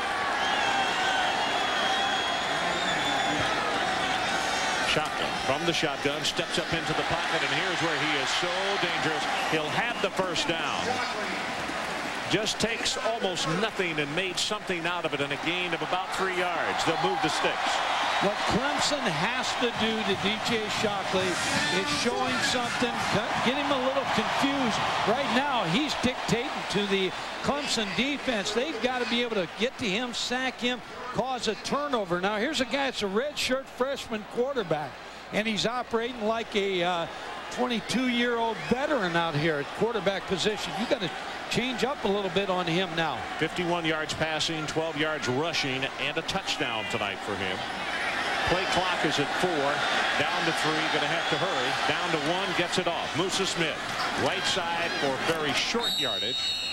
[SPEAKER 1] Shockley from the shotgun steps up into the pocket, and here's where he is so dangerous. He'll have the first down. just takes almost nothing and made something out of it in a gain of about 3 yards. They'll move the sticks.
[SPEAKER 2] What Clemson has to do to DJ Shockley is showing something, get him a little confused. Right now, he's dictating to the Clemson defense. They've got to be able to get to him, sack him, cause a turnover. Now, here's a guy that's a redshirt freshman quarterback, and he's operating like a 22-year-old veteran out here at quarterback position. You got to change up a little bit on him now. 51 yards passing, 12 yards rushing, and a touchdown tonight for him. Play clock is at 4, down to 3, going to have to hurry. Down to 1, gets it off. Musa Smith, right side for very short yardage.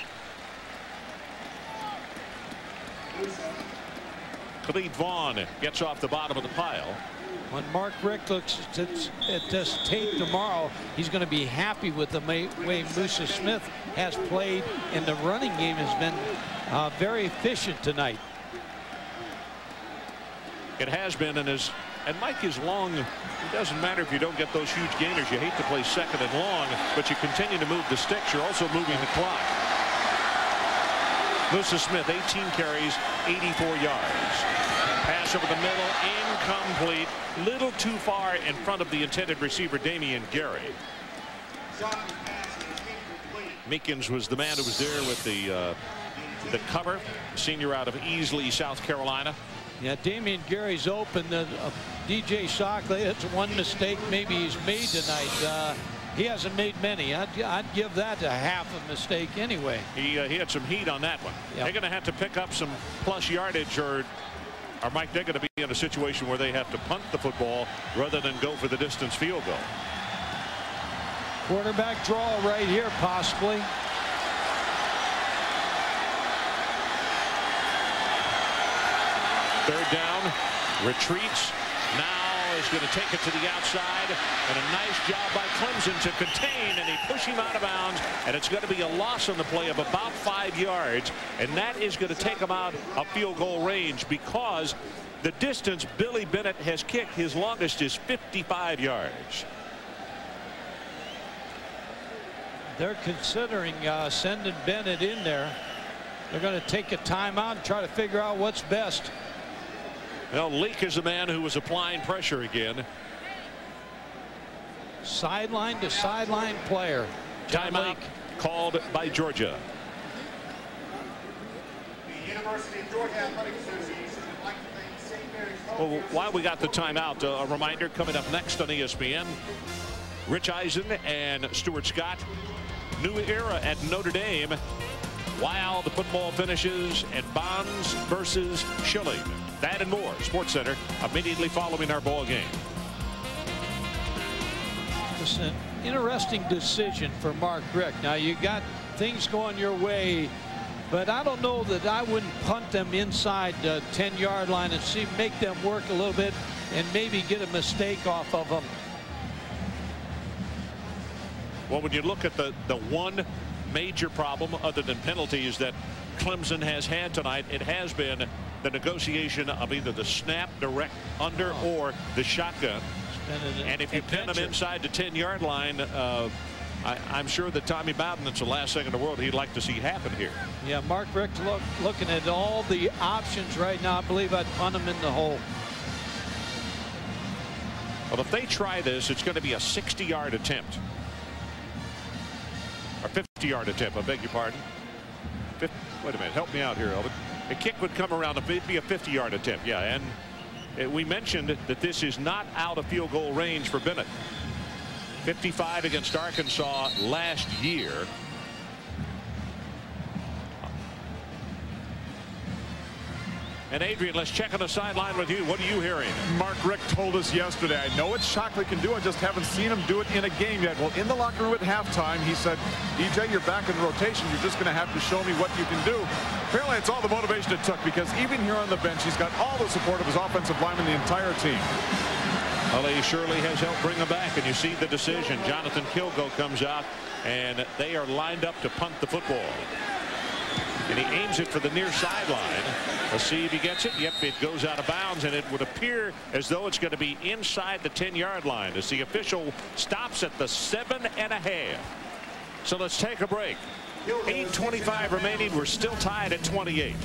[SPEAKER 2] Khalid Vaughn gets off the bottom of the pile. When Mark Richt looks at this tape tomorrow, he's going to be happy with the way Musa Smith has played, and the running game has been very efficient tonight. It has been, and Mike is long. It doesn't matter if you don't get those huge gainers. You hate to play second and long, but you continue to move the sticks. You're also moving the clock. Musa Smith, 18 carries, 84 yards. Pass over the middle, incomplete. Little too far in front of the intended receiver, Damian Gary. Meekins was the man who was there with the cover. Senior out of Easley, South Carolina. Yeah, Damian Gary's open. DJ Shockley, that's one mistake maybe he's made tonight. He hasn't made many. I'd give that a half a mistake anyway. He had some heat on that one. Yep. They're going to have to pick up some plus yardage, or Mike, they're going to be in a situation where they have to punt the football rather than go for the distance field goal. Quarterback draw right here, possibly. Third down, retreats. Now is going to take it to the outside, and a nice job by Clemson to contain, and he pushed him out of bounds, and it's going to be a loss on the play of about 5 yards, and that is going to take him out of field goal range, because the distance Billy Bennett has kicked, his longest, is 55 yards. They're considering sending Bennett in there. They're going to take a timeout and try to figure out what's best. Well, Leak is the man who was applying pressure again. Sideline to sideline player. Timeout called by Georgia.
[SPEAKER 3] The University of Georgia Athletic Association would like to thank St. Mary's.
[SPEAKER 1] Well, while we got the timeout, a reminder coming up next on ESPN. Rich Eisen and Stuart Scott. New era at Notre Dame. While the football finishes at Bonds versus Schilling. That and more. Sports Center immediately following our ball game. It's an interesting decision for Mark Richt. Now you got things going your way, but I don't know that I wouldn't punt them inside the 10-yard line and make them work a little bit and maybe get a mistake off of them. Well, when you look at the one major problem other than penalties that Clemson has had tonight, it has been the negotiation of either the snap direct under or the shotgun. And if you pin them inside the 10-yard line, I'm sure that Tommy Bowden, that's the last thing in the world he'd like to see happen here. Yeah, Mark Richt looking at all the options right now. I believe I'd punt him in the hole. Well, if they try this, it's going to be a 60-yard attempt. Or 50-yard attempt, I beg your pardon. Wait a minute, help me out here, Elvin. The kick would come around, it'd be a 50-yard attempt, yeah. And we mentioned that this is not out of field goal range for Bennett. 55 against Arkansas last year. And Adrian, let's check on the sideline with you. What are you hearing?
[SPEAKER 4] Mark Richt told us yesterday, I know what Shockley can do, I just haven't seen him do it in a game yet. Well, in the locker room at halftime, he said, DJ, you're back in rotation. You're just going to have to show me what you can do. Apparently, it's all the motivation it took, because even here on the bench, he's got all the support of his offensive lineman, the entire team.
[SPEAKER 1] Well, he surely has helped bring them back, and you see the decision. Jonathan Kilgo comes out, and they are lined up to punt the football. And he aims it for the near sideline. Let's see if he gets it. Yep, it goes out of bounds, and it would appear as though it's going to be inside the 10-yard line as the official stops at the 7.5. So let's take a break. 8:25 remaining. We're still tied at 28.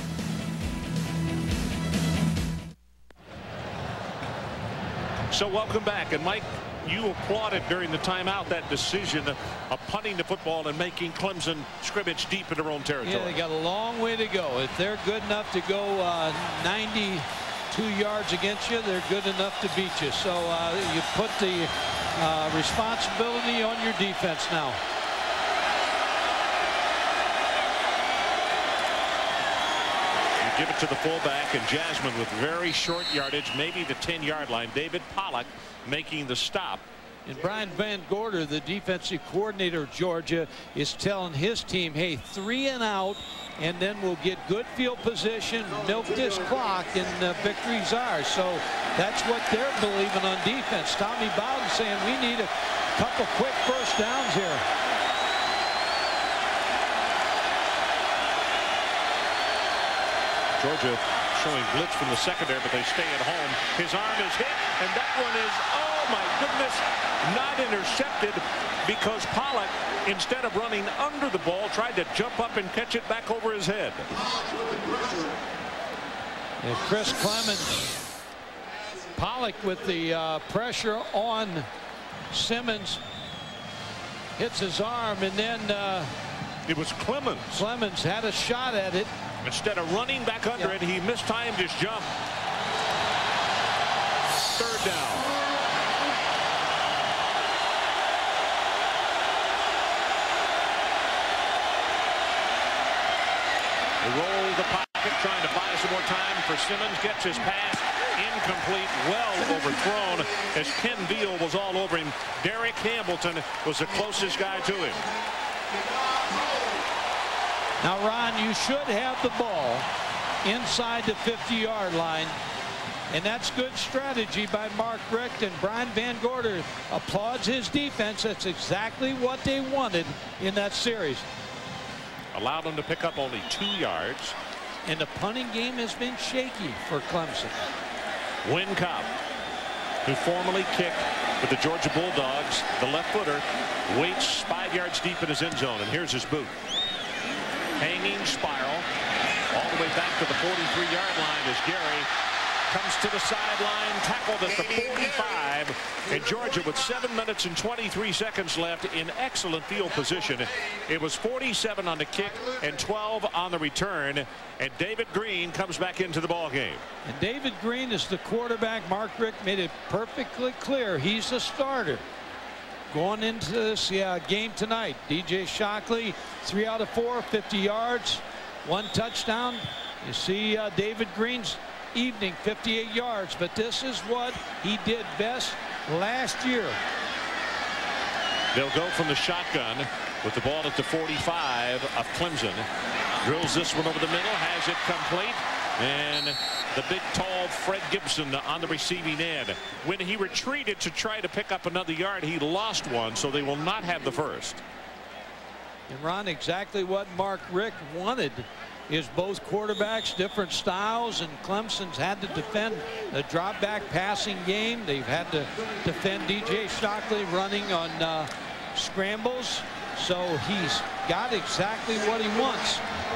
[SPEAKER 1] So welcome back. And Mike, you applauded during the timeout that decision of punting the football and making Clemson scrimmage deep in their own territory.
[SPEAKER 2] Yeah, they got a long way to go. If they're good enough to go 92 yards against you, they're good enough to beat you. So you put the responsibility on your defense now.
[SPEAKER 1] You give it to the fullback, and Jasmine with very short yardage, maybe the 10-yard line. David Pollock making the stop.
[SPEAKER 2] And Brian Van Gorder, the defensive coordinator of Georgia, is telling his team, hey, 3 and out, and then we'll get good field position, milk this clock, and victory's ours. So that's what they're believing on defense. Tommy Bowden saying we need a couple quick first downs here.
[SPEAKER 1] Georgia showing blitz from the secondary, but they stay at home. His arm is hit, and that one is, oh my goodness, not intercepted, because Pollock, instead of running under the ball, tried to jump up and catch it back over his head.
[SPEAKER 2] And Chris Clemons, Pollock with the pressure on Simmons, hits his arm, and then
[SPEAKER 1] it was Clemons.
[SPEAKER 2] Clemons had a shot at it.
[SPEAKER 1] Instead of running back under it, he mistimed his jump. 3rd down. They roll the pocket, trying to buy some more time for Simmons. Gets his pass incomplete, well overthrown, as Ken Veal was all over him. Derek Hamilton was the closest guy to him.
[SPEAKER 2] Now, Ron, you should have the ball inside the 50-yard line, and that's good strategy by Mark Richt, and Brian Van Gorder applauds his defense. That's exactly what they wanted in that series.
[SPEAKER 1] Allowed them to pick up only 2 yards.
[SPEAKER 2] And the punting game has been shaky for Clemson.
[SPEAKER 1] Win Cobb, who formerly kicked with the Georgia Bulldogs, the left footer, waits 5 yards deep in his end zone, and here's his boot. Hanging spiral all the way back to the 43-yard line as Gary comes to the sideline, tackled at the 45, and Georgia with 7 minutes and 23 seconds left in excellent field position. It was 47 on the kick and 12 on the return, and David Green comes back into the ball game.
[SPEAKER 2] And David Green is the quarterback. Mark Richt made it perfectly clear he's the starter going into this game tonight. DJ Shockley, 3 out of 4, 50 yards, 1 touchdown. You see David Green's evening, 58 yards, but this is what he did best last year.
[SPEAKER 1] They'll go from the shotgun with the ball at the 45 of Clemson. Drills this one over the middle, has it complete, and the big tall Fred Gibson on the receiving end. When he retreated to try to pick up another yard, he lost one, so they will not have the first.
[SPEAKER 2] And Ron, exactly what Mark Richt wanted is both quarterbacks, different styles, and Clemson's had to defend the drop back passing game. They've had to defend DJ Shockley running on scrambles, so he's got exactly what he wants.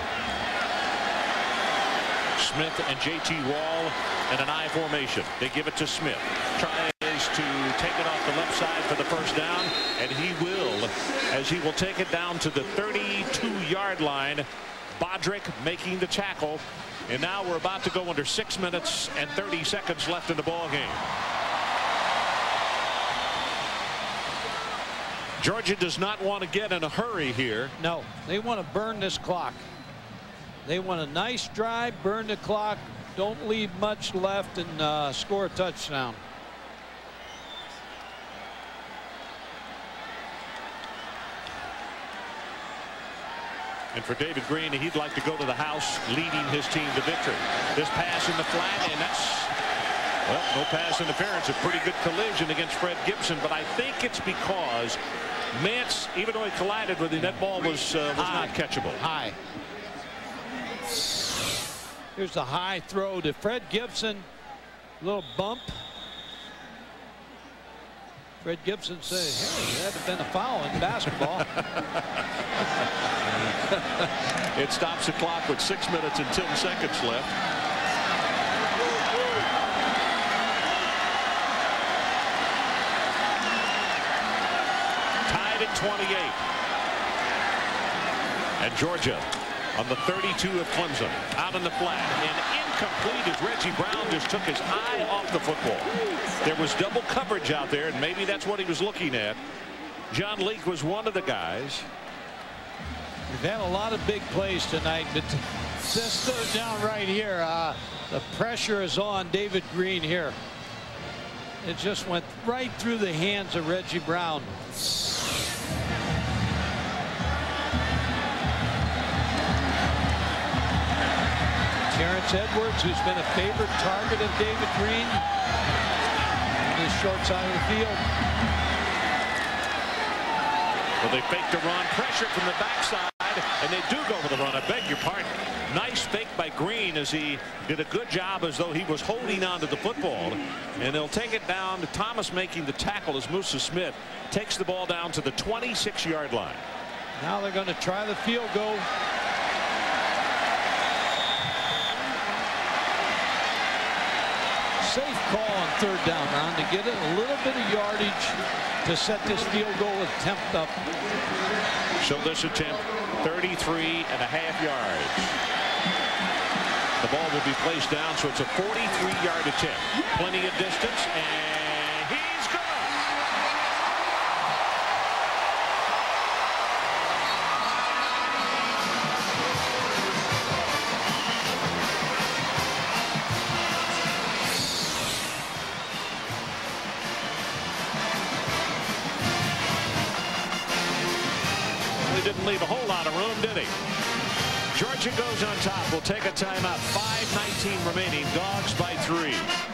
[SPEAKER 1] Smith and JT Wall in an I formation. They give it to Smith. Tries to take it off the left side for the first down, and he will, as he will take it down to the 32-yard line. Bodrick making the tackle, and now we're about to go under 6 minutes and 30 seconds left in the ball game. Georgia does not want to get in a hurry here.
[SPEAKER 2] No, they want to burn this clock. They want a nice drive, burn the clock, don't leave much left, and score a touchdown.
[SPEAKER 1] And for David Green, he'd like to go to the house leading his team to victory. This pass in the flat, and that's, well, no pass interference. A pretty good collision against Fred Gibson, but I think it's because Mance, even though he collided with him, that ball was not catchable.
[SPEAKER 2] High. Here's the high throw to Fred Gibson. Little bump. Fred Gibson said, hey, that had been a foul in basketball.
[SPEAKER 1] It stops the clock with 6 minutes and 10 seconds left. Tied at 28. And Georgia on the 32 of Clemson, out in the flat, and incomplete as Reggie Brown just took his eye off the football. There was double coverage out there, and maybe that's what he was looking at. John Leake was one of the guys.
[SPEAKER 2] We've had a lot of big plays tonight, but this goes down right here. The pressure is on David Green here. It just went right through the hands of Reggie Brown. Terrence Edwards, who's been a favorite target of David Green, on the short side of the field.
[SPEAKER 1] Well, they fake the run, pressure from the backside, and they do go for the run. I beg your pardon. Nice fake by Green as he did a good job as though he was holding on to the football. And they'll take it down to Thomas making the tackle as Musa Smith takes the ball down to the 26-yard line.
[SPEAKER 2] Now they're going to try the field goal. Safe call on third down, Ron, to get it a little bit of yardage to set this field goal attempt up.
[SPEAKER 1] So this attempt, 33.5 yards. The ball will be placed down, so it's a 43-yard attempt. Plenty of distance, and he's gone. Didn't leave a whole lot of room, did he? Georgia goes on top. We'll take a timeout. 5:19 remaining. Dogs by 3.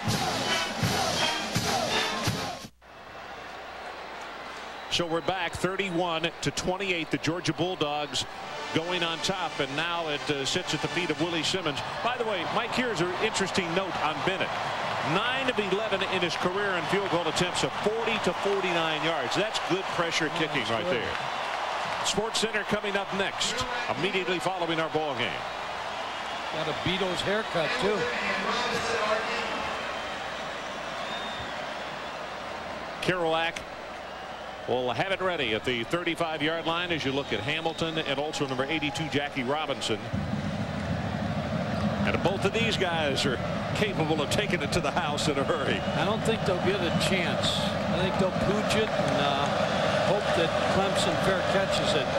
[SPEAKER 1] So we're back 31-28. The Georgia Bulldogs going on top, and now it sits at the feet of Willie Simmons. By the way, Mike, here's an interesting note on Bennett. 9 of 11 in his career in field goal attempts of 40 to 49 yards. That's good pressure kicking right there. Sports Center coming up next, immediately following our ball game.
[SPEAKER 2] Got a Beatles haircut too.
[SPEAKER 1] Kerouac will have it ready at the 35-yard line as you look at Hamilton and also number 82 Jackie Robinson. And both of these guys are capable of taking it to the house in a hurry.
[SPEAKER 2] I don't think they'll get a chance. I think they'll pooch it and hope that Clemson fair catches it.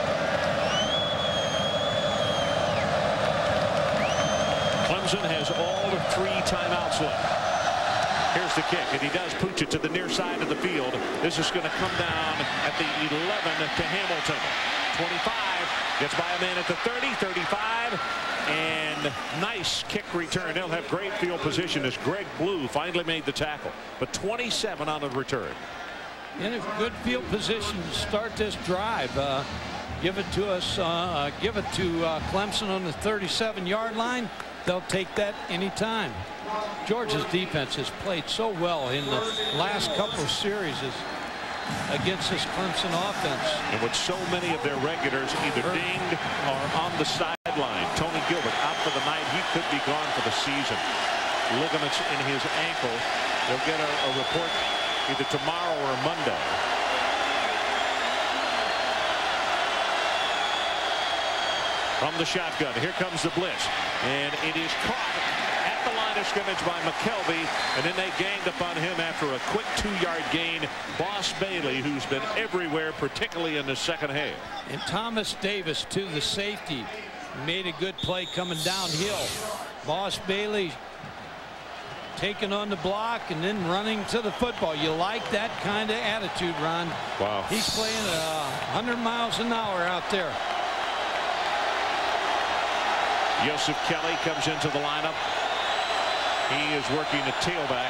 [SPEAKER 1] Clemson has all of 3 timeouts left. Here's the kick, and he does pooch it to the near side of the field. This is going to come down at the 11 to Hamilton. 25 gets by a man at the 30, 35, and nice kick return. They'll have great field position as Greg Blue finally made the tackle, but 27 on the return.
[SPEAKER 2] In a good field position to start this drive. Give it to us. Give it to Clemson on the 37-yard line. They'll take that anytime. Georgia's defense has played so well in the last couple of series against this Clemson offense.
[SPEAKER 1] And with so many of their regulars either dinged or on the sideline. Tony Gilbert out for the night. He could be gone for the season. Ligaments in his ankle. They'll get a report either tomorrow or Monday. From the shotgun, here comes the blitz, and it is caught at the line of scrimmage by McKelvey, and then they ganged upon him after a quick 2-yard gain. Boss Bailey, who's been everywhere, particularly in the second half.
[SPEAKER 2] And Thomas Davis, to the safety, made a good play coming downhill. Boss Bailey taking on the block and then running to the football. You like that kind of attitude, Ron.
[SPEAKER 1] Wow.
[SPEAKER 2] He's playing 100 miles an hour out there.
[SPEAKER 1] Joseph Kelly comes into the lineup. He is working a tailback.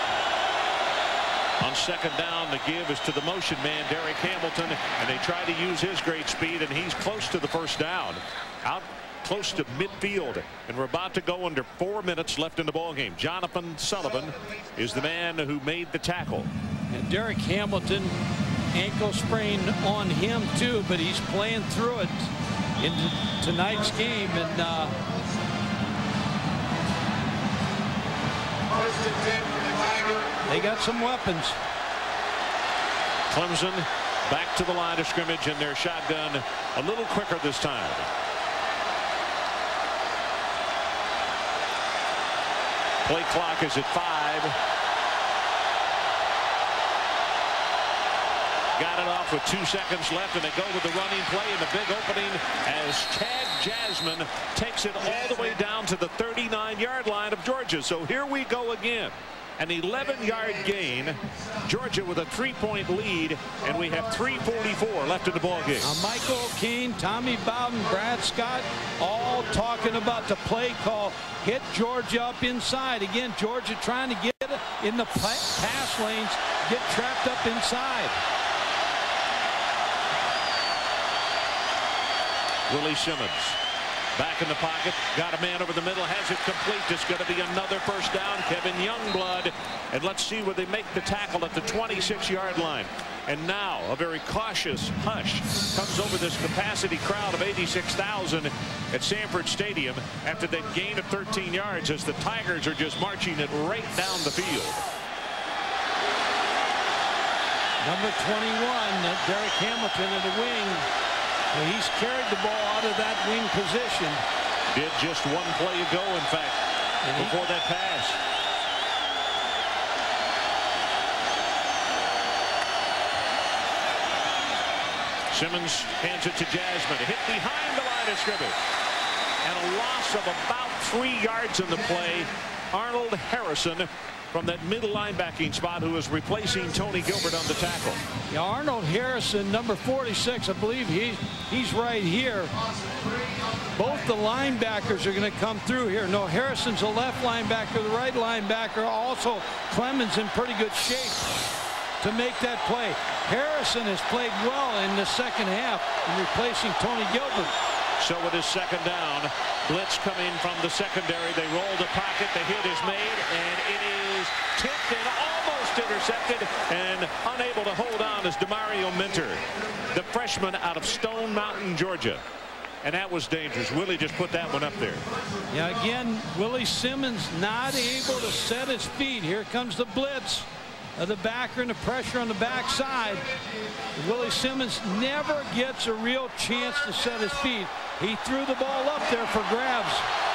[SPEAKER 1] On second down, the give is to the motion man, Derek Hamilton, and they try to use his great speed, and he's close to the first down. Out close to midfield, and we're about to go under 4 minutes left in the ball game. Jonathan Sullivan is the man who made the tackle.
[SPEAKER 2] And Derek Hamilton, ankle sprain on him too, but he's playing through it. in tonight's game. And they got some weapons.
[SPEAKER 1] Clemson back to the line of scrimmage in their shotgun a little quicker this time. Play clock is at 5. Got it off with 2 seconds left, and they go with the running play in the big opening as Chad Jasmine takes it all the way down to the 39-yard line of Georgia. So here we go again. An 11-yard gain. Georgia with a 3-point lead, and we have 3:44 left in the ball game.
[SPEAKER 2] Michael O'Kane, Tommy Bowden, Brad Scott, all talking about the play call. Hit Georgia up inside. Again, Georgia trying to get in the pass lanes, get trapped up inside.
[SPEAKER 1] Willie Simmons back in the pocket, got a man over the middle, has it complete. It's going to be another first down. Kevin Youngblood, and let's see where they make the tackle at the 26-yard line. And now a very cautious hush comes over this capacity crowd of 86,000 at Sanford Stadium after that gain of 13 yards as the Tigers are just marching it right down the field.
[SPEAKER 2] Number 21, Derek Hamilton in the wing. He's carried the ball out of that wing position.
[SPEAKER 1] Did just one play ago, in fact, before that pass. Simmons hands it to Jasmine. Hit behind the line of scrimmage. And a loss of about 3 yards in the play. Arnold Harrison from that middle linebacking spot, who is replacing Tony Gilbert on the tackle.
[SPEAKER 2] Yeah, Arnold Harrison, number 46, I believe he's right here. Both the linebackers are going to come through here. No, Harrison's a left linebacker, the right linebacker. Also, Clemens in pretty good shape to make that play. Harrison has played well in the second half in replacing Tony Gilbert.
[SPEAKER 1] So with his second down, blitz coming from the secondary. They roll the pocket. The hit is made, and it is tipped and almost intercepted, and unable to hold on is Demario Minter, the freshman out of Stone Mountain, Georgia. And that was dangerous. Willie just put that one up there.
[SPEAKER 2] Yeah, again, Willie Simmons not able to set his feet. Here comes the blitz. The backer and the pressure on the backside. Willie Simmons never gets a real chance to set his feet. He threw the ball up there for grabs.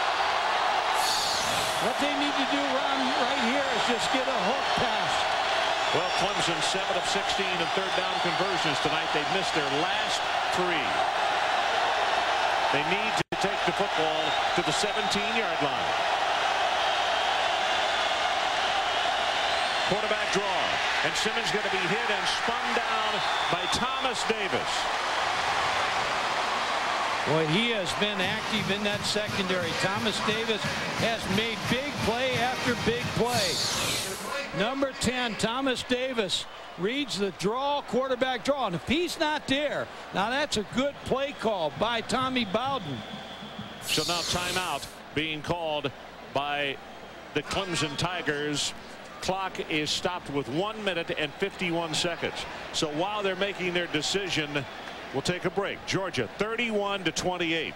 [SPEAKER 2] What they need to do right here is just get a hook pass.
[SPEAKER 1] Well, Clemson 7 of 16 in third down conversions tonight. They've missed their last 3. They need to take the football to the 17-yard line. Quarterback draw, and Simmons going to be hit and spun down by Thomas Davis.
[SPEAKER 2] Boy, he has been active in that secondary. Thomas Davis has made big play after big play. Number 10, Thomas Davis, reads the draw, quarterback draw. And if he's not there, now that's a good play call by Tommy Bowden.
[SPEAKER 1] So now timeout being called by the Clemson Tigers. Clock is stopped with 1 minute and 51 seconds. So while they're making their decision, we'll take a break. Georgia 31-28.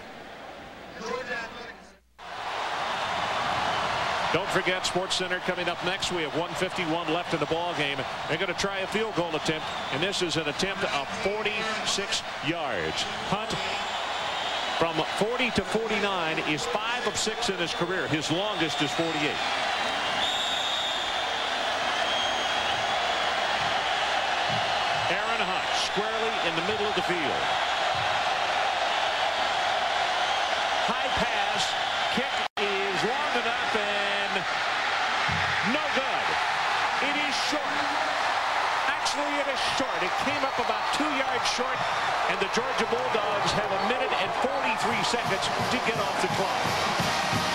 [SPEAKER 1] Don't forget SportsCenter coming up next. We have 1:51 left in the ball game. They're going to try a field goal attempt, and this is an attempt of 46 yards. Hunt from 40 to 49 is 5 of 6 in his career. His longest is 48. Aaron Hunt squarely in the middle of the field. High pass. Kick is long enough and no good. It is short. Actually, it is short. It came up about 2 yards short, and the Georgia Bulldogs have a minute and 43 seconds to get off the clock.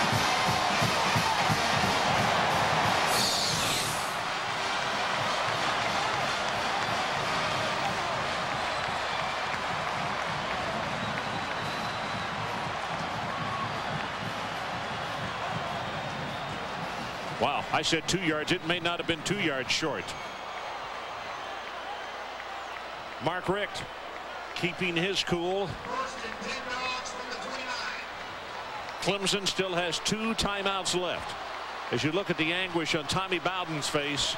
[SPEAKER 1] Wow, I said 2 yards. It may not have been 2 yards short. Mark Richt keeping his cool. Clemson still has 2 timeouts left. As you look at the anguish on Tommy Bowden's face.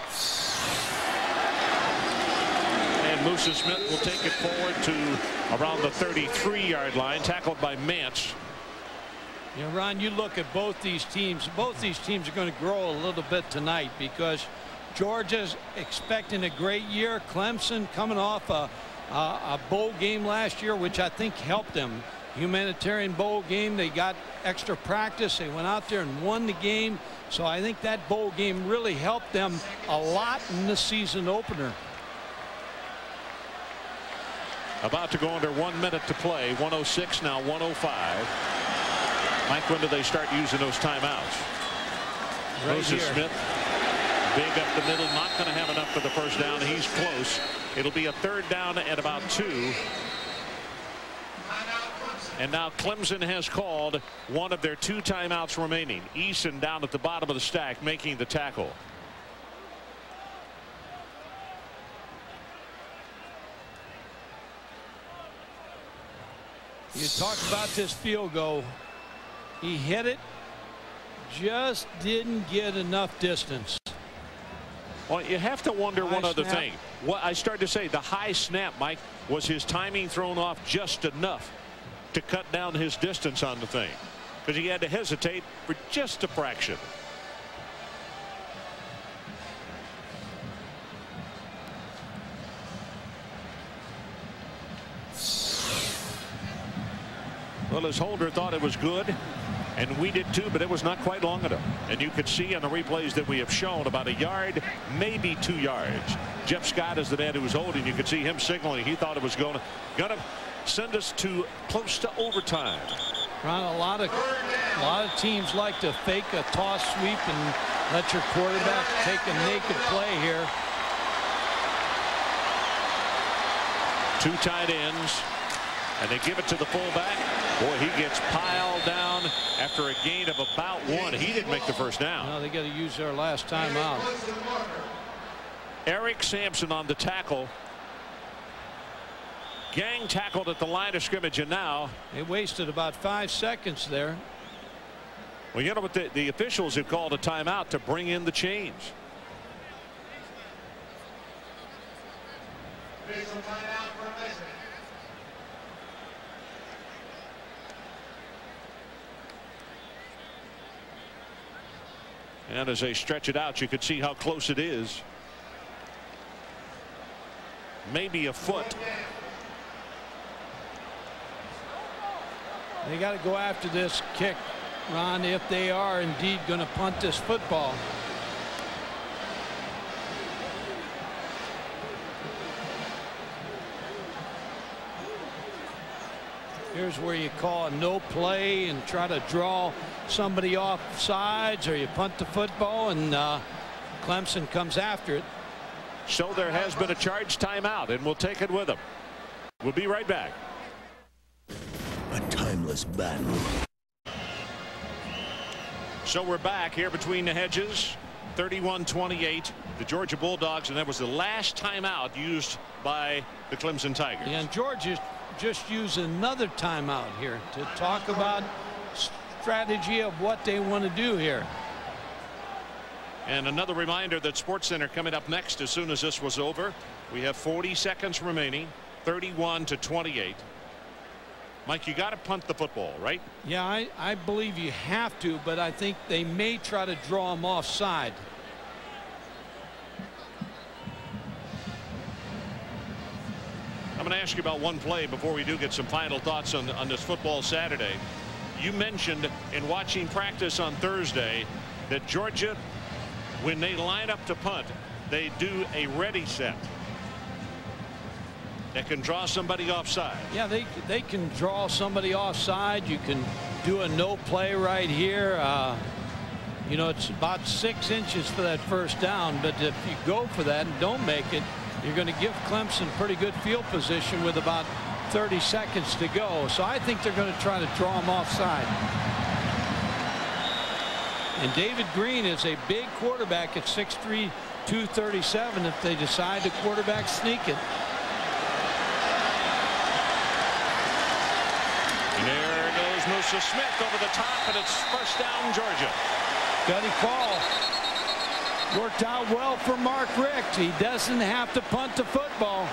[SPEAKER 1] And Musa Smith will take it forward to around the 33-yard line, tackled by Mance.
[SPEAKER 2] You know, Ron, you look at both these teams. Both these teams are going to grow a little bit tonight because Georgia's expecting a great year. Clemson coming off a bowl game last year, which I think helped them. Humanitarian bowl game. They got extra practice. They went out there and won the game. So I think that bowl game really helped them a lot in the season opener.
[SPEAKER 1] About to go under 1 minute to play. 106 now, 105. Mike, when do they start using those timeouts?
[SPEAKER 2] Right
[SPEAKER 1] Moses
[SPEAKER 2] here.
[SPEAKER 1] Smith, big up the middle, not going to have enough for the first down. He's close. It'll be a 3rd down at about 2. And now Clemson has called one of their 2 timeouts remaining. Eason down at the bottom of the stack making the tackle.
[SPEAKER 2] You talked about this field goal. He hit it, just didn't get enough distance.
[SPEAKER 1] Well, you have to wonder one other
[SPEAKER 2] snap.
[SPEAKER 1] thing. What I started to say, the high snap, Mike, was his timing thrown off just enough to cut down his distance on the thing, because he had to hesitate for just a fraction. Well, as Holder thought it was good, and we did too, but it was not quite long enough. And you could see on the replays that we have shown about 1 yard, maybe 2 yards. Jeff Scott is the man who was holding. You could see him signaling. He thought it was gonna send us to close to overtime.
[SPEAKER 2] Ron, a lot of teams like to fake a toss sweep and let your quarterback take a naked play here.
[SPEAKER 1] 2 tight ends, and they give it to the fullback. Boy, he gets piled down after a gain of about 1. He didn't make the first down.
[SPEAKER 2] No, they got to use their last time out.
[SPEAKER 1] Eric Sampson on the tackle. Gang tackled at the line of scrimmage, and now
[SPEAKER 2] they wasted about 5 seconds there.
[SPEAKER 1] Well, you know what, the officials have called a timeout to bring in the change. And as they stretch it out, you could see how close it is. Maybe a foot.
[SPEAKER 2] They got to go after this kick, Ron, if they are indeed going to punt this football. Here's where you call a no play and try to draw somebody off sides, or you punt the football, and Clemson comes after it.
[SPEAKER 1] So there has been a charged timeout, and we'll take it with them. We'll be right back.
[SPEAKER 7] A timeless battle.
[SPEAKER 1] So we're back here between the hedges. 31-28, the Georgia Bulldogs, and that was the last timeout used by the Clemson Tigers.
[SPEAKER 2] And Georgia just used another timeout here to talk about strategy of what they want to do here.
[SPEAKER 1] And another reminder that SportsCenter coming up next as soon as this was over. We have 40 seconds remaining. 31-28. Mike, you got to punt the football, right?
[SPEAKER 2] Yeah, I believe you have to, but I think they may try to draw them offside.
[SPEAKER 1] I'm going to ask you about one play before we do get some final thoughts on this football Saturday. You mentioned in watching practice on Thursday that Georgia, when they line up to punt, they do a ready set that can draw somebody offside.
[SPEAKER 2] Yeah, they can draw somebody offside. You can do a no play right here. You know, it's about 6 inches for that first down, but if you go for that and don't make it, you're going to give Clemson pretty good field position with about 30 seconds to go. So I think they're going to try to draw them offside. And David Green is a big quarterback at 6'3", 237 if they decide the quarterback sneak it.
[SPEAKER 1] And there goes to Smith over the top, and it's first down, Georgia.
[SPEAKER 2] Gutty call. Worked out well for Mark Richt. He doesn't have to punt the football.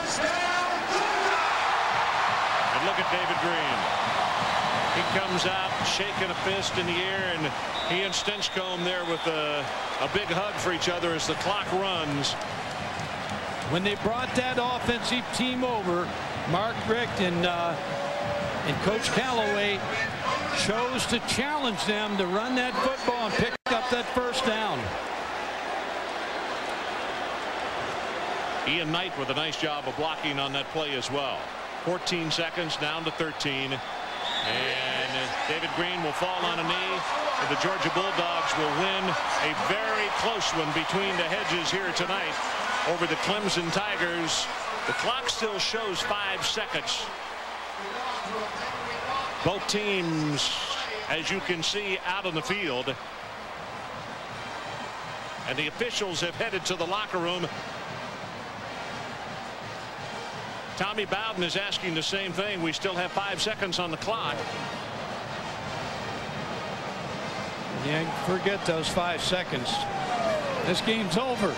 [SPEAKER 1] And look at David Green. He comes out shaking a fist in the air, and he and Stinchcomb there with a big hug for each other as the clock runs.
[SPEAKER 2] When they brought that offensive team over, Mark Richt and Coach Callaway chose to challenge them to run that football and pick up that first down.
[SPEAKER 1] Ian Knight with a nice job of blocking on that play as well. 14 seconds down to 13. And David Green will fall on a knee. And the Georgia Bulldogs will win a very close one between the hedges here tonight over the Clemson Tigers. The clock still shows 5 seconds. Both teams, as you can see, out on the field. And the officials have headed to the locker room. Tommy Bowden is asking the same thing. We still have 5 seconds on the clock.
[SPEAKER 2] Yeah, forget those 5 seconds. This game's over.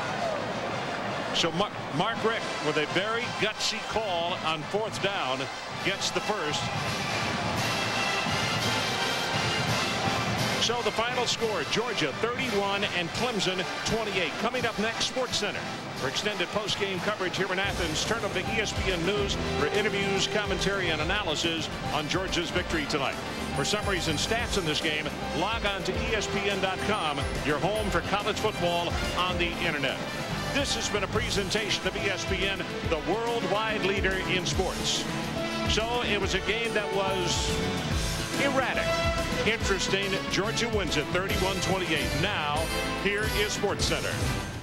[SPEAKER 1] So Mark Richt, with a very gutsy call on 4th down, gets the first. So the final score, Georgia 31 and Clemson 28. Coming up next, SportsCenter. For extended post-game coverage here in Athens, turn up to ESPN News for interviews, commentary, and analysis on Georgia's victory tonight. For summaries and stats in this game, log on to ESPN.com, your home for college football on the internet. This has been a presentation of ESPN, the worldwide leader in sports. So it was a game that was erratic. Interesting. Georgia wins it 31-28. Now, here is SportsCenter.